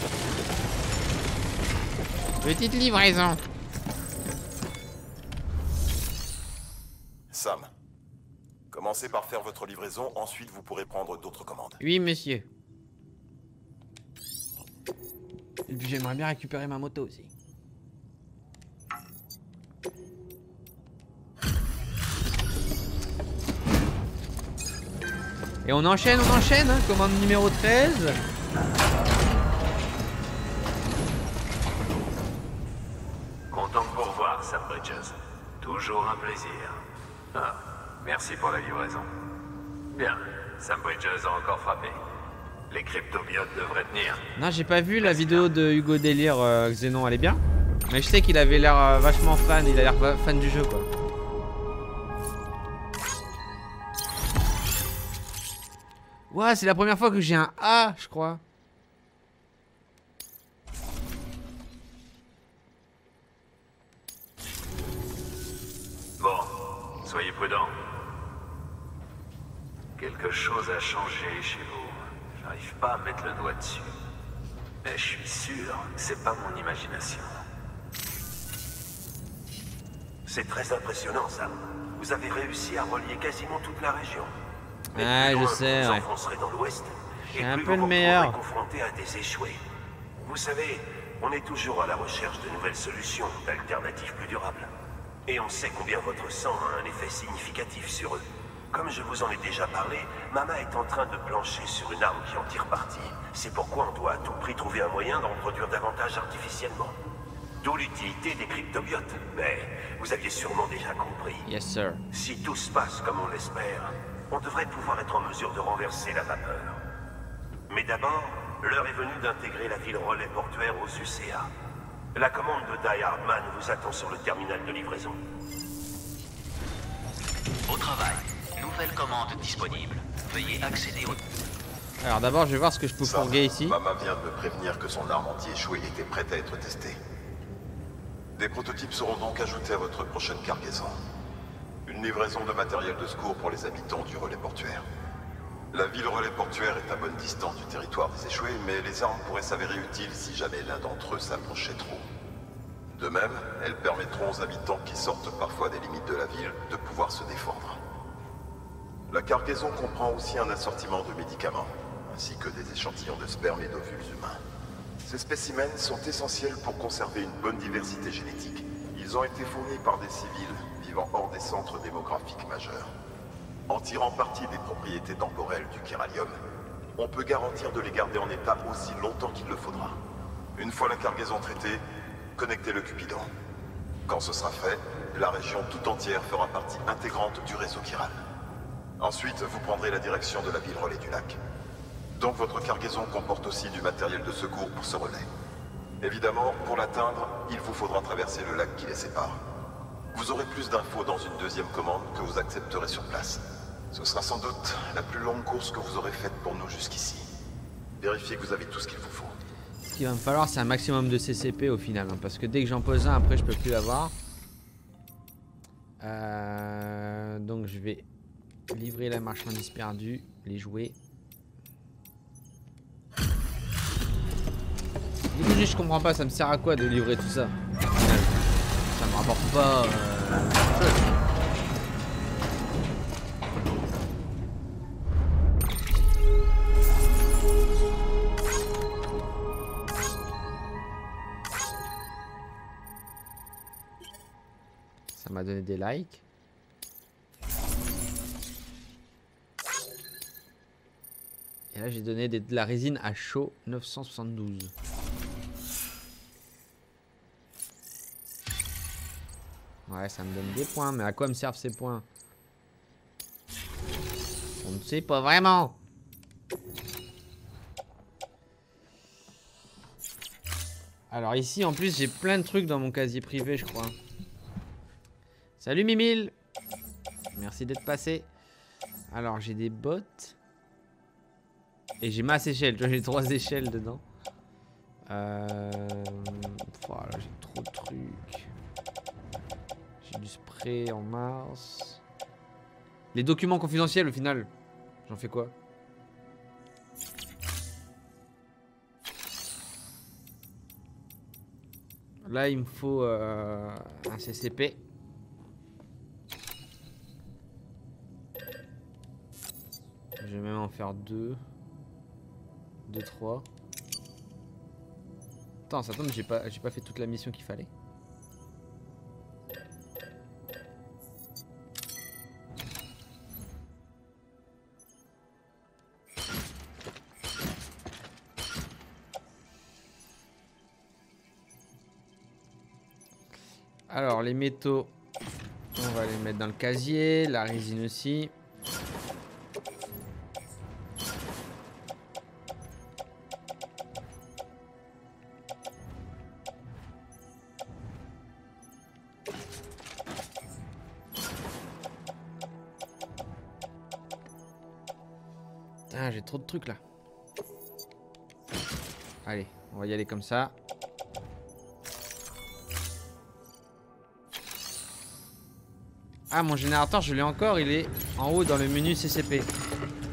Petite livraison. Sam, commencez par faire votre livraison, ensuite vous pourrez prendre d'autres commandes. Oui monsieur. Et puis j'aimerais bien récupérer ma moto aussi. Et on enchaîne, on enchaîne, hein, commande numéro treize. Content de vous revoir, Sam Bridges. Toujours un plaisir. Ah, merci pour la livraison. Bien, Sam Bridges a encore frappé. Les cryptobiotes devraient tenir. Non, j'ai pas vu la vidéo de Hugo Délire euh, Xenon, elle est bien. Mais je sais qu'il avait l'air euh, vachement fan, il a l'air fan du jeu quoi. Ouah, c'est la première fois que j'ai un A, je crois. Bon, soyez prudents. Quelque chose a changé chez vous. J'arrive pas à mettre le doigt dessus. Mais je suis sûr que c'est pas mon imagination. C'est très impressionnant, ça. Vous avez réussi à relier quasiment toute la région. Mais Ah, plus je loin sais, vous ouais. enfoncerez dans l'ouest, C'est et un plus peu vous le meilleur. vous retrouverez confronté à des échoués. Vous savez, on est toujours à la recherche de nouvelles solutions, d'alternatives plus durables. Et on sait combien votre sang a un effet significatif sur eux. Comme je vous en ai déjà parlé, Mama est en train de plancher sur une arme qui en tire parti. C'est pourquoi on doit à tout prix trouver un moyen d'en produire davantage artificiellement. D'où l'utilité des cryptobiotes. Mais vous aviez sûrement déjà compris. Yes, sir. Si tout se passe comme on l'espère, on devrait pouvoir être en mesure de renverser la vapeur. Mais d'abord, l'heure est venue d'intégrer la ville relais portuaire aux U C A. La commande de Die Hardman vous attend sur le terminal de livraison. Au travail. Nouvelle commande disponible. Veuillez accéder au... Alors d'abord, je vais voir ce que je peux Ça, fourguer ici. Mama vient de me prévenir que son arme anti-échouée était prête à être testée. Des prototypes seront donc ajoutés à votre prochaine cargaison. Une livraison de matériel de secours pour les habitants du relais portuaire. La ville relais portuaire est à bonne distance du territoire des échoués, mais les armes pourraient s'avérer utiles si jamais l'un d'entre eux s'approchait trop. De même, elles permettront aux habitants qui sortent parfois des limites de la ville de pouvoir se défendre. La cargaison comprend aussi un assortiment de médicaments, ainsi que des échantillons de sperme et d'ovules humains. Ces spécimens sont essentiels pour conserver une bonne diversité génétique. Ils ont été fournis par des civils vivant hors des centres démographiques majeurs. En tirant parti des propriétés temporelles du chiralium, on peut garantir de les garder en état aussi longtemps qu'il le faudra. Une fois la cargaison traitée, connectez le Cupidon. Quand ce sera fait, la région tout entière fera partie intégrante du réseau chiral. Ensuite, vous prendrez la direction de la ville relais du lac. Donc votre cargaison comporte aussi du matériel de secours pour ce relais. Évidemment, pour l'atteindre, il vous faudra traverser le lac qui les sépare. Vous aurez plus d'infos dans une deuxième commande que vous accepterez sur place. Ce sera sans doute la plus longue course que vous aurez faite pour nous jusqu'ici. Vérifiez que vous avez tout ce qu'il vous faut. Ce qu'il va me falloir, c'est un maximum de C C P au final, hein, parce que dès que j'en pose un, après je peux plus l'avoir. Euh, donc je vais livrer la marchandise perdue, les jouets. Du coup, je comprends pas, ça me sert à quoi de livrer tout ça? Au final, ça me rapporte pas euh, chose. Ça m'a donné des likes. Et là j'ai donné des, de la résine à chaud neuf cent soixante-douze. Ouais, ça me donne des points, mais à quoi me servent ces points? On ne sait pas vraiment. Alors ici en plus j'ai plein de trucs dans mon casier privé je crois. Salut Mimile. Merci d'être passé. Alors j'ai des bottes. Et j'ai masse échelle, tu vois j'ai trois échelles dedans. Euh... Voilà, j'ai trop de trucs. J'ai du spray en mars. Les documents confidentiels au final, j'en fais quoi? Là il me faut euh, un C C P. Je vais même en faire deux. Deux, trois. Attends, ça tombe, j'ai pas, j'ai pas fait toute la mission qu'il fallait. Alors, les métaux, on va les mettre dans le casier, la résine aussi. Putain, j'ai trop de trucs là. Allez, on va y aller comme ça. Ah, mon générateur, je l'ai encore, il est en haut dans le menu C C P.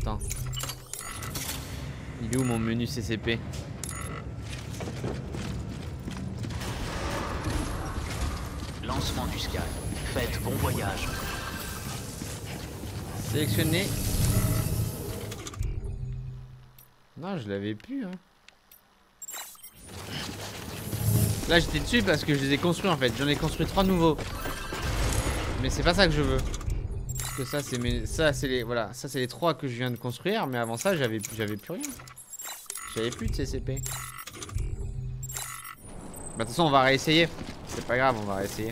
Attends. Il est où mon menu C C P? Lancement du scan. Faites bon voyage. Sélectionner. Non, je l'avais plus. Hein. Là, j'étais dessus parce que je les ai construits en fait. J'en ai construit trois nouveaux. Mais c'est pas ça que je veux. Parce que ça, c'est mes... ça, c'est les, voilà, ça c'est les trois que je viens de construire. Mais avant ça, j'avais, j'avais plus rien. J'avais plus de C C P. Bah, de toute façon, on va réessayer. C'est pas grave, on va réessayer.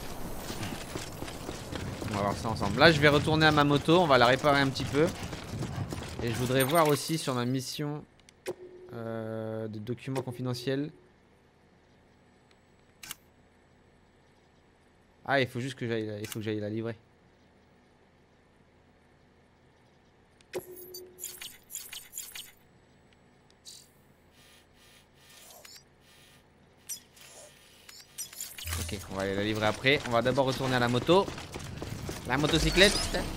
On va voir ça ensemble. Là, je vais retourner à ma moto. On va la réparer un petit peu. Et je voudrais voir aussi sur ma mission euh, de documents confidentiels. Ah, il faut juste que j'aille, il faut que j'aille la livrer. Ok, on va aller la livrer après. On va d'abord retourner à la moto. La motocyclette.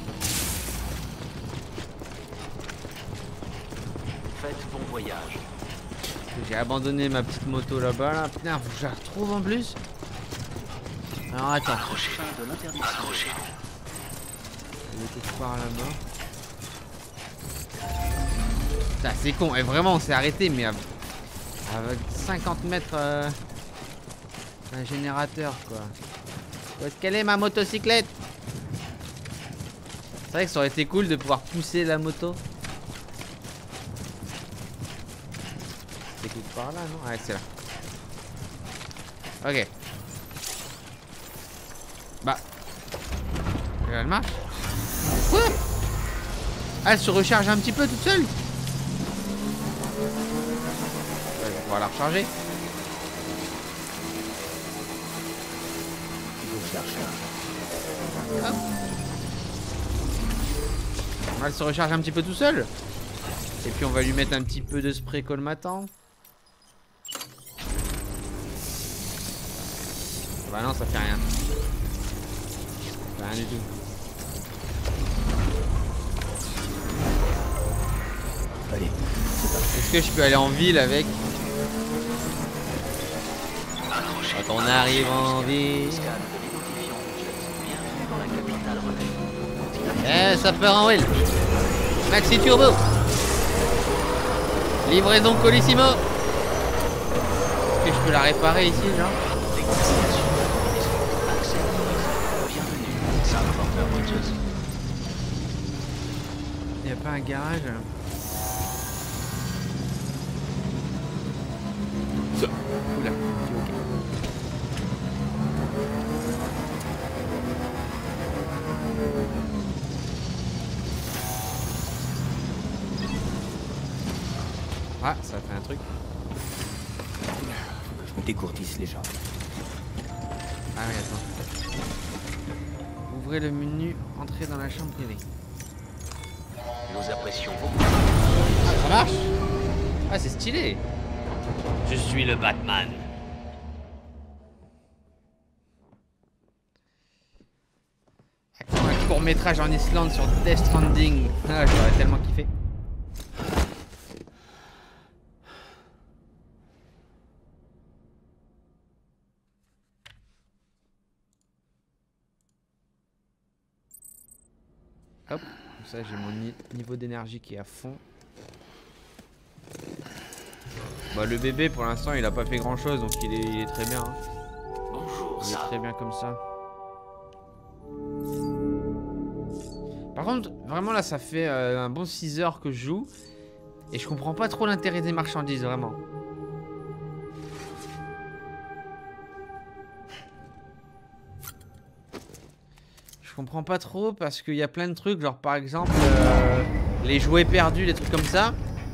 Faites bon voyage. J'ai abandonné ma petite moto là-bas. Là. Putain, faut que je la retrouve en plus. Alors attends. Accrochez. Fin de l'interdiction. Accrochez. Il est quelque part là-bas. Putain, c'est con. Et vraiment, on s'est arrêté, mais à, à cinquante mètres euh, un générateur, quoi. Où est-ce qu'elle est, ma motocyclette? C'est vrai que ça aurait été cool de pouvoir pousser la moto. C'est quelque part là, non? Ouais, c'est là. Ok. Bah. Elle marche. Quoi? Ah, elle se recharge un petit peu toute seule. On va la recharger. Hop. Elle se recharge un petit peu tout seul. Et puis on va lui mettre un petit peu de spray colmatant. Bah non, ça fait rien. Rien du tout. Allez, est-ce que je peux aller en ville avec? Quand on arrive en ville. Eh, ça part en ville. Maxi Turbo. Livraison Colissimo. Est-ce que je peux la réparer ici, genre? Il n'y a pas un garage? Oula, ok. Ah, ça fait un truc. Je me décourtisse les gens. Ah oui, attends. Ouvrez le menu, entrez dans la chambre privée. Nous apprécions beaucoup. Ah, ça marche. Ah, c'est stylé. Je suis le Batman. Un court métrage en Islande sur Death Stranding. Ah, j'aurais tellement kiffé. Hop, comme ça j'ai mon ni niveau d'énergie qui est à fond. Bah le bébé pour l'instant il a pas fait grand chose donc il est, il est très bien. Hein. Bonjour, il est très bien comme ça. Par contre vraiment là ça fait euh, un bon six heures que je joue. Et je comprends pas trop l'intérêt des marchandises vraiment. Je comprends pas trop parce qu'il y a plein de trucs, genre par exemple euh, les jouets perdus, des trucs comme ça.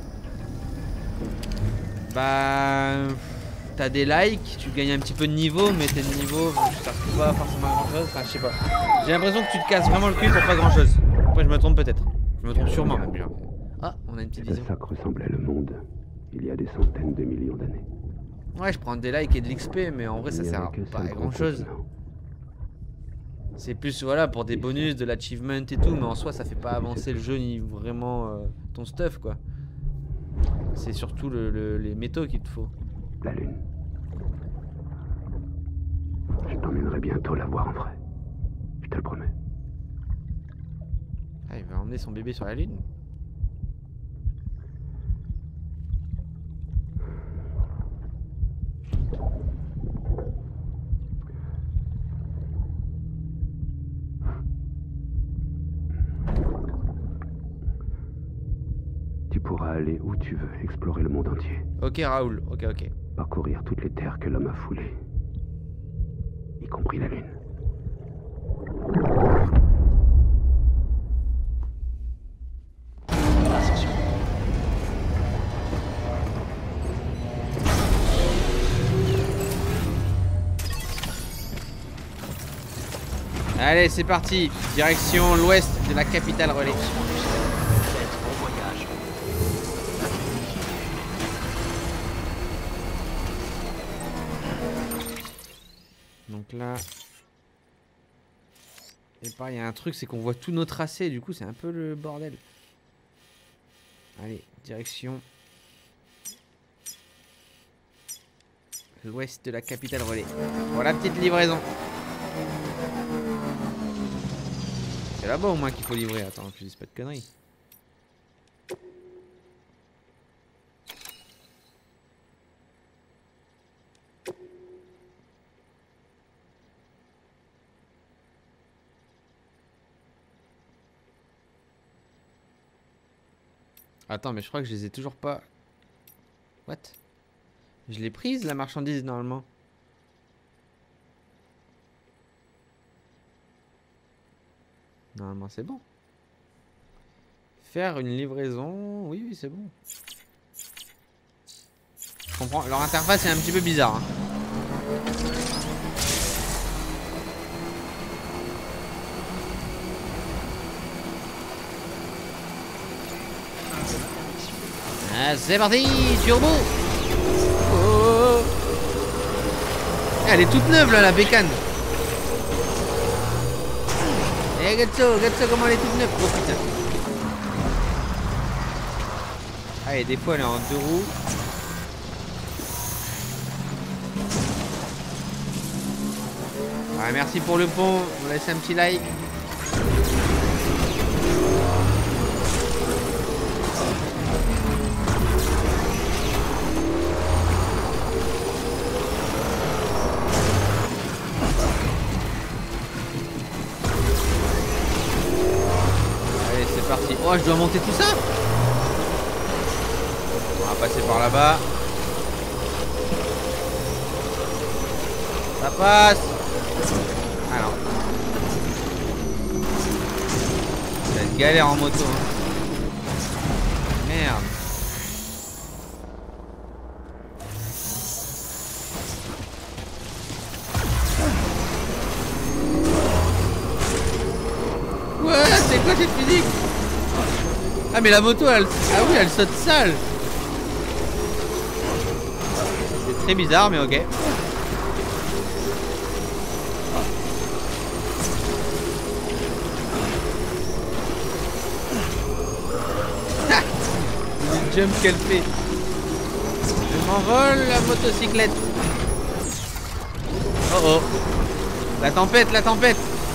Bah t'as des likes, tu gagnes un petit peu de niveau, mais tes niveaux ça ne pas forcément grand chose, enfin je sais pas. J'ai l'impression que tu te casses vraiment le cul pour pas grand chose. Après je me trompe peut-être. Je me trompe sûrement même genre. Ah, on a une petite vision. Ça ressemblait le monde il y a des centaines de millions d'années. Ouais, je prends des likes et de l'X P, mais en vrai ça sert pas à grand chose. C'est plus voilà pour des bonus, de l'achievement et tout, mais en soi ça fait pas avancer le jeu ni vraiment euh, ton stuff quoi. C'est surtout le, le, les métaux qu'il te faut. La lune. Je t'emmènerai bientôt la voir en vrai. Je te le promets. Ah, il va emmener son bébé sur la lune. Tu pourras aller où tu veux, explorer le monde entier. Ok Raoul, ok ok. Parcourir toutes les terres que l'homme a foulées. Y compris la lune. Allez, c'est parti. Direction l'ouest de la capitale relais. Bon voyage. Donc là... Et pareil, il y a un truc, c'est qu'on voit tous nos tracés, du coup c'est un peu le bordel. Allez, direction... l'ouest de la capitale relais. Voilà, petite livraison. C'est là-bas au moins qu'il faut livrer. Attends, que je dise pas de conneries. Attends, mais je crois que je les ai toujours pas... What? Je l'ai prise la marchandise normalement. Normalement c'est bon. Faire une livraison... Oui, oui, c'est bon. Je comprends. Leur interface est un petit peu bizarre. Hein. Ah, c'est parti, turbo. Oh. Elle est toute neuve là, la bécane. Eh, regarde ça, regarde ça comment elle est toute neuve. Oh putain. Ah, et des fois elle est en deux roues. Ah, merci pour le pont. On laisse un petit like. Oh, je dois monter tout ça. On va passer par là-bas. Ça passe. Ah non. C'est une galère en moto. Hein. Merde. Ouais, c'est quoi cette physique? Ah mais la moto elle... Ah oui elle saute sale. C'est très bizarre mais ok. Le jump qu'elle fait. Je m'envole la motocyclette. Oh oh. La tempête, la tempête.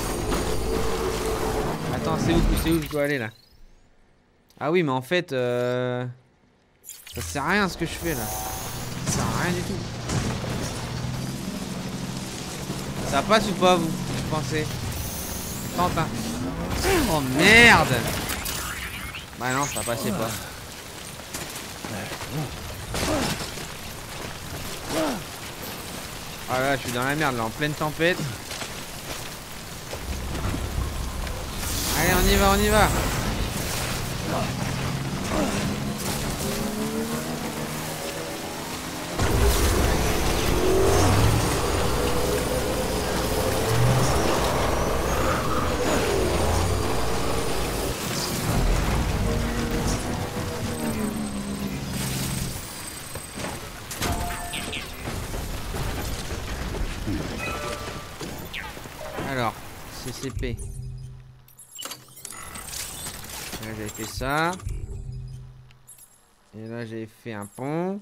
Attends, c'est où, c'est où je dois aller là? Ah oui mais en fait euh... ça sert à rien ce que je fais là. Ça sert à rien du tout. Ça passe ou pas vous, vous pensez? Tente hein. Oh merde. Bah non ça passait pas. Ah là je suis dans la merde là en pleine tempête. Allez on y va, on y va. C P. Là j'avais fait ça. Et là j'avais fait un pont.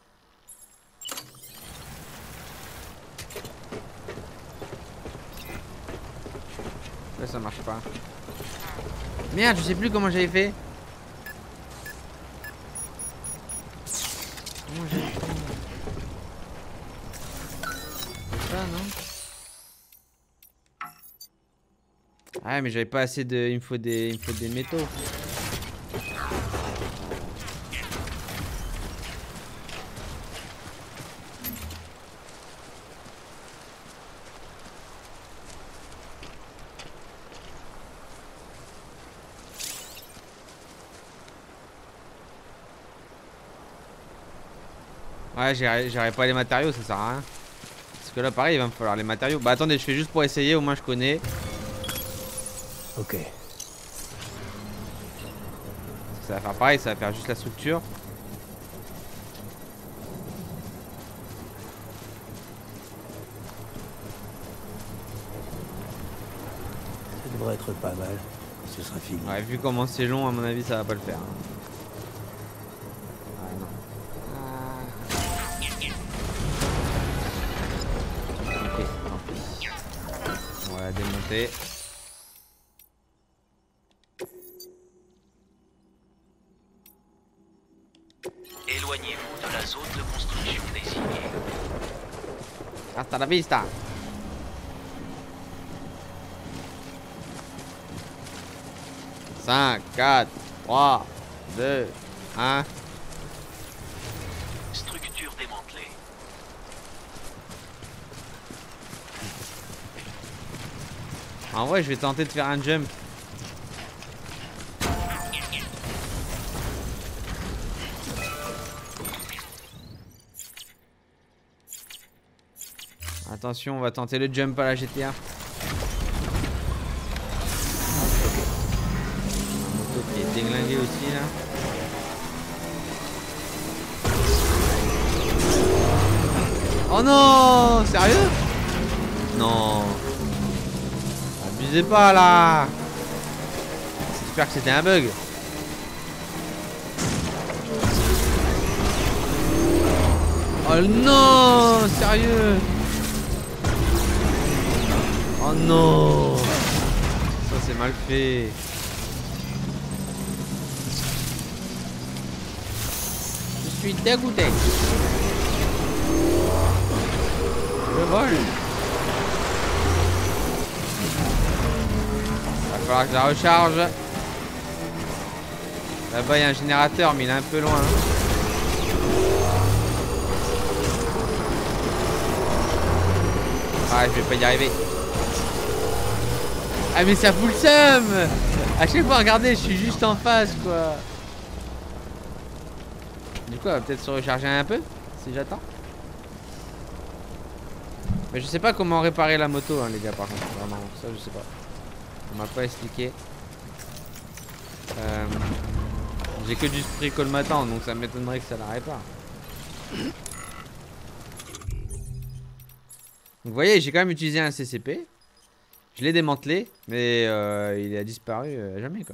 Là ça marche pas. Merde, je sais plus comment j'avais fait. Comment j'avais fait? C'est ça, non? Ah mais j'avais pas assez de... Il me faut des... Il me faut des métaux. Ouais, j'aurais pas les matériaux, ça sert à rien. Parce que là, pareil, il va me falloir les matériaux. Bah attendez, je fais juste pour essayer, au moins je connais. Ok. Ça va faire pareil, ça va faire juste la structure. Ça devrait être pas mal. Ce sera fini. Ouais, vu comment c'est long, à mon avis, ça va pas le faire. Hein. Ouais, non. Ok, tant pis. On va la démonter. Éloignez-vous de la zone de construction désignée. Hasta la vista. cinq, quatre, trois, deux, un. Structure démantelée. En vrai, je vais tenter de faire un jump. Attention, on va tenter le jump à la G T A. Un moto qui est déglingué aussi là. Oh non, sérieux? Non. Abusez pas là. J'espère que c'était un bug. Oh non, sérieux? Oh non! Ça c'est mal fait. Je suis dégoûté. Je vole. Va falloir que je la recharge. Là-bas il y a un générateur mais il est un peu loin. Ah je vais pas y arriver. Ah mais ça fout le seum. À chaque fois regardez je suis juste en face quoi. Du coup on va peut-être se recharger un peu si j'attends. Mais je sais pas comment réparer la moto hein, les gars par contre. Vraiment ça je sais pas. On m'a pas expliqué. euh, J'ai que du spray colmatant donc ça m'étonnerait que ça la répare. Donc vous voyez j'ai quand même utilisé un C C P. Je l'ai démantelé, mais euh, il a disparu euh, à jamais quoi.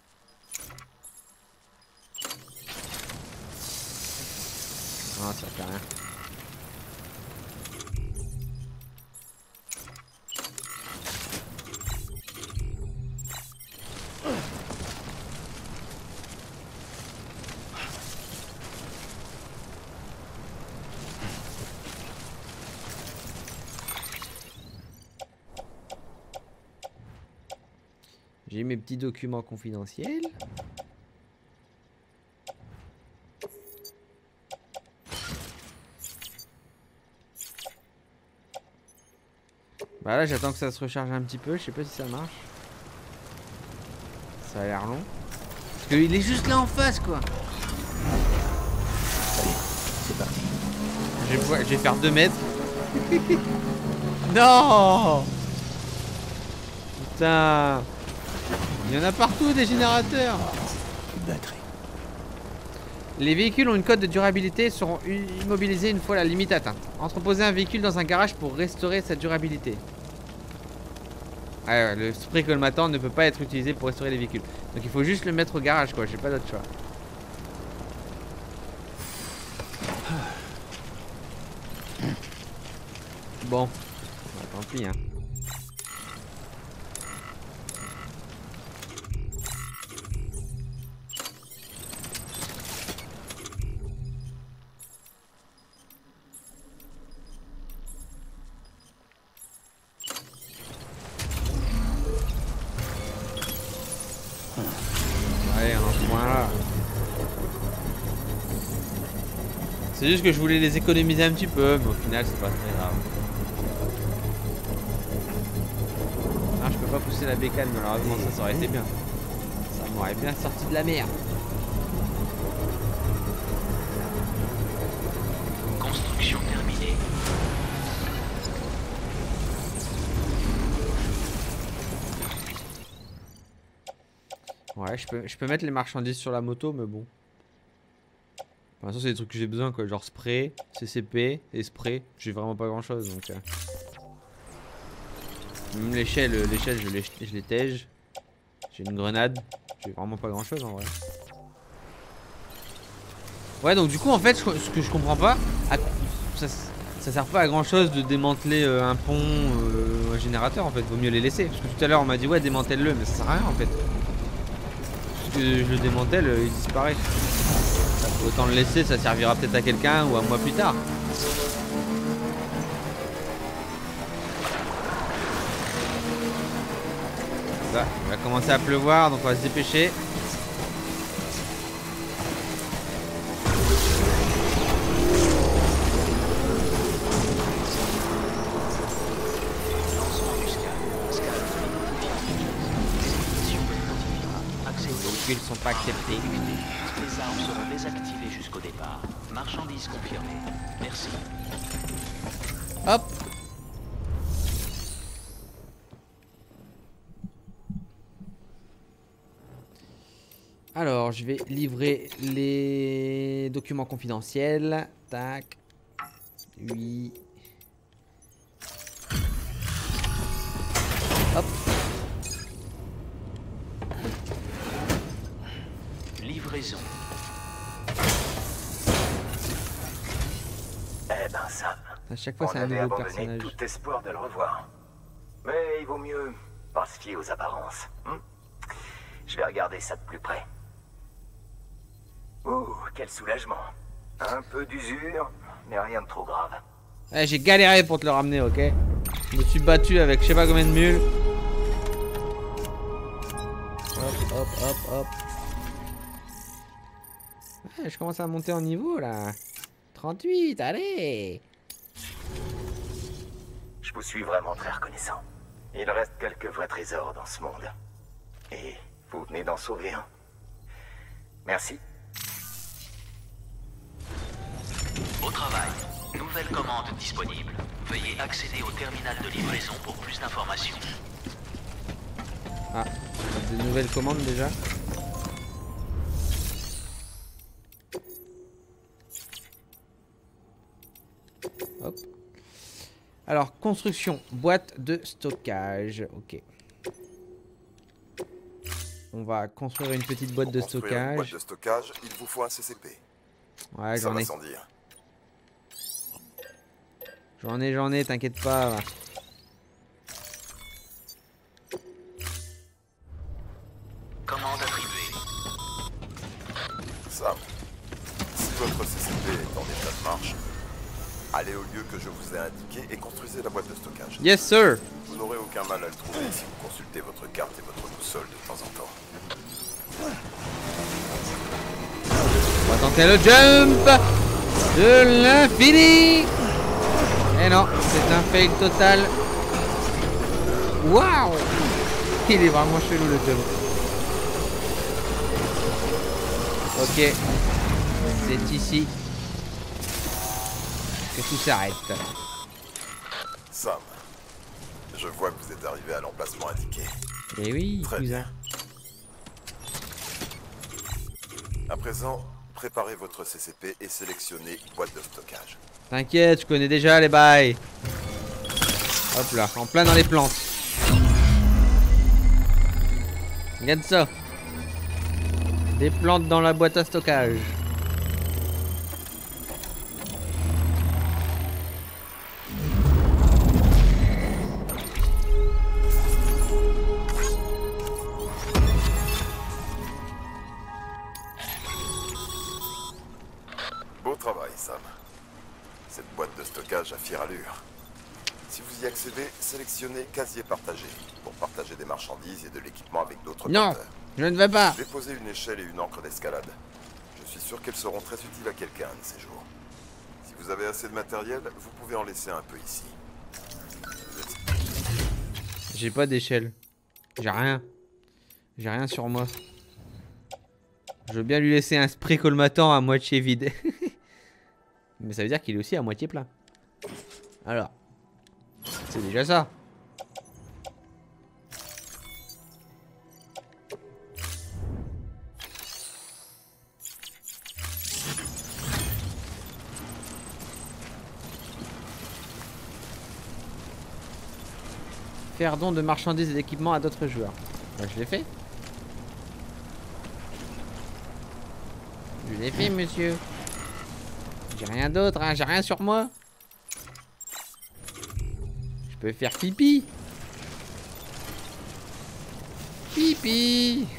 Non, ça fait rien. J'ai mes petits documents confidentiels. Bah là j'attends que ça se recharge un petit peu, je sais pas si ça marche. Ça a l'air long. Parce qu'il est juste là en face quoi. Allez, c'est parti. Je vais, je vais faire deux mètres. Non. Putain. Il y en a partout des générateurs. Batterie. Les véhicules ont une cote de durabilité et seront immobilisés une fois la limite atteinte. Entreposez un véhicule dans un garage pour restaurer sa durabilité. Ah, le spray colmatant ne peut pas être utilisé pour restaurer les véhicules. Donc il faut juste le mettre au garage quoi, j'ai pas d'autre choix. Bon, bah, tant pis hein. Allez, on en se point là. C'est juste que je voulais les économiser un petit peu, mais au final c'est pas très grave. Ah, je peux pas pousser la bécane, malheureusement ça, ça aurait été bien. Ça m'aurait bien sorti de la merde. Construction terminée. Ouais, je peux, je peux mettre les marchandises sur la moto, mais bon. Pour l'instant, c'est des trucs que j'ai besoin, quoi. Genre spray, C C P et spray. J'ai vraiment pas grand chose, donc. Euh... Même l'échelle, l'échelle, je les tège. J'ai une grenade. J'ai vraiment pas grand chose en vrai. Ouais, donc du coup, en fait, ce que je comprends pas, à... ça, ça sert pas à grand chose de démanteler euh, un pont, euh, un générateur en fait. Vaut mieux les laisser. Parce que tout à l'heure, on m'a dit, ouais, démantèle-le, mais ça sert à rien en fait. Parce que je le démantèle, il disparaît. Autant le laisser, ça servira peut-être à quelqu'un ou à moi plus tard. Ça, il va commencer à pleuvoir, donc on va se dépêcher. Les véhicules sont pas acceptés. Les armes seront désactivées jusqu'au départ. Marchandises confirmées. Merci. Hop. Alors, je vais livrer les documents confidentiels. Tac. Oui. Hop. Livraison. Eh ben ça. À chaque fois, c'est un avait nouveau abandonné personnage. tout espoir de le revoir. Mais il vaut mieux pas se fier aux apparences. Hein? Je vais regarder ça de plus près. Ouh, quel soulagement. Un peu d'usure, mais rien de trop grave. Eh, j'ai galéré pour te le ramener, ok? Je me suis battu avec je sais pas combien de mules. Hop, hop, hop, hop. Ouais, je commence à monter en niveau là. trente-huit, allez! Je vous suis vraiment très reconnaissant. Il reste quelques vrais trésors dans ce monde. Et vous venez d'en sauver un. Merci. Au travail. Nouvelle commande disponible. Veuillez accéder au terminal de livraison pour plus d'informations. Ah, des nouvelles commandes déjà. Hop. Alors, construction, boîte de stockage. Ok. On va construire une petite boîte de Construire stockage. Une boîte de stockage, il vous faut un C C P. Ouais, Ça j'en va ai. sans dire. J'en ai, j'en ai, t'inquiète pas. Va. Commande attribuée. Sam, si votre C C P est en état de marche, allez au lieu que je vous ai indiqué et construisez la boîte de stockage. Yes, sir. Vous n'aurez aucun mal à le trouver si vous consultez votre carte et votre boussole de temps en temps. On va tenter le jump de l'infini. Et non, c'est un fail total. Waouh. Il est vraiment chelou le jump. Ok. C'est ici que tout s'arrête. Sam, je vois que vous êtes arrivé à l'emplacement indiqué. Eh oui, Très cousin. bien. À présent, préparez votre C C P et sélectionnez boîte de stockage. T'inquiète, je connais déjà les bails. Hop là, en plein dans les plantes. Regarde ça. Des plantes dans la boîte à stockage. Beau travail, Sam. Cette boîte de stockage a fière allure. Si vous y accédez, sélectionnez casier partagé pour partager des marchandises et de l'équipement avec d'autres Non, porteurs. je ne vais pas. Déposez une échelle et une encre d'escalade. Je suis sûr qu'elles seront très utiles à quelqu'un de ces jours. Si vous avez assez de matériel, vous pouvez en laisser un peu ici. J'ai pas d'échelle. J'ai rien. J'ai rien sur moi. Je veux bien lui laisser un spray colmatant à moitié vide. Mais ça veut dire qu'il est aussi à moitié plein. Alors. C'est déjà ça. Faire don de marchandises et d'équipements à d'autres joueurs. Bah, je l'ai fait. Je l'ai fait, monsieur. J'ai rien d'autre, hein. J'ai rien sur moi. Je peux faire pipi. Pipi.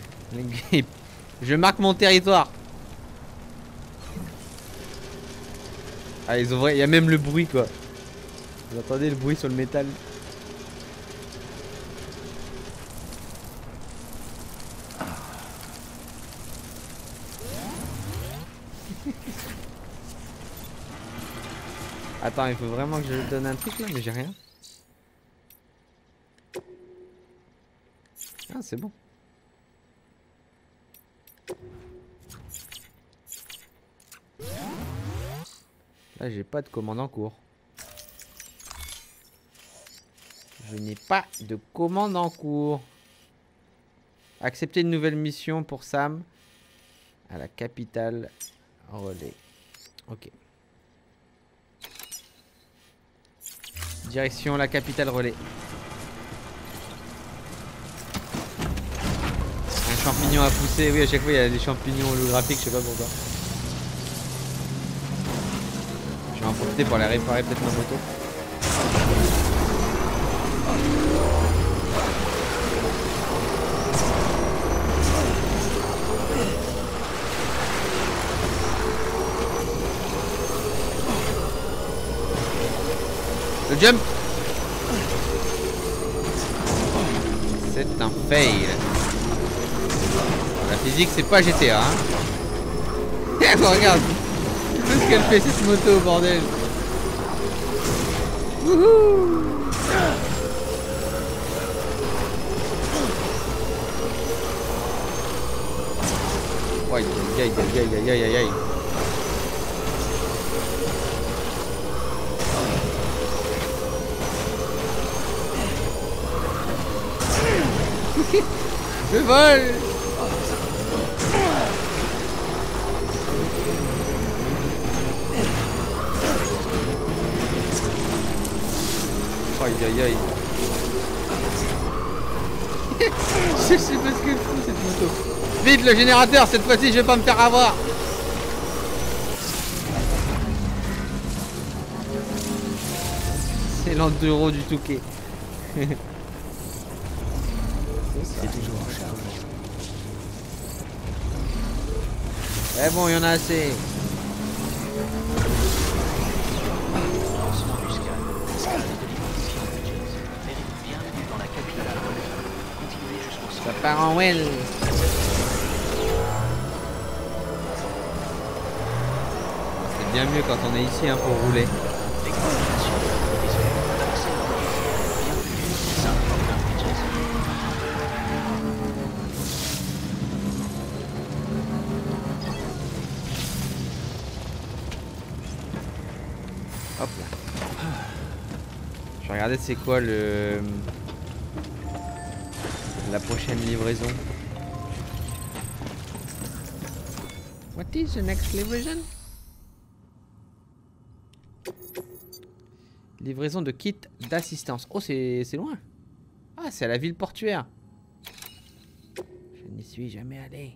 Je marque mon territoire. Ah, ils ont vrai. Il y a même le bruit, quoi. Vous entendez le bruit sur le métal? Attends, il faut vraiment que je donne un truc là, mais j'ai rien. Ah, c'est bon. Là, j'ai pas de commande en cours. Je n'ai pas de commande en cours. Accepter une nouvelle mission pour Sam à la capitale relais. Ok. Direction la capitale relais. Un champignon à pousser. Oui, à chaque fois il y a des champignons holographiques, je sais pas pourquoi. Je vais en profiter pour aller réparer peut-être ma moto. Le jump. C'est un fail. La physique c'est pas G T A hein. Regarde tout ce qu'elle fait cette moto bordel. Wouhou. Aïe aïe aïe aïe aïe aïe aïe aïe. Je vole. Aïe aïe aïe. Je sais pas ce qu'elle fout cette moto. Vite le générateur, cette fois-ci je vais pas me faire avoir. C'est l'enduro du Touquet. C'est toujours en charge. Eh bon, il y en a assez. Lancement du scan. Scan de l'immersion de James. Bienvenue dans la capitale relais. Continuez jusqu'au centre. Ça part en well. C'est bien mieux quand on est ici hein, pour rouler. Hop là. Je vais regarder c'est quoi le la prochaine livraison. What is the next livraison? Livraison de kit d'assistance. Oh c'est loin. Ah c'est à la ville portuaire. Je n'y suis jamais allé.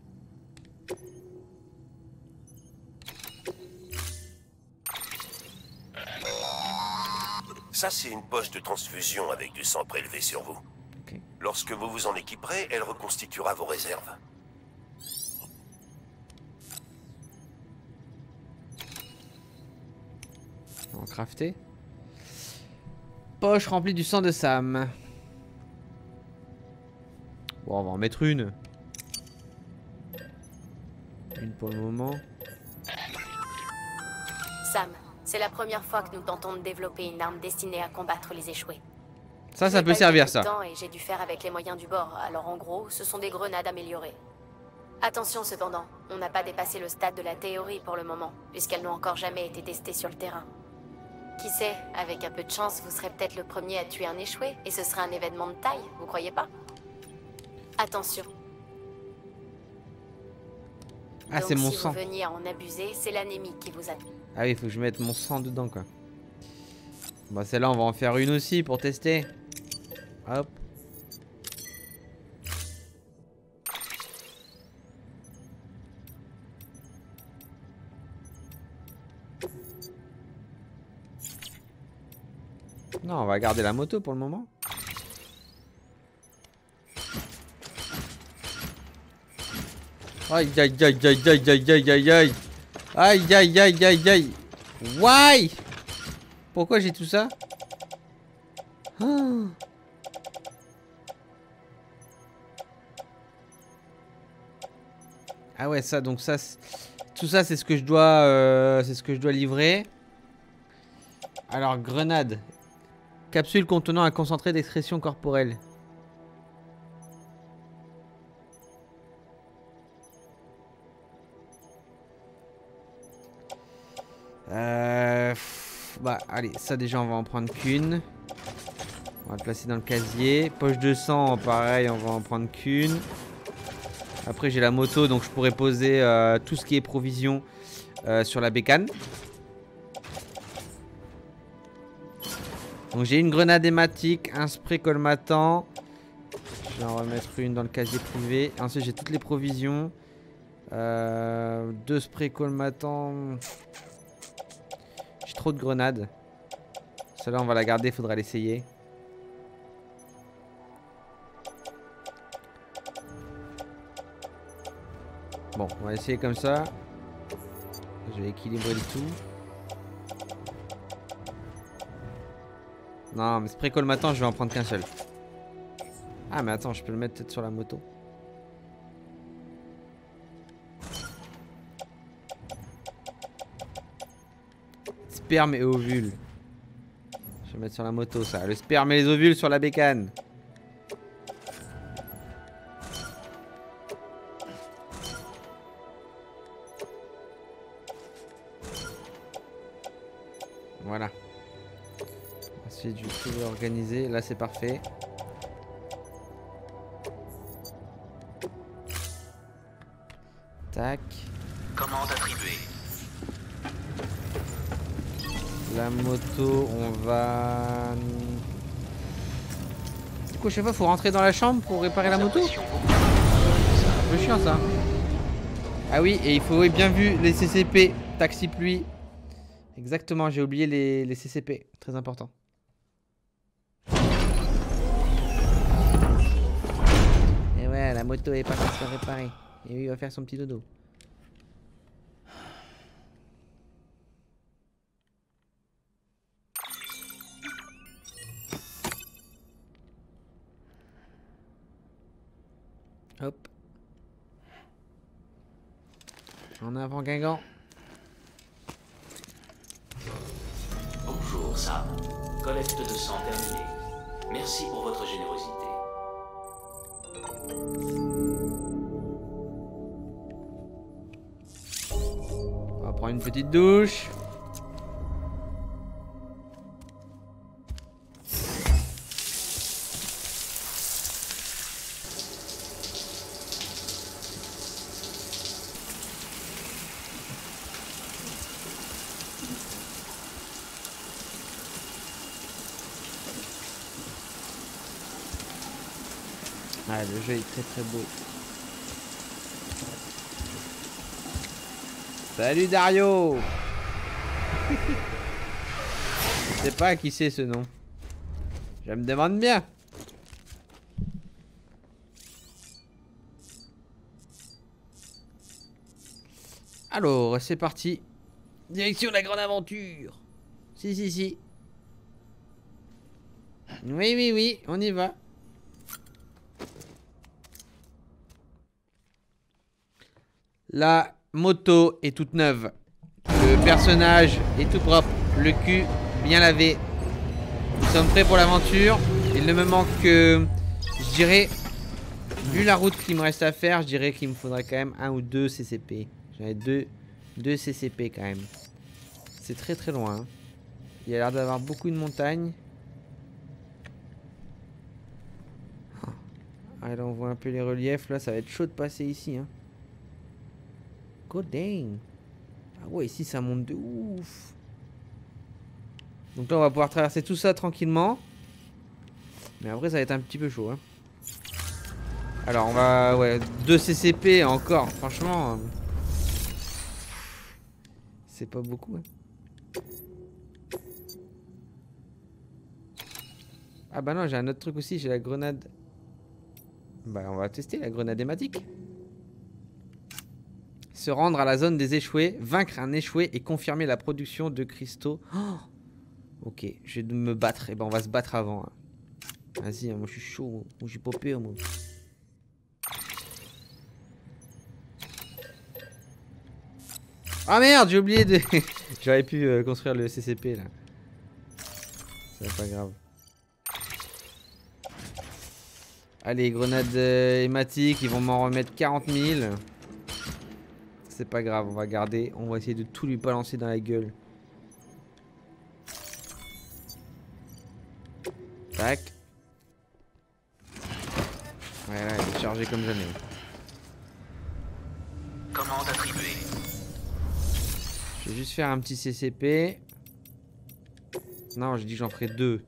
Ça, c'est une poche de transfusion avec du sang prélevé sur vous. Okay. Lorsque vous vous en équiperez, elle reconstituera vos réserves. On va crafter. Poche remplie du sang de Sam. Bon, on va en mettre une. Une pour le moment. Sam, c'est la première fois que nous tentons de développer une arme destinée à combattre les échoués. Ça, ça peut servir, ça. Et j'ai dû faire avec les moyens du bord, alors en gros, ce sont des grenades améliorées. Attention cependant, on n'a pas dépassé le stade de la théorie pour le moment, puisqu'elles n'ont encore jamais été testées sur le terrain. Qui sait, avec un peu de chance, vous serez peut-être le premier à tuer un échoué, et ce serait un événement de taille, vous croyez pas? Attention. Ah, c'est mon sang. Si vous veniez à en abuser, c'est l'anémie qui vous attend. Ah oui, il faut que je mette mon sang dedans, quoi. Bon, celle-là, on va en faire une aussi pour tester. Hop. Non, on va garder la moto pour le moment. Aïe aïe aïe aïe aïe aïe aïe aïe aïe. Aïe aïe aïe aïe aïe. Why? Pourquoi j'ai tout ça? Oh. Ah ouais, ça, donc ça, tout ça, c'est ce que je dois, euh, c'est ce que je dois livrer. Alors, grenade. Capsule contenant un concentré d'excrétion corporelle. Euh, bah, allez, ça déjà, on va en prendre qu'une. On va le placer dans le casier. Poche de sang, pareil, on va en prendre qu'une. Après, j'ai la moto, donc je pourrais poser euh, tout ce qui est provision euh, sur la bécane. Donc j'ai une grenade hématique, un spray colmatant. Je vais en remettre une dans le casier privé. Ensuite j'ai toutes les provisions. Euh, deux sprays colmatants. J'ai trop de grenades. Celle-là on va la garder, il faudra l'essayer. Bon, on va essayer comme ça. Je vais équilibrer le tout. Non, mais spray colmatant, je vais en prendre qu'un seul. Ah, mais attends, je peux le mettre peut-être sur la moto. Sperme et ovules. Je vais mettre sur la moto, ça. Le sperme et les ovules sur la bécane. Voilà. Ensuite, je vais tout organiser. Là, c'est parfait. Tac. Commande attribuée. La moto, on va... Du coup, je sais pas, faut rentrer dans la chambre pour réparer la moto. C'est un peu chiant, ça. Ah oui, et il faut, bien vu, les C C P. Taxi pluie. Exactement, j'ai oublié les, les C C P. Très important. Et ouais, la moto est pas pour se réparer. Et lui, il va faire son petit dodo. Hop. En avant, Guingamp. Bonjour, Sam. Collecte de sang terminée. Merci pour votre générosité. On va prendre une petite douche. Ah, le jeu est très très beau. Salut Dario. Je sais pas qui c'est ce nom. Je me demande bien. Alors, c'est parti. Direction la grande aventure. Si, si, si. Oui, oui, oui, on y va. La moto est toute neuve. Le personnage est tout propre. Le cul bien lavé. Nous sommes prêts pour l'aventure. Il ne me manque que... Je dirais... Vu la route qu'il me reste à faire, je dirais qu'il me faudrait quand même un ou deux C C P. J'en ai deux, deux C C P quand même. C'est très très loin. Hein. Il y a l'air d'avoir beaucoup de montagnes. Ah, là on voit un peu les reliefs. Là ça va être chaud de passer ici. Hein. God dang. Ah ouais, ici ça monte de ouf. Donc là on va pouvoir traverser tout ça tranquillement. Mais après ça va être un petit peu chaud. Hein. Alors on va... Ouais, deux C C P encore. Franchement... Euh, c'est pas beaucoup. Hein. Ah bah non, j'ai un autre truc aussi. J'ai la grenade... Bah on va tester la grenade hématique. Se rendre à la zone des échoués, vaincre un échoué et confirmer la production de cristaux. Oh, ok, je vais me battre. Et eh ben on va se battre avant. Hein. Vas-y, hein, moi je suis chaud. Moi je suis pas peur, moi. Ah merde, j'ai oublié de... J'aurais pu euh, construire le C C P là. C'est pas grave. Allez, grenades euh, hématiques, ils vont m'en remettre quarante mille. C'est pas grave, on va garder. On va essayer de tout lui balancer dans la gueule. Tac. Ouais, là, il est chargé comme jamais. Commande attribuée. Je vais juste faire un petit C C P. Non, j'ai dit que j'en ferai deux.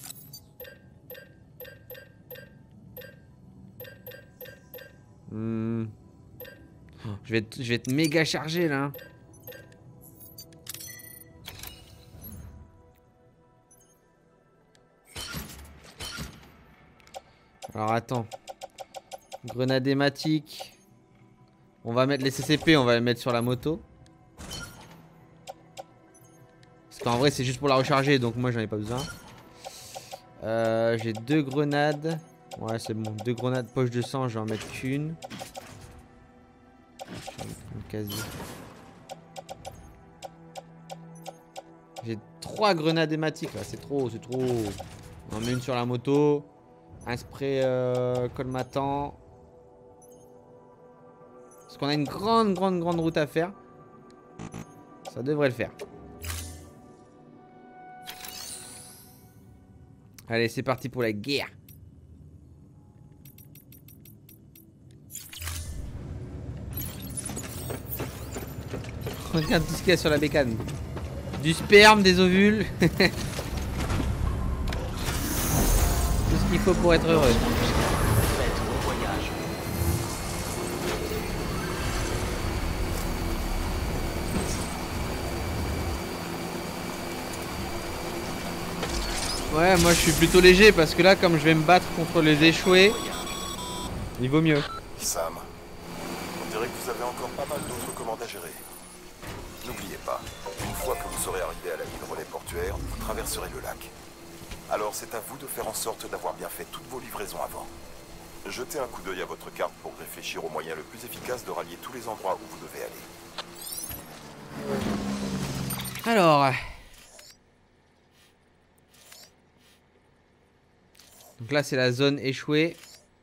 Hmm. Je vais, être, je vais être méga chargé là. Alors attends. Grenade hématique. On va mettre les C C P, on va les mettre sur la moto. Parce qu'en vrai c'est juste pour la recharger, donc moi j'en ai pas besoin. Euh, J'ai deux grenades. Ouais c'est bon, deux grenades poche de sang, je vais en mettre qu'une. Quasi. J'ai trois grenades hématiques là, c'est trop, c'est trop. On en met une sur la moto. Un spray euh, colmatant. Parce qu'on a une grande, grande, grande route à faire. Ça devrait le faire. Allez, c'est parti pour la guerre. Regarde tout ce qu'il y a sur la bécane. Du sperme, des ovules. Tout ce qu'il faut pour être heureux. Ouais, moi je suis plutôt léger parce que là, comme je vais me battre contre les échoués, il vaut mieux. Sam, on dirait que vous avez encore pas mal d'autres commandes à gérer. N'oubliez pas, une fois que vous serez arrivé à la ligne relais portuaire, vous traverserez le lac. Alors c'est à vous de faire en sorte d'avoir bien fait toutes vos livraisons avant. Jetez un coup d'œil à votre carte pour réfléchir au moyen le plus efficace de rallier tous les endroits où vous devez aller. Alors... Donc là c'est la zone échouée.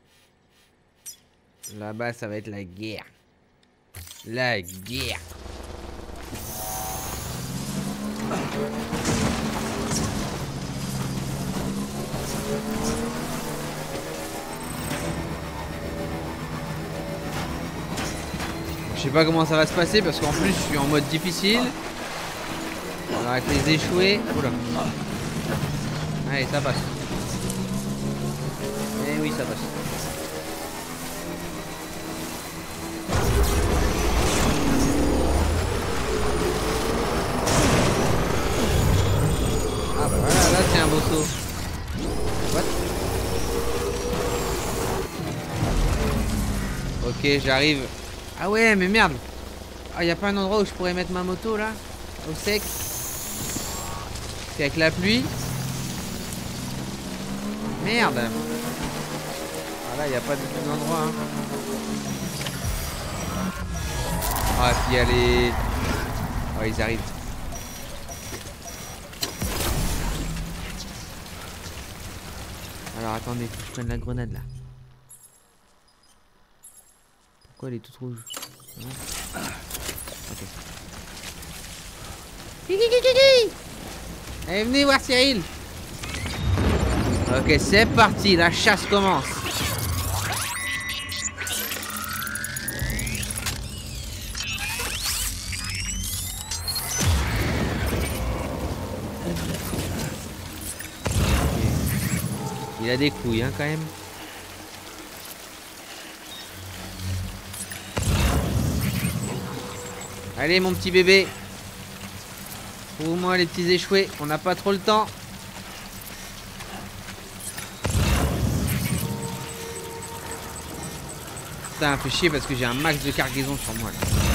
Là-bas ça va être la guerre. La guerre. Je sais pas comment ça va se passer parce qu'en plus je suis en mode difficile. Alors avec les échoués. Oula. Allez, ça passe. Eh oui, ça passe. Ok, j'arrive. Ah ouais, mais merde. Ah, y a pas un endroit où je pourrais mettre ma moto là? Au sec? C'est avec la pluie. Merde. Ah là, y a pas d'endroit. Hein. Ah, puis y a les... Oh, ils arrivent. Alors attendez, faut que je prenne la grenade là. Pourquoi elle est toute rouge? Hein? Ok. Allez, venez voir Cyril. Ok, c'est parti, la chasse commence. Il a des couilles, hein, quand même. Allez, mon petit bébé. Trouve-moi les petits échoués. On n'a pas trop le temps. Putain, fait chier parce que j'ai un max de cargaison sur moi, là.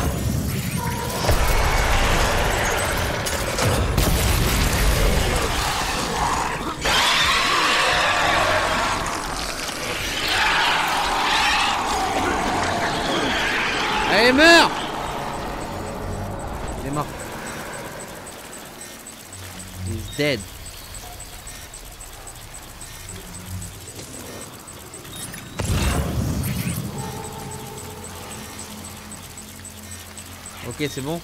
Allez, meurs! Il est mort. He's dead. Ok, c'est bon.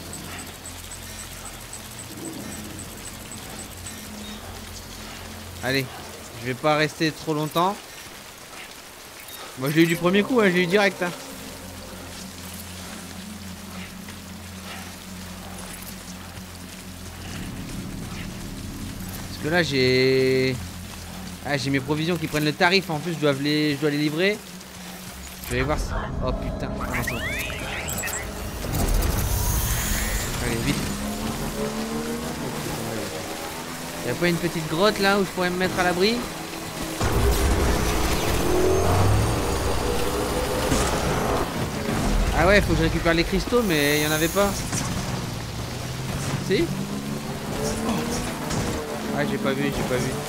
Allez, je vais pas rester trop longtemps. Moi, je l'ai eu du premier coup, hein, j'ai eu direct. Hein. Parce que là j'ai ah, j'ai mes provisions qui prennent le tarif. En plus je dois les, je dois les livrer. Je vais aller voir si... Oh putain. Ah, non, c'est bon. Allez vite. Y'a pas une petite grotte là où je pourrais me mettre à l'abri? Ah ouais, faut que je récupère les cristaux mais il y en avait pas. Si? Ah, j'ai pas vu, j'ai pas vu.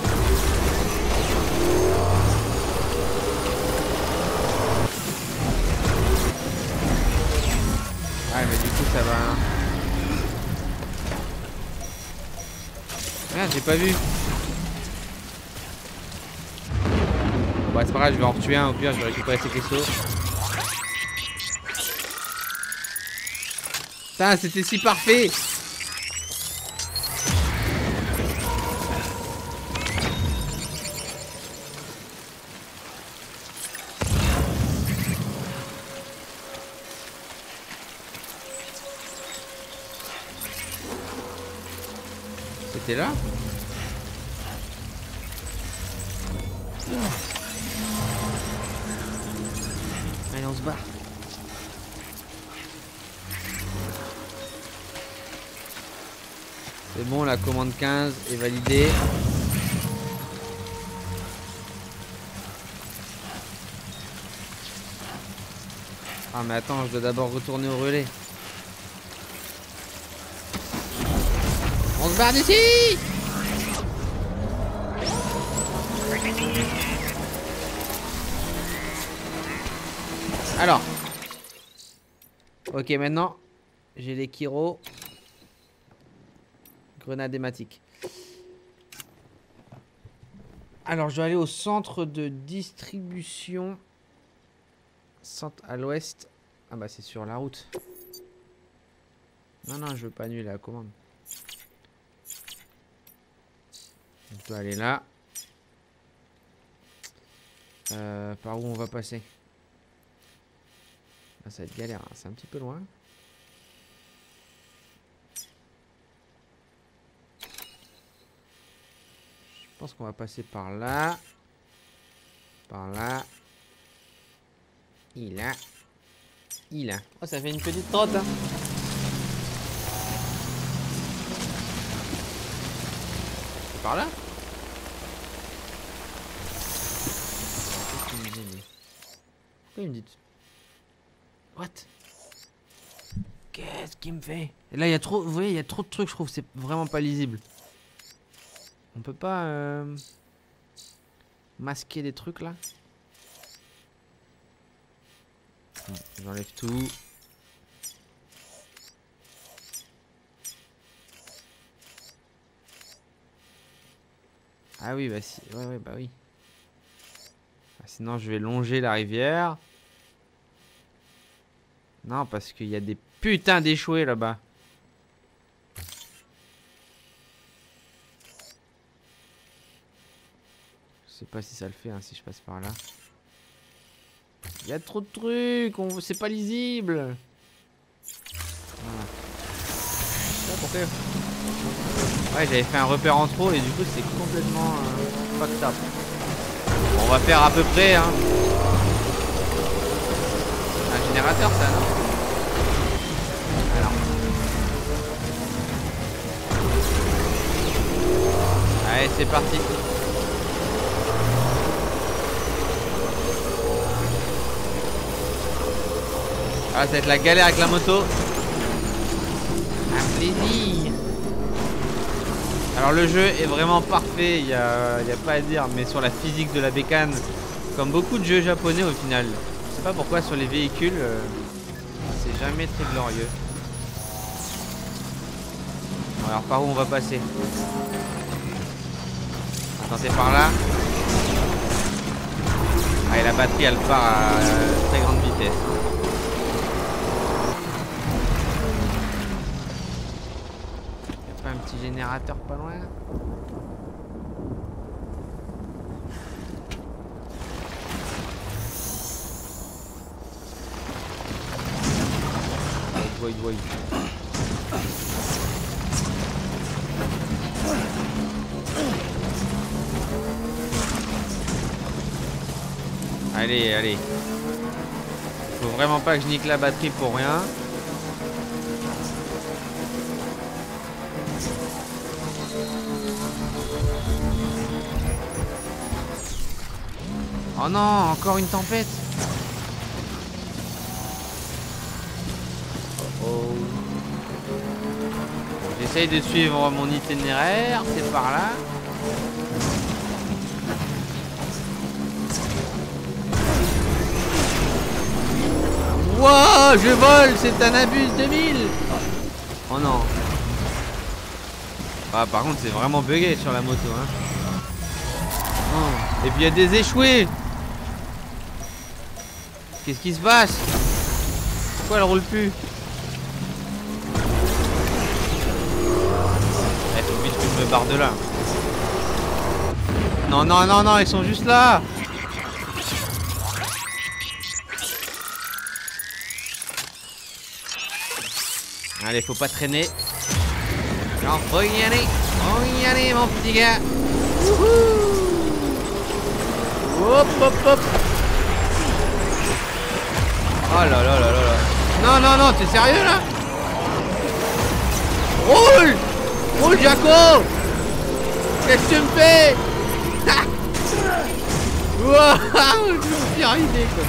Ah, mais du coup, ça va. Merde, j'ai pas vu. Bon, c'est pas grave, je vais en retuer un. Au pire, je vais récupérer ces cristaux. Putain, c'était si parfait! C'était là? Allez, on se barre. C'est bon, la commande quinze est validée. Ah mais attends, je dois d'abord retourner au relais. On se barre d'ici! Alors. Ok, maintenant, j'ai les Kiro. Grenade hématique. Alors, je dois aller au centre de distribution. Centre à l'ouest. Ah bah, c'est sur la route. Non, non, je veux pas annuler la commande. On peut aller là. Euh, par où on va passer? Ah, ça va être galère, hein. C'est un petit peu loin. Je pense qu'on va passer par là. Par là. Il a. Il a. Oh, ça fait une petite trotte, hein. C'est par là? Pourquoi il me dit? What? Qu'est-ce qu'il me fait? Et là, il y a trop... Vous voyez, il y a trop de trucs, je trouve. C'est vraiment pas lisible. On peut pas... Euh... masquer des trucs, là? Bon, j'enlève tout. Ah oui, bah si... Ouais, ouais, bah oui. Ah, sinon, je vais longer la rivière. Non, parce qu'il y a des putains d'échoués là-bas. Je sais pas si ça le fait, hein, si je passe par là. Il y a trop de trucs, on... c'est pas lisible. Voilà. Je sais pas pourquoi. Ouais, j'avais fait un repère en trop et du coup c'est complètement euh, fucked up. Bon, on va faire à peu près, hein. Un générateur, ça, non? Alors. Allez, c'est parti. Ah, ça va être la galère avec la moto. Un plaisir. Alors le jeu est vraiment parfait, il n'y a, y a pas à dire, mais sur la physique de la bécane, comme beaucoup de jeux japonais au final. Je sais pas pourquoi sur les véhicules, euh, c'est jamais très glorieux. Bon, alors par où on va passer? Attends, c'est par là. Ah, et la batterie elle part à très grande vitesse. Un petit générateur pas loin. Voy, voy. Allez, allez. Faut vraiment pas que je nique la batterie pour rien. Oh non, encore une tempête. Oh oh. J'essaye de suivre mon itinéraire, c'est par là. Wow, je vole, c'est un abus deux mille. Oh non. Ah, par contre, c'est vraiment bugué sur la moto, hein. Oh. Et puis il y a des échoués. Qu'est-ce qui se passe? Pourquoi elle roule plus? Eh, faut vite que je me barre de là. Non, non, non, non, ils sont juste là. Allez, faut pas traîner. Non, faut y aller. Faut y aller, mon petit gars. Wouhou. Hop, hop, hop. Oh là là là là là. Non, non, non, t'es sérieux là? Roule! Roule, Jaco! Qu'est-ce que tu me fais? Waouh! Je me suis arrivé quoi.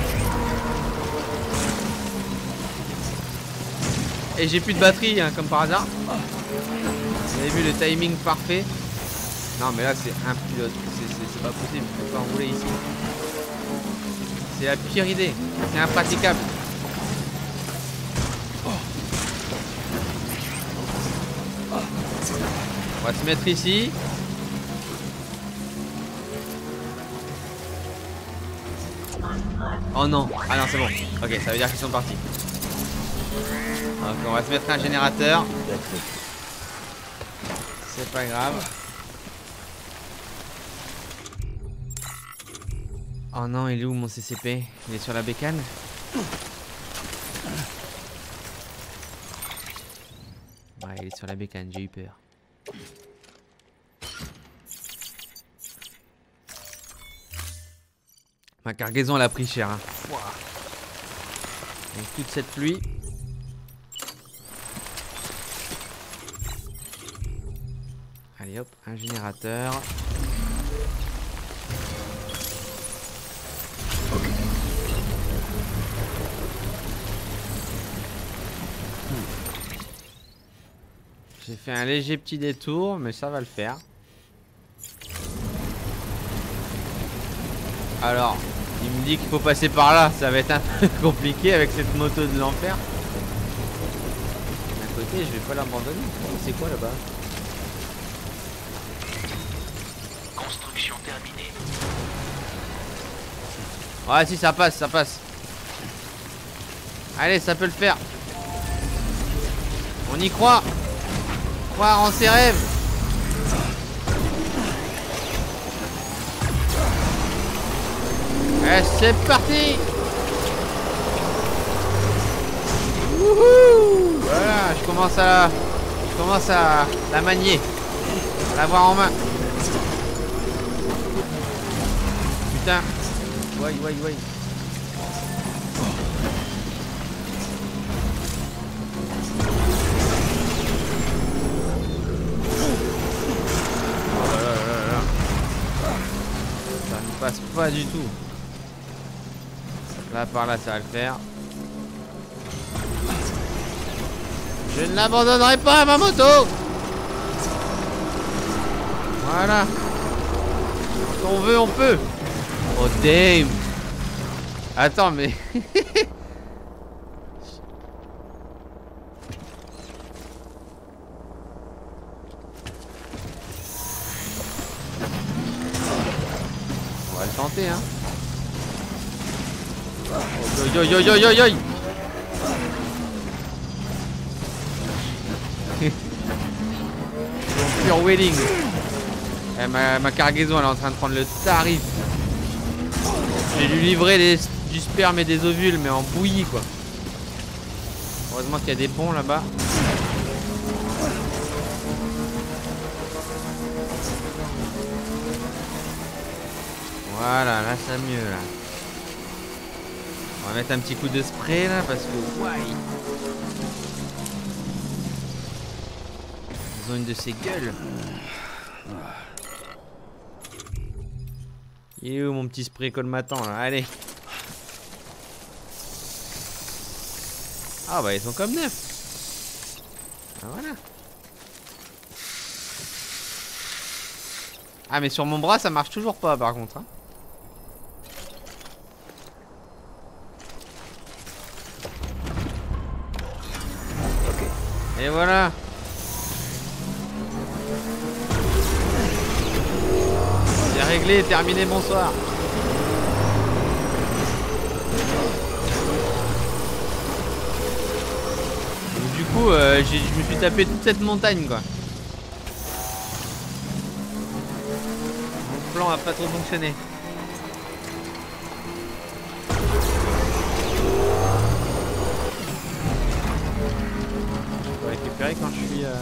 Et j'ai plus de batterie, hein, comme par hasard. Vous avez vu le timing parfait? Non, mais là c'est un pilote. C'est pas possible, je peux pas rouler ici. C'est la pire idée. C'est impraticable. On va se mettre ici. Oh non. Ah non, c'est bon. Ok, ça veut dire qu'ils sont partis. Donc on va se mettre un générateur. C'est pas grave. Oh non, il est où mon C C P? Il est sur la bécane? Ouais, il est sur la bécane, j'ai eu peur. Ma cargaison elle a pris cher, hein. Wow. Donc toute cette pluie. Allez hop, un générateur. J'ai fait un léger petit détour, mais ça va le faire. Alors, il me dit qu'il faut passer par là, ça va être un peu compliqué avec cette moto de l'enfer. D'un côté, je vais pas l'abandonner. C'est quoi là-bas? Construction terminée. Ouais, si ça passe, ça passe. Allez, ça peut le faire. On y croit. Croire en ses rêves. Allez, c'est parti. Wouhou. Voilà, je commence à je commence à la manier, à l'avoir en main. Putain. Ouais, ouais, ouais. Oh là là là là. Ça ne passe pas du tout. Là par là ça va le faire. Je ne l'abandonnerai pas ma moto. Voilà. Quand on veut on peut. Oh damn. Attends mais on va le tenter hein. Yo yo yo yo yo yo. Pure wheeling. Eh, ma, ma cargaison elle est en train de prendre le tarif. J'ai dû livrer des, du sperme et des ovules mais en bouillie quoi. Heureusement qu'il y a des ponts là-bas. Voilà, là ça mieux là. On va mettre un petit coup de spray là parce que ouais. Ils ont une de ces gueules. Il est où mon petit spray colmatant là? Allez. Ah bah ils sont comme neufs. Ah voilà. Ah mais sur mon bras ça marche toujours pas par contre hein. Et voilà. C'est réglé, terminé, bonsoir. Donc, du coup, euh, je me suis tapé toute cette montagne quoi. Mon plan a pas trop fonctionné. Je peux récupérer quand je suis... Euh...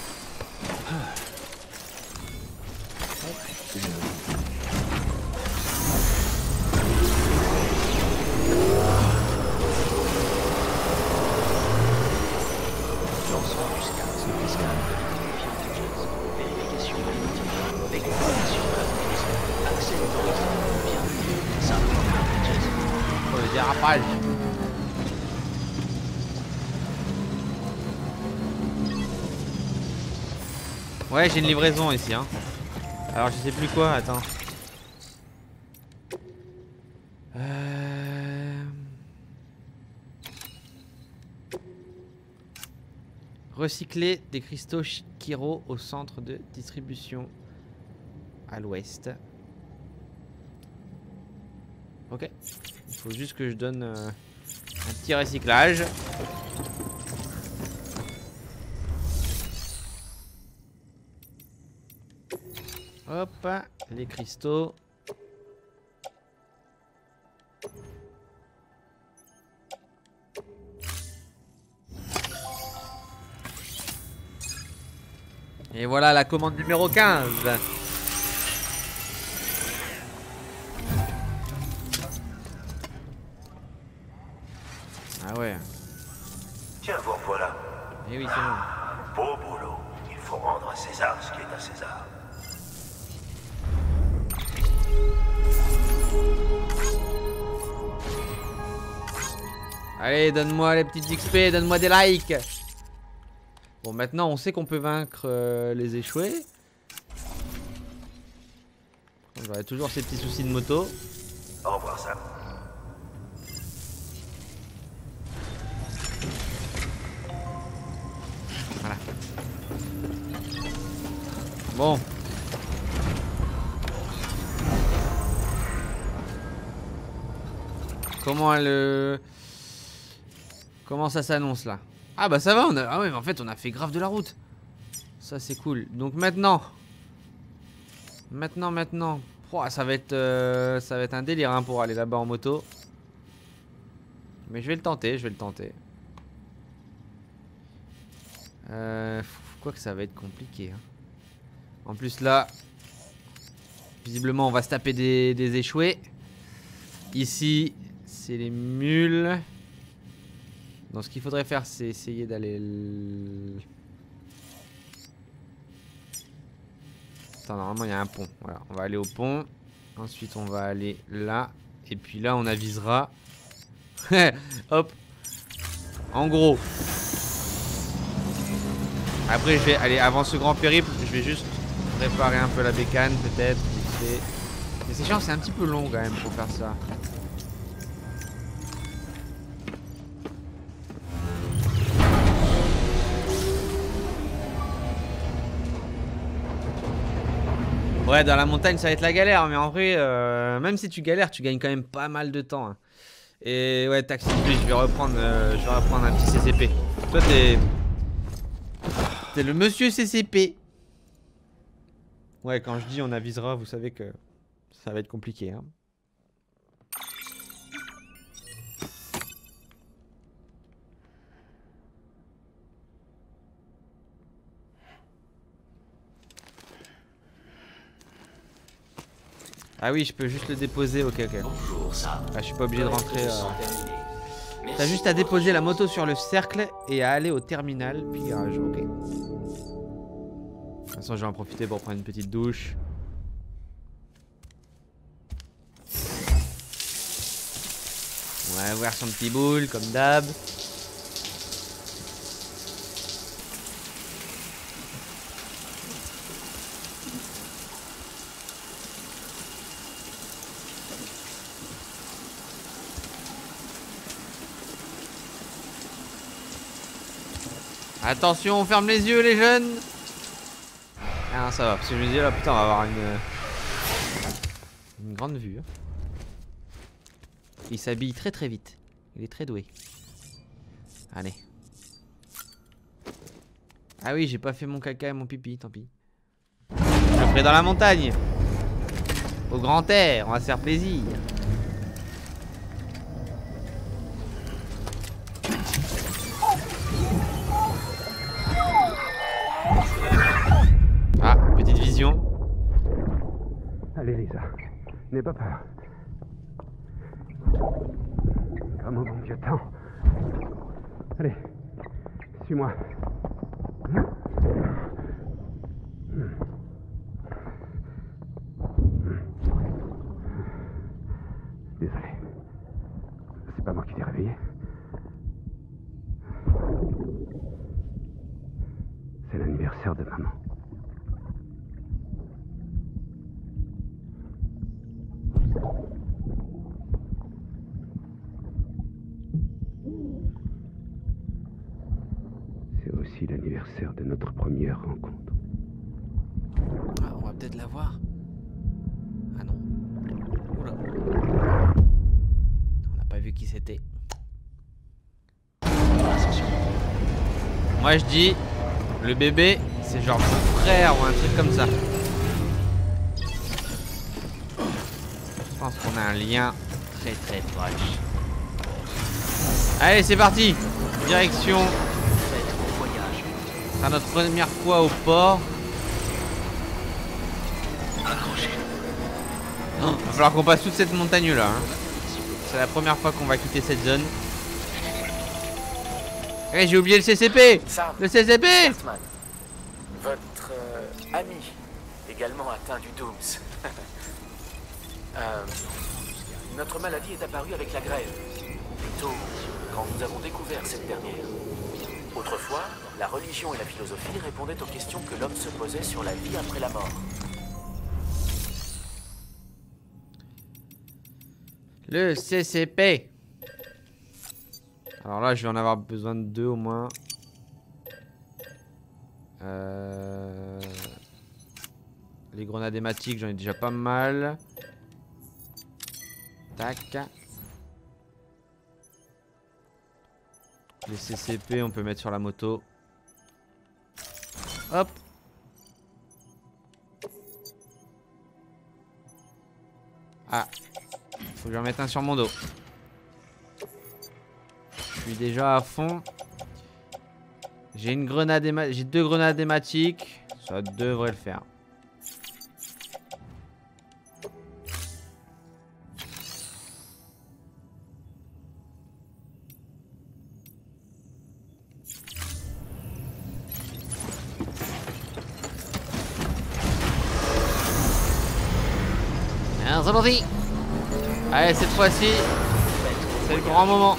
Lancement du scan, le scan de l'identifiant de James. Vérification manuelle. Vérification manuelle. Accès autorisé. Bienvenue. Simplement James. Oh, le dérapage. Ouais, j'ai une livraison ici hein. Alors je sais plus quoi, attends. Euh... Recycler des cristaux Kiro au centre de distribution à l'ouest. Ok. Il faut juste que je donne euh, un petit recyclage. Hop, les cristaux. Et voilà la commande numéro quinze. Ah ouais. Tiens, vous revoilà. Eh oui, c'est bon. Beau boulot. Il faut rendre à César ce qui est à César. Allez, donne-moi les petites X P, donne-moi des likes. Bon, maintenant on sait qu'on peut vaincre euh, les échoués. J'aurais toujours ces petits soucis de moto. Au revoir, Sam. Voilà. Bon. Comment elle... Euh... Comment ça s'annonce là? Ah bah ça va, on a... Ah ouais, mais en fait on a fait grave de la route. Ça c'est cool. Donc maintenant... Maintenant, maintenant... Oh, ça va être... Euh... Ça va être un délire hein, pour aller là-bas en moto. Mais je vais le tenter, je vais le tenter. Euh... Quoi que ça va être compliqué. Hein. En plus là... Visiblement on va se taper des, des échoués. Ici... C'est les mules. Donc ce qu'il faudrait faire c'est essayer d'aller... L... Attends, normalement il y a un pont. Voilà, on va aller au pont. Ensuite on va aller là. Et puis là on avisera. Hop. En gros. Après je vais aller avant ce grand périple. Je vais juste réparer un peu la bécane peut-être. Mais c'est chiant, c'est un petit peu long quand même pour faire ça. Ouais, dans la montagne ça va être la galère, mais en vrai, euh, même si tu galères, tu gagnes quand même pas mal de temps. Hein. Et ouais, taxi plus, je vais reprendre, euh, je vais reprendre un petit C C P. Toi t'es, t'es le monsieur C C P. Ouais, quand je dis on avisera, vous savez que ça va être compliqué. Hein. Ah oui, je peux juste le déposer, ok ok. Bonjour, Sam. Ah, je suis pas obligé de rentrer. Euh... T'as juste à déposer la moto sur le cercle et à aller au terminal, puis garage, ok. De toute façon, je vais en profiter pour prendre une petite douche. On va ouvrir son petit boule, comme d'hab. Attention, on ferme les yeux les jeunes. Ah non, ça va, parce que je me dis là putain on va avoir une Une grande vue. Il s'habille très très vite. Il est très doué. Allez. Ah oui, j'ai pas fait mon caca et mon pipi, tant pis. Je le ferai dans la montagne. Au grand air, on va se faire plaisir. Ah, petite vision. Allez Lisa, n'aie pas peur. Comme au bon vieux temps. Allez, suis-moi. Désolé. C'est pas moi qui t'ai réveillé. C'est l'anniversaire de maman. C'est aussi l'anniversaire de notre première rencontre. Ah, on va peut-être la voir. Ah non. Oula. On n'a pas vu qui c'était. Moi je dis, le bébé, c'est genre mon frère ou un truc comme ça. Je pense qu'on a un lien très très proche. Allez, c'est parti. Direction. Ce sera notre première fois au port. Il va falloir qu'on passe toute cette montagne là. Hein. C'est la première fois qu'on va quitter cette zone. Eh, hey, j'ai oublié le C C P. Sam, le C C P. Cartman, votre euh, ami, également atteint du Dooms. euh, notre maladie est apparue avec la grève. Plutôt quand nous avons découvert cette dernière. Autrefois, la religion et la philosophie répondaient aux questions que l'homme se posait sur la vie après la mort. Le C C P. Alors là, je vais en avoir besoin de deux au moins. Euh... Les grenades hématiques, j'en ai déjà pas mal. Tac. Les C C P, on peut mettre sur la moto. Hop. Ah. Faut que j'en mette un sur mon dos. Je suis déjà à fond. J'ai une grenade héma... J'ai deux grenades hématiques. Ça devrait le faire. C'est parti. Allez, cette fois-ci, c'est le grand moment.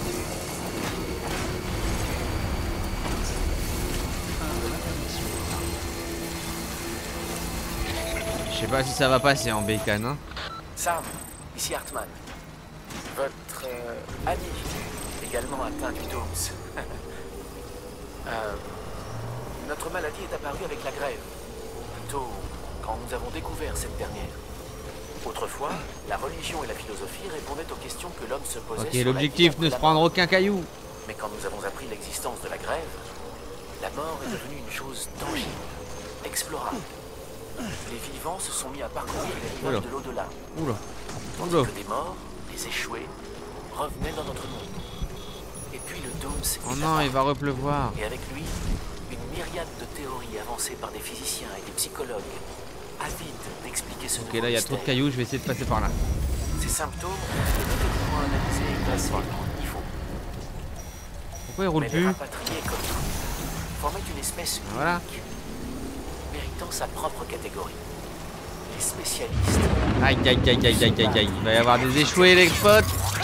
Je sais pas si ça va passer en bécane, hein. Sam, ici Hartman. Votre euh, ami, également atteint du Dooms. euh, notre maladie est apparue avec la grève. Plutôt quand nous avons découvert cette dernière. Autrefois, la religion et la philosophie répondaient aux questions que l'homme se posait. Ok, l'objectif ne se prendre aucun caillou. Mais quand nous avons appris l'existence de la grève, la mort est devenue une chose tangible, explorable. Les vivants se sont mis à parcourir les rivages de l'au-delà. Oula. Tandis que des morts, des échoués, revenaient dans notre monde. Et puis le Dooms est Oh non, il va repleuvoir. Et avec lui, une myriade de théories avancées par des physiciens et des psychologues. Avide d'expliquer ce Ok, là il y a trop de cailloux, je vais essayer de passer par là. Ces symptômes sont immédiatement analysés et classés comme il faut. Pourquoi il roule Mais plus? les rapatriés comme nous formaient une espèce unique, voilà. méritant sa propre catégorie. Les spécialistes. Aïe aïe aïe aïe aïe aïe aïe. Il va y avoir des échoués les potes.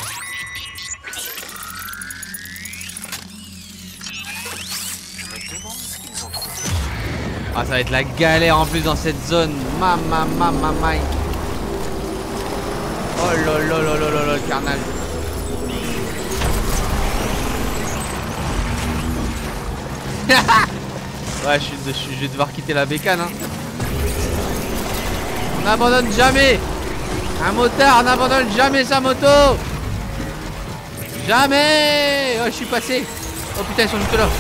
Je me demande ce qu'ils ont trouvé. Ah, ça va être la galère en plus dans cette zone. Mama, mama, mama. Oh là là là là là là, le carnage. Ouais, je, suis, je, suis, je vais devoir quitter la bécane. Hein. On n'abandonne jamais. Un motard n'abandonne jamais sa moto. Jamais. Oh, je suis passé. Oh putain, ils sont juste là.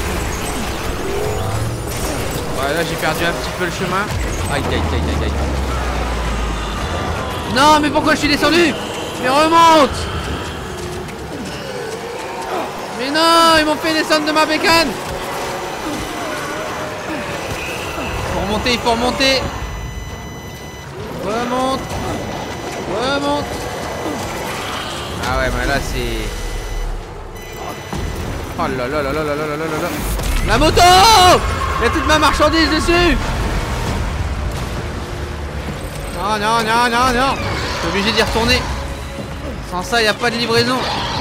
Ouais, là j'ai perdu un petit peu le chemin. Aïe aïe aïe aïe aïe. Non, mais pourquoi je suis descendu? Mais remonte. Mais non, ils m'ont fait descendre de ma bécane. Faut remonter, il faut remonter. Remonte. Remonte. Ah ouais, mais là c'est... Oh là là là là là là là là là. La moto! Il y a toute ma marchandise dessus. Non, non, non, non, non. Je suis obligé d'y retourner. Sans ça, il n'y a pas de livraison.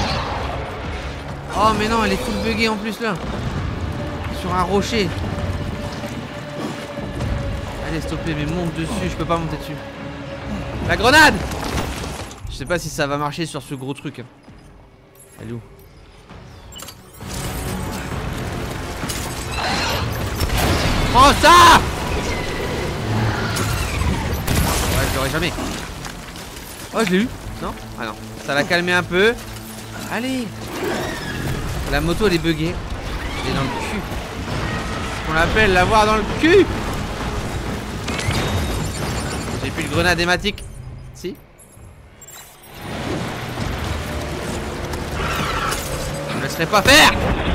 Oh, mais non, elle est full buggée en plus là. Sur un rocher. Allez, s'il te plaît, mais monte dessus. Je peux pas monter dessus. La grenade! Je sais pas si ça va marcher sur ce gros truc. Elle est où? Prends ça! Ouais, je l'aurais jamais. Oh, je l'ai eu. Non? Ah non. Ça l'a calmé un peu. Allez. La moto, elle est buggée. Elle est dans le cul. On l'appelle l'avoir dans le cul. J'ai plus de grenade hématique. Si. Je me laisserai pas faire.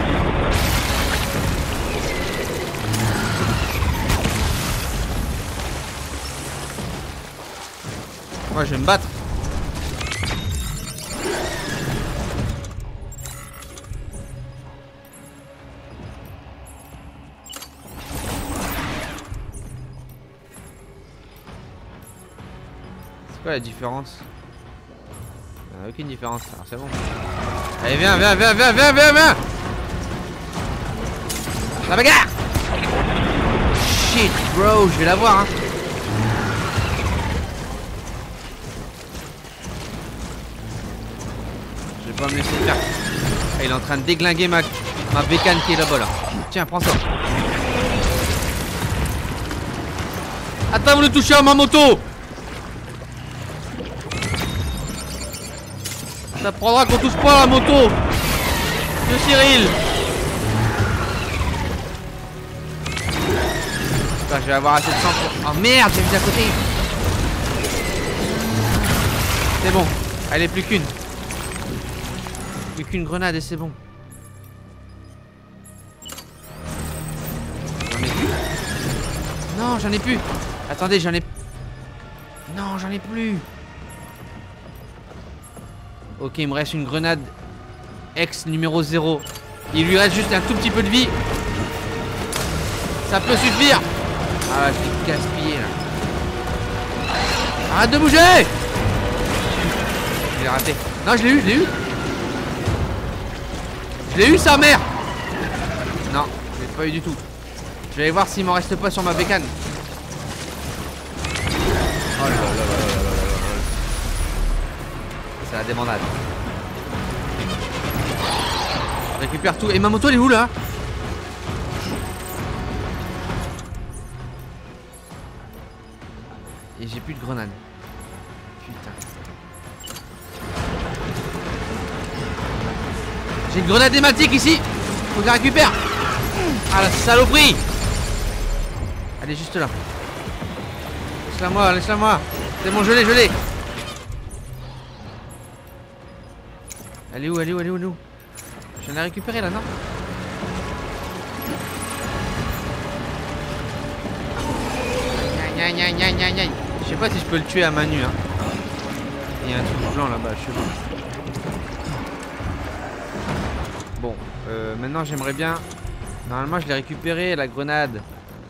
Moi je vais me battre. C'est quoi la différence? Il n'y a aucune différence, alors c'est bon. Allez viens, viens, viens, viens, viens, viens, viens. La bagarre. Shit, bro, je vais l'avoir, hein. Je vais pas me laisser faire. Ah, il est en train de déglinguer ma, ma bécane qui est là-bas, là. Tiens, prends ça. Attends, vous le touchez à ma moto. Ça prendra qu'on touche pas à la moto de Cyril. Putain, je vais avoir assez de sang pour... Oh merde, j'ai vu à côté. C'est bon, elle est plus qu'une. Plus qu'une grenade et c'est bon. J'en ai plus. Non, j'en ai plus. Attendez, j'en ai... Non, j'en ai plus. Ok, il me reste une grenade ex numéro zéro. Il lui reste juste un tout petit peu de vie. Ça peut suffire. Ah, je l'ai gaspillé là. Arrête de bouger. Je l'ai raté. Non, je l'ai eu, je l'ai eu. Je l'ai eu, sa mère. Non, je l'ai pas eu du tout. Je vais aller voir s'il m'en reste pas sur ma bécane. Oh là là là là là là là. C'est la débandade. Je récupère tout. Et ma moto elle est où là? Et j'ai plus de grenades. Putain. J'ai une grenade hématique ici. Faut que je la récupère. Ah la saloperie. Elle est juste là. Laisse-la moi, laisse-la moi. C'est bon, je l'ai, je l'ai. Elle est où, elle est où, elle est où, elle est où? Je viens de la récupérer là, non? Aïe, aïe, aïe, aïe, aïe, aïe. Je sais pas si je peux le tuer à main nue, hein. Il y a un truc blanc là-bas, je sais pas. Bon, euh, maintenant j'aimerais bien... Normalement je l'ai récupéré, la grenade.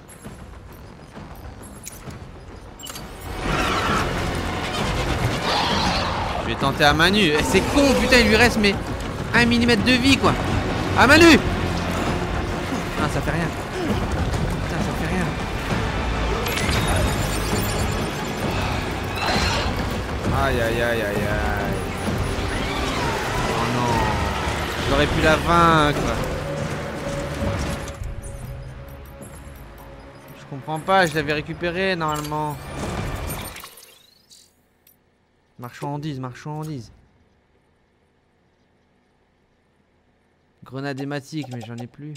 Je vais tenter à main nue. C'est con, putain, il lui reste mais un millimètre de vie quoi. À main nue. Ah, ça fait rien. Putain, ça fait rien. Aïe aïe aïe aïe aïe. Oh non. J'aurais pu la vaincre. Je comprends pas, je l'avais récupéré normalement. Marchandise, marchandise. Grenade hématique, mais j'en ai plus.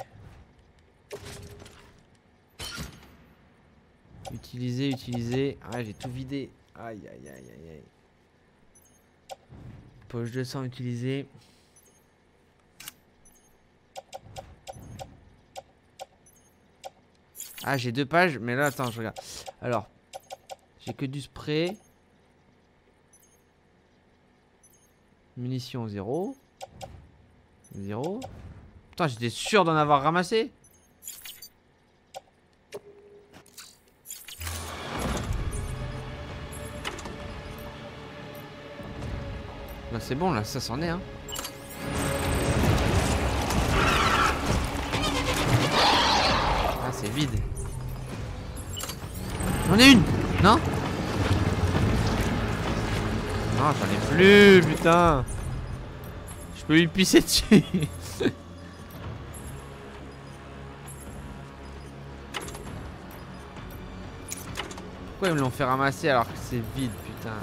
Utiliser, utiliser. Ah, j'ai tout vidé. Aïe, aïe, aïe, aïe, aïe. Poche de sang utilisée. Ah, j'ai deux pages, mais là, attends, je regarde. Alors, j'ai que du spray. Munitions zéro. zéro. Putain, j'étais sûr d'en avoir ramassé. Là, c'est bon, là, ça s'en est, hein. Ah, c'est vide. J'en ai une. Non? Non, j'en ai plus, putain. Je peux lui pisser dessus. Pourquoi ils me l'ont fait ramasser alors que c'est vide, putain.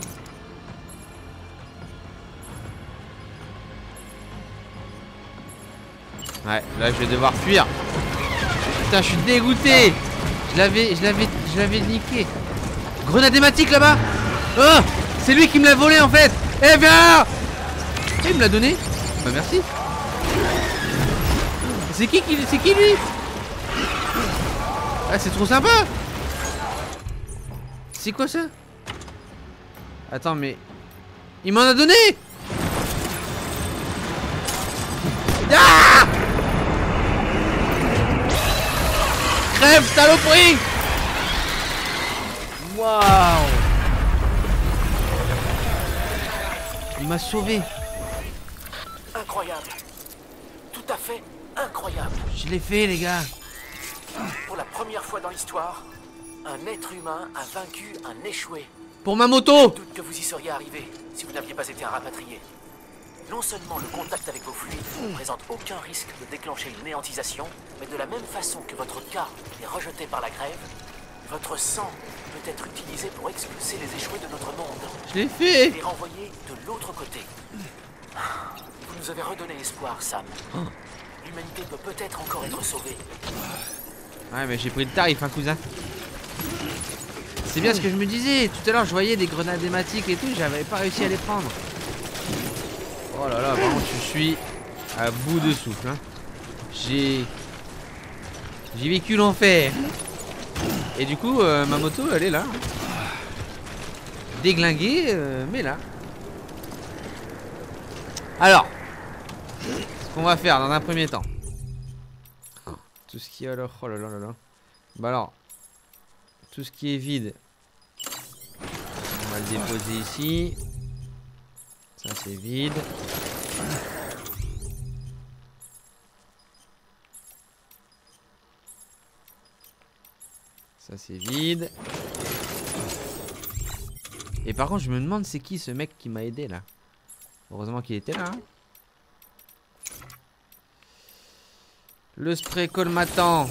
Ouais, là je vais devoir fuir. Putain, je suis dégoûté. Je l'avais, je l'avais, je l'avais niqué. Grenade hématique là-bas. Oh, c'est lui qui me l'a volé en fait. Eh viens. Il me l'a donné. Bah merci. C'est qui qui, c'est qui lui? Ah, c'est trop sympa. C'est quoi ça? Attends, mais il m'en a donné. Ah! Crève, saloperie! Waouh! Il m'a sauvé. Incroyable. Tout à fait incroyable. Je l'ai fait, les gars. première fois dans l'histoire, un être humain a vaincu un échoué. Pour ma moto! Je doute que vous y seriez arrivé si vous n'aviez pas été un rapatrié. Non seulement le contact avec vos fluides ne présente aucun risque de déclencher une néantisation, mais de la même façon que votre cas est rejeté par la grève, votre sang peut être utilisé pour expulser les échoués de notre monde. Je l'ai fait! Et les renvoyer de l'autre côté. Vous nous avez redonné espoir, Sam. L'humanité peut peut-être encore être sauvée. Ouais, mais j'ai pris le tarif, hein, cousin. C'est bien ce que je me disais. Tout à l'heure, je voyais des grenades hématiques et tout, j'avais pas réussi à les prendre. Oh là là, vraiment, je suis à bout de souffle. Hein. J'ai... J'ai vécu l'enfer. Et du coup, euh, ma moto, elle est là. Déglinguée, euh, mais là. Alors, ce qu'on va faire dans un premier temps. Tout ce qui est alors... Oh là là là là. Bah alors, tout ce qui est vide, on va le déposer ici. Ça c'est vide. Ça c'est vide. Et par contre je me demande c'est qui ce mec qui m'a aidé là. Heureusement qu'il était là. Hein. Le spray colmatant.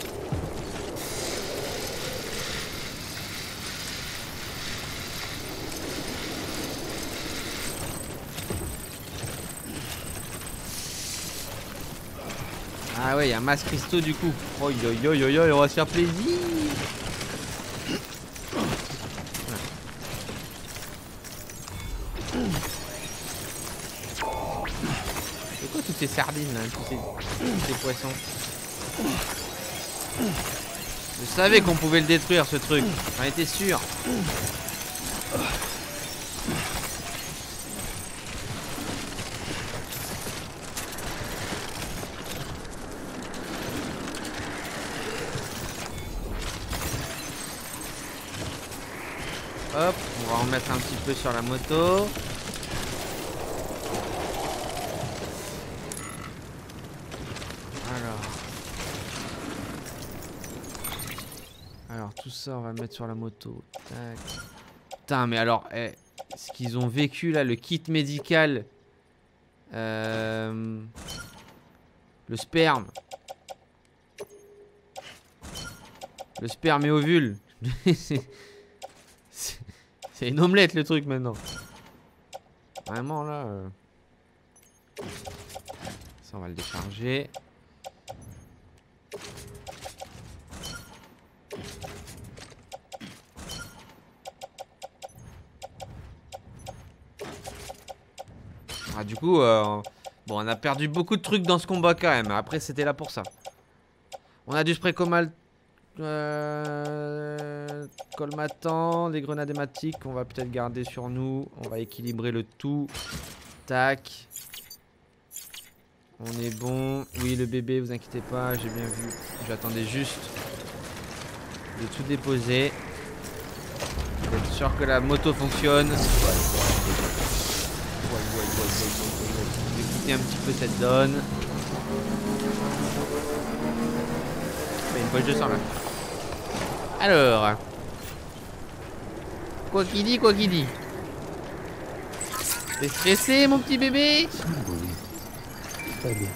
Ah ouais, il y a un masse cristaux du coup. Oh yo yo yo yo, on va se faire plaisir. C'est quoi toutes ces sardines là, tous ces, tous ces poissons? Je savais qu'on pouvait le détruire ce truc, j'en étais sûr. Hop, on va en mettre un petit peu sur la moto. Alors. Alors tout ça on va le mettre sur la moto. Tac. Putain mais alors, eh, ce qu'ils ont vécu là, le kit médical. Euh, le sperme. Le sperme et ovule. C'est une omelette le truc maintenant. Vraiment là. Euh... Ça on va le décharger. Ah du coup euh... bon on a perdu beaucoup de trucs dans ce combat quand même. Après c'était là pour ça. On a du spray comal. Euh, colmatant, des grenades hématiques qu'on va peut-être garder sur nous. On va équilibrer le tout. Tac. On est bon. Oui le bébé, vous inquiétez pas, j'ai bien vu. J'attendais juste de tout déposer. Pour être sûr que la moto fonctionne. Je vais quitter un petit peu cette zone. Une poche de sang là. Alors, quoi qu'il dit, quoi qu'il dit. T'es stressé mon petit bébé? Très bien.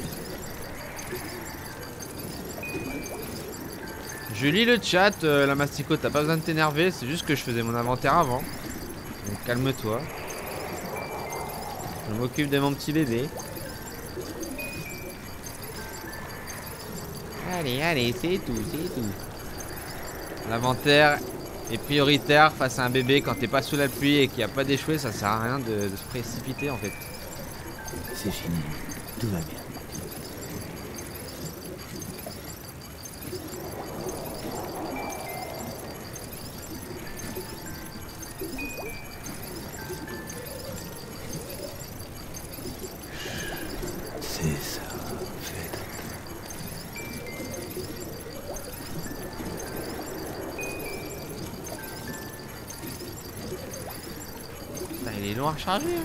Je lis le chat, euh, la mastico, t'as pas besoin de t'énerver, c'est juste que je faisais mon inventaire avant. Donc calme-toi. Je m'occupe de mon petit bébé. Allez, allez, c'est tout, c'est tout. L'inventaire est prioritaire face à un bébé quand t'es pas sous la pluie et qu'il n'y a pas d'échoué, ça sert à rien de, de se précipiter en fait. C'est fini, tout va bien. C'est ça, faites. Putain, il est loin à recharger. Hein.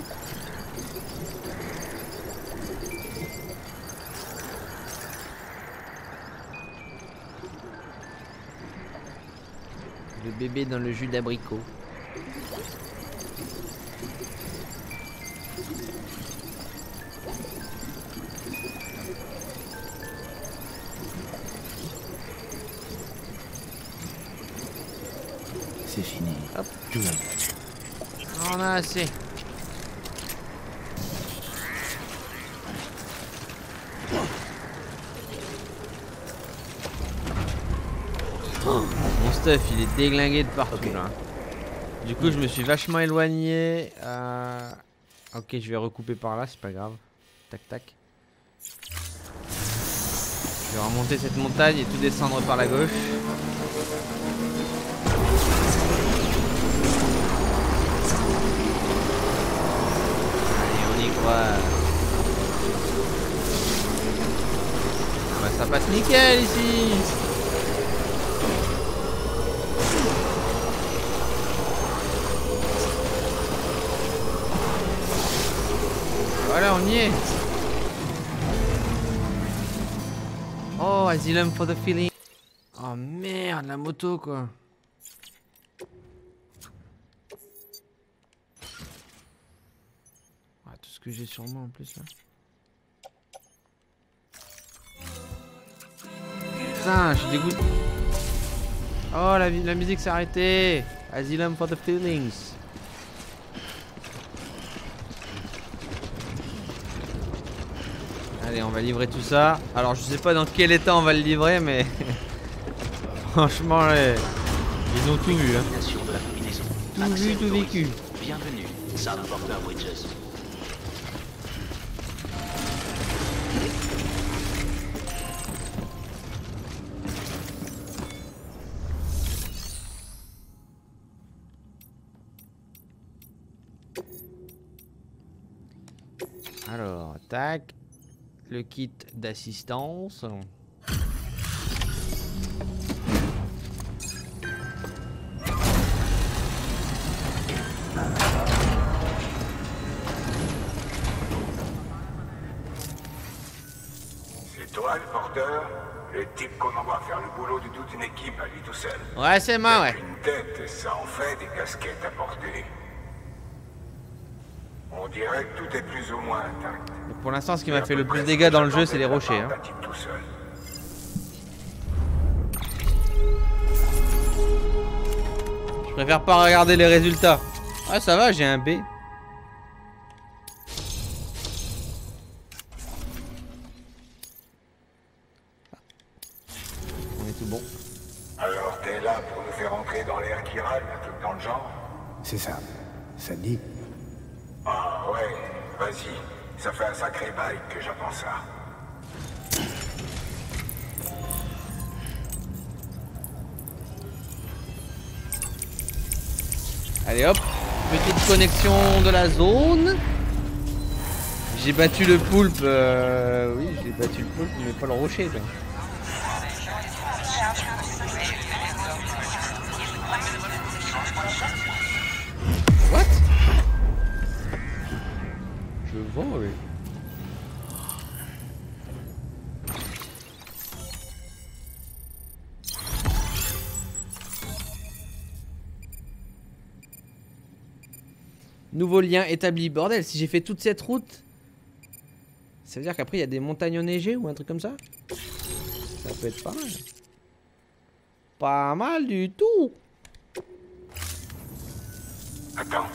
Le bébé dans le jus d'abricot. C'est fini. Hop. Tout va bien. On a assez. Oh, mon stuff il est déglingué de partout okay. Là. Du coup je me suis vachement éloigné. Euh... Ok, je vais recouper par là, c'est pas grave. Tac tac. Je vais remonter cette montagne et tout descendre par la gauche. Ouais. Bah, ça passe nickel ici. Voilà, on y est. Oh, Asylum for the feeling. Oh merde, la moto quoi. Que j'ai sur moi en plus là. Putain, je suis dégoûté. Oh, la, la musique s'est arrêtée. Asylum for the feelings. Allez, on va livrer tout ça. Alors, je sais pas dans quel état on va le livrer, mais franchement, les... ils ont tout vu. Hein. Tout vu, tout vécu. Bienvenue, Sam Porter Bridges. Alors, tac, le kit d'assistance. C'est toi le porteur? Le type qu'on envoie faire le boulot de toute une équipe à lui tout seul. Ouais, c'est moi, ouais. Une tête et ça en fait des casquettes à porter. On dirait que tout est plus ou moins intact. Donc pour l'instant, ce qui m'a fait le plus de dégâts dans le jeu, c'est les rochers. Hein. Je préfère pas regarder les résultats. Ah, ça va, j'ai un B. On est tout bon. Alors t'es là pour nous faire entrer dans l'air qui râle, un truc dans le genre? C'est ça. Ça te dit? Ah ouais, vas-y. Ça fait un sacré bail que j'attends ça. Allez hop, petite connexion de la zone. J'ai battu le poulpe. Euh... Oui, j'ai battu le poulpe, mais pas le rocher. Là. What? Je vois, oui. Nouveau lien établi. Bordel, si j'ai fait toute cette route, ça veut dire qu'après il y a des montagnes enneigées ou un truc comme ça? Ça peut être pas mal. Pas mal du tout. Attends.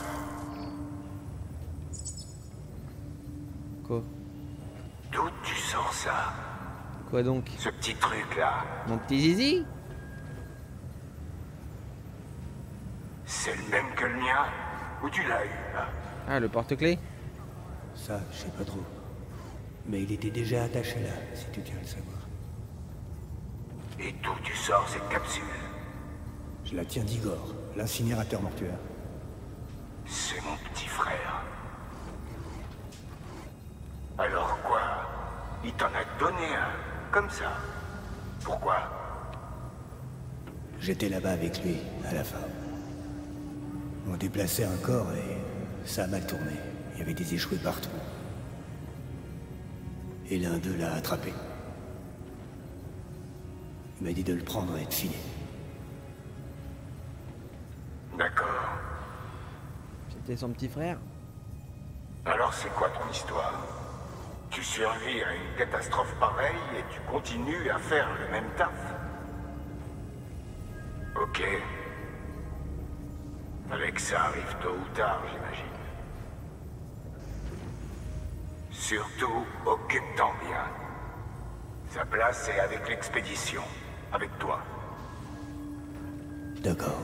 Quoi? D'où tu sors ça? Quoi donc? Ce petit truc là. Mon petit zizi? C'est le même que le mien? Où tu l'as eu là? Ah, le porte-clés? Ça, je sais pas trop. Mais il était déjà attaché là, si tu tiens à le savoir. Et d'où tu sors cette capsule? Je la tiens d'Igor, l'incinérateur mortuaire. C'est mon petit frère. Alors quoi? Il t'en a donné un, comme ça. Pourquoi? J'étais là-bas avec lui, à la fin. On déplaçait un corps et ça a mal tourné. Il y avait des échoués partout. Et l'un d'eux l'a attrapé. Il m'a dit de le prendre et de filer. D'accord. C'était son petit frère. Alors c'est quoi ton histoire? Tu survis à une catastrophe pareille et tu continues à faire le même taf. Ok. Fallait que ça arrive tôt ou tard, j'imagine. Surtout, occupe-t'en bien. Sa place est avec l'expédition, avec toi. D'accord.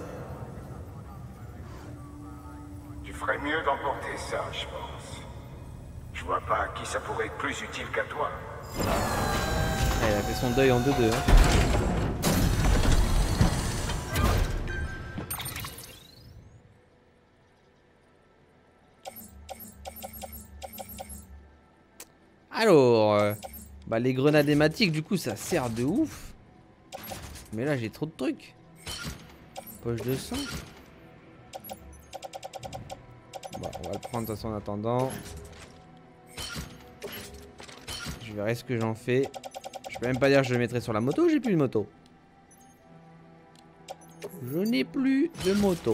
Tu ferais mieux d'emporter ça, je pense. Je vois pas à qui ça pourrait être plus utile qu'à toi. Elle a fait son deuil en deux-deux. Hein. Alors, euh, bah les grenades hématiques, du coup, ça sert de ouf. Mais là, j'ai trop de trucs. Poche de sang. Bon, on va le prendre de toute façon en attendant. Je verrai ce que j'en fais. Je peux même pas dire que je le mettrai sur la moto, j'ai plus de moto. Je n'ai plus de moto.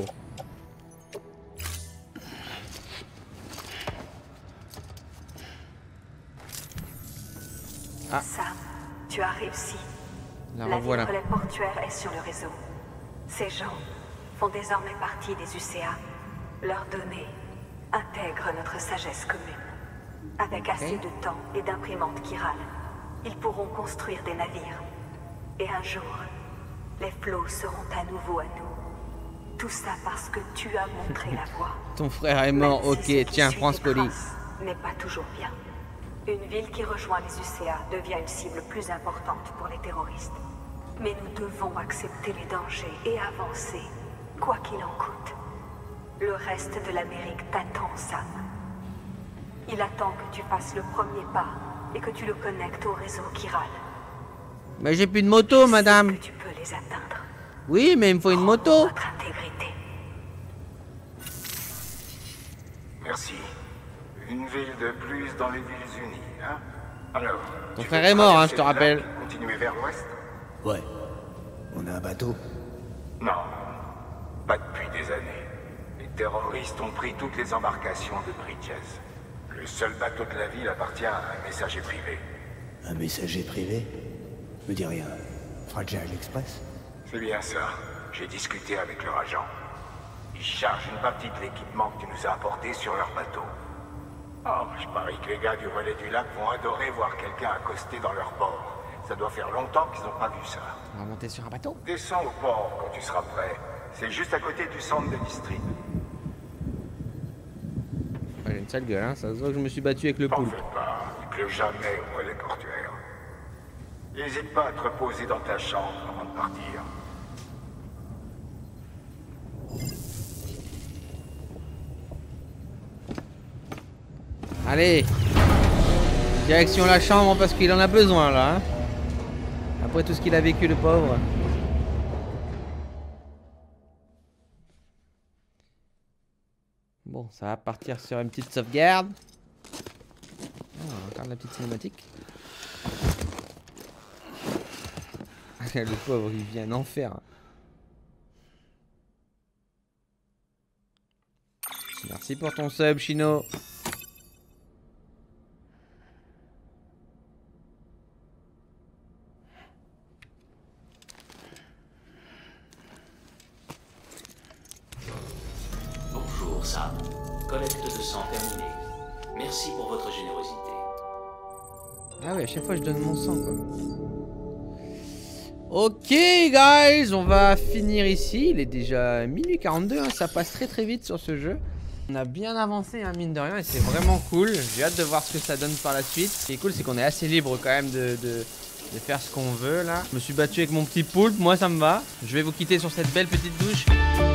Ah. Sam, tu as réussi. La La revoilà. ville relais portuaire est sur le réseau. Ces gens font désormais partie des U C A. Leurs données intègrent notre sagesse commune. Avec assez de temps et d'imprimantes chirales, ils pourront construire des navires. Et un jour, les flots seront à nouveau à nous. Tout ça parce que tu as montré la voie. Ton frère est mort, Même si ok, ce qui tiens, suit prends tes ce colis. traces n'est pas toujours bien. Une ville qui rejoint les U C A devient une cible plus importante pour les terroristes. Mais nous devons accepter les dangers et avancer, quoi qu'il en coûte. Le reste de l'Amérique t'attend, Sam. Il attend que tu fasses le premier pas et que tu le connectes au réseau chiral. Mais j'ai plus de moto, madame. Tu peux les atteindre. Oui, mais il me faut une moto. Notre intégrité. Merci. Une ville de plus dans les villes unies, hein? Alors... Ton tu frère veux est mort, hein, traverser je te le lac rappelle. et continuer vers l'ouest? Ouais. On a un bateau. Non. Pas depuis des années. Les terroristes ont pris toutes les embarcations de Bridges. Le seul bateau de la ville appartient à un messager privé. Un messager privé? Me dis rien. Fragile Express? C'est bien ça. J'ai discuté avec leur agent. Ils chargent une partie de l'équipement que tu nous as apporté sur leur bateau. Oh, je parie que les gars du relais du lac vont adorer voir quelqu'un accosté dans leur port. Ça doit faire longtemps qu'ils n'ont pas vu ça. On va monter sur un bateau. Descends au port quand tu seras prêt. C'est juste à côté du centre de district. Ouais, j'ai une sale gueule, hein. Ça se voit que je me suis battu avec le T'en poulpe. fais pas, il pleut jamais au relais portuaire. N'hésite pas à te reposer dans ta chambre avant de partir. Allez. Direction la chambre parce qu'il en a besoin là. Hein. Après tout ce qu'il a vécu, le pauvre. Bon, ça va partir sur une petite sauvegarde. Oh, encore la petite cinématique. Le pauvre, il vient en enfer. Merci pour ton sub, Chino. Bonjour, Sam. Collecte de sang terminée. Merci pour votre générosité. Ah ouais, à chaque fois je donne mon sang quoi. Ok guys, on va finir ici. Il est déjà minuit quarante-deux, hein. Ça passe très très vite sur ce jeu. On a bien avancé, hein, mine de rien, et c'est vraiment cool. J'ai hâte de voir ce que ça donne par la suite. Ce qui est cool, c'est qu'on est assez libre quand même de, de, de faire ce qu'on veut là. Je me suis battu avec mon petit poulpe, moi ça me va. Je vais vous quitter sur cette belle petite douche.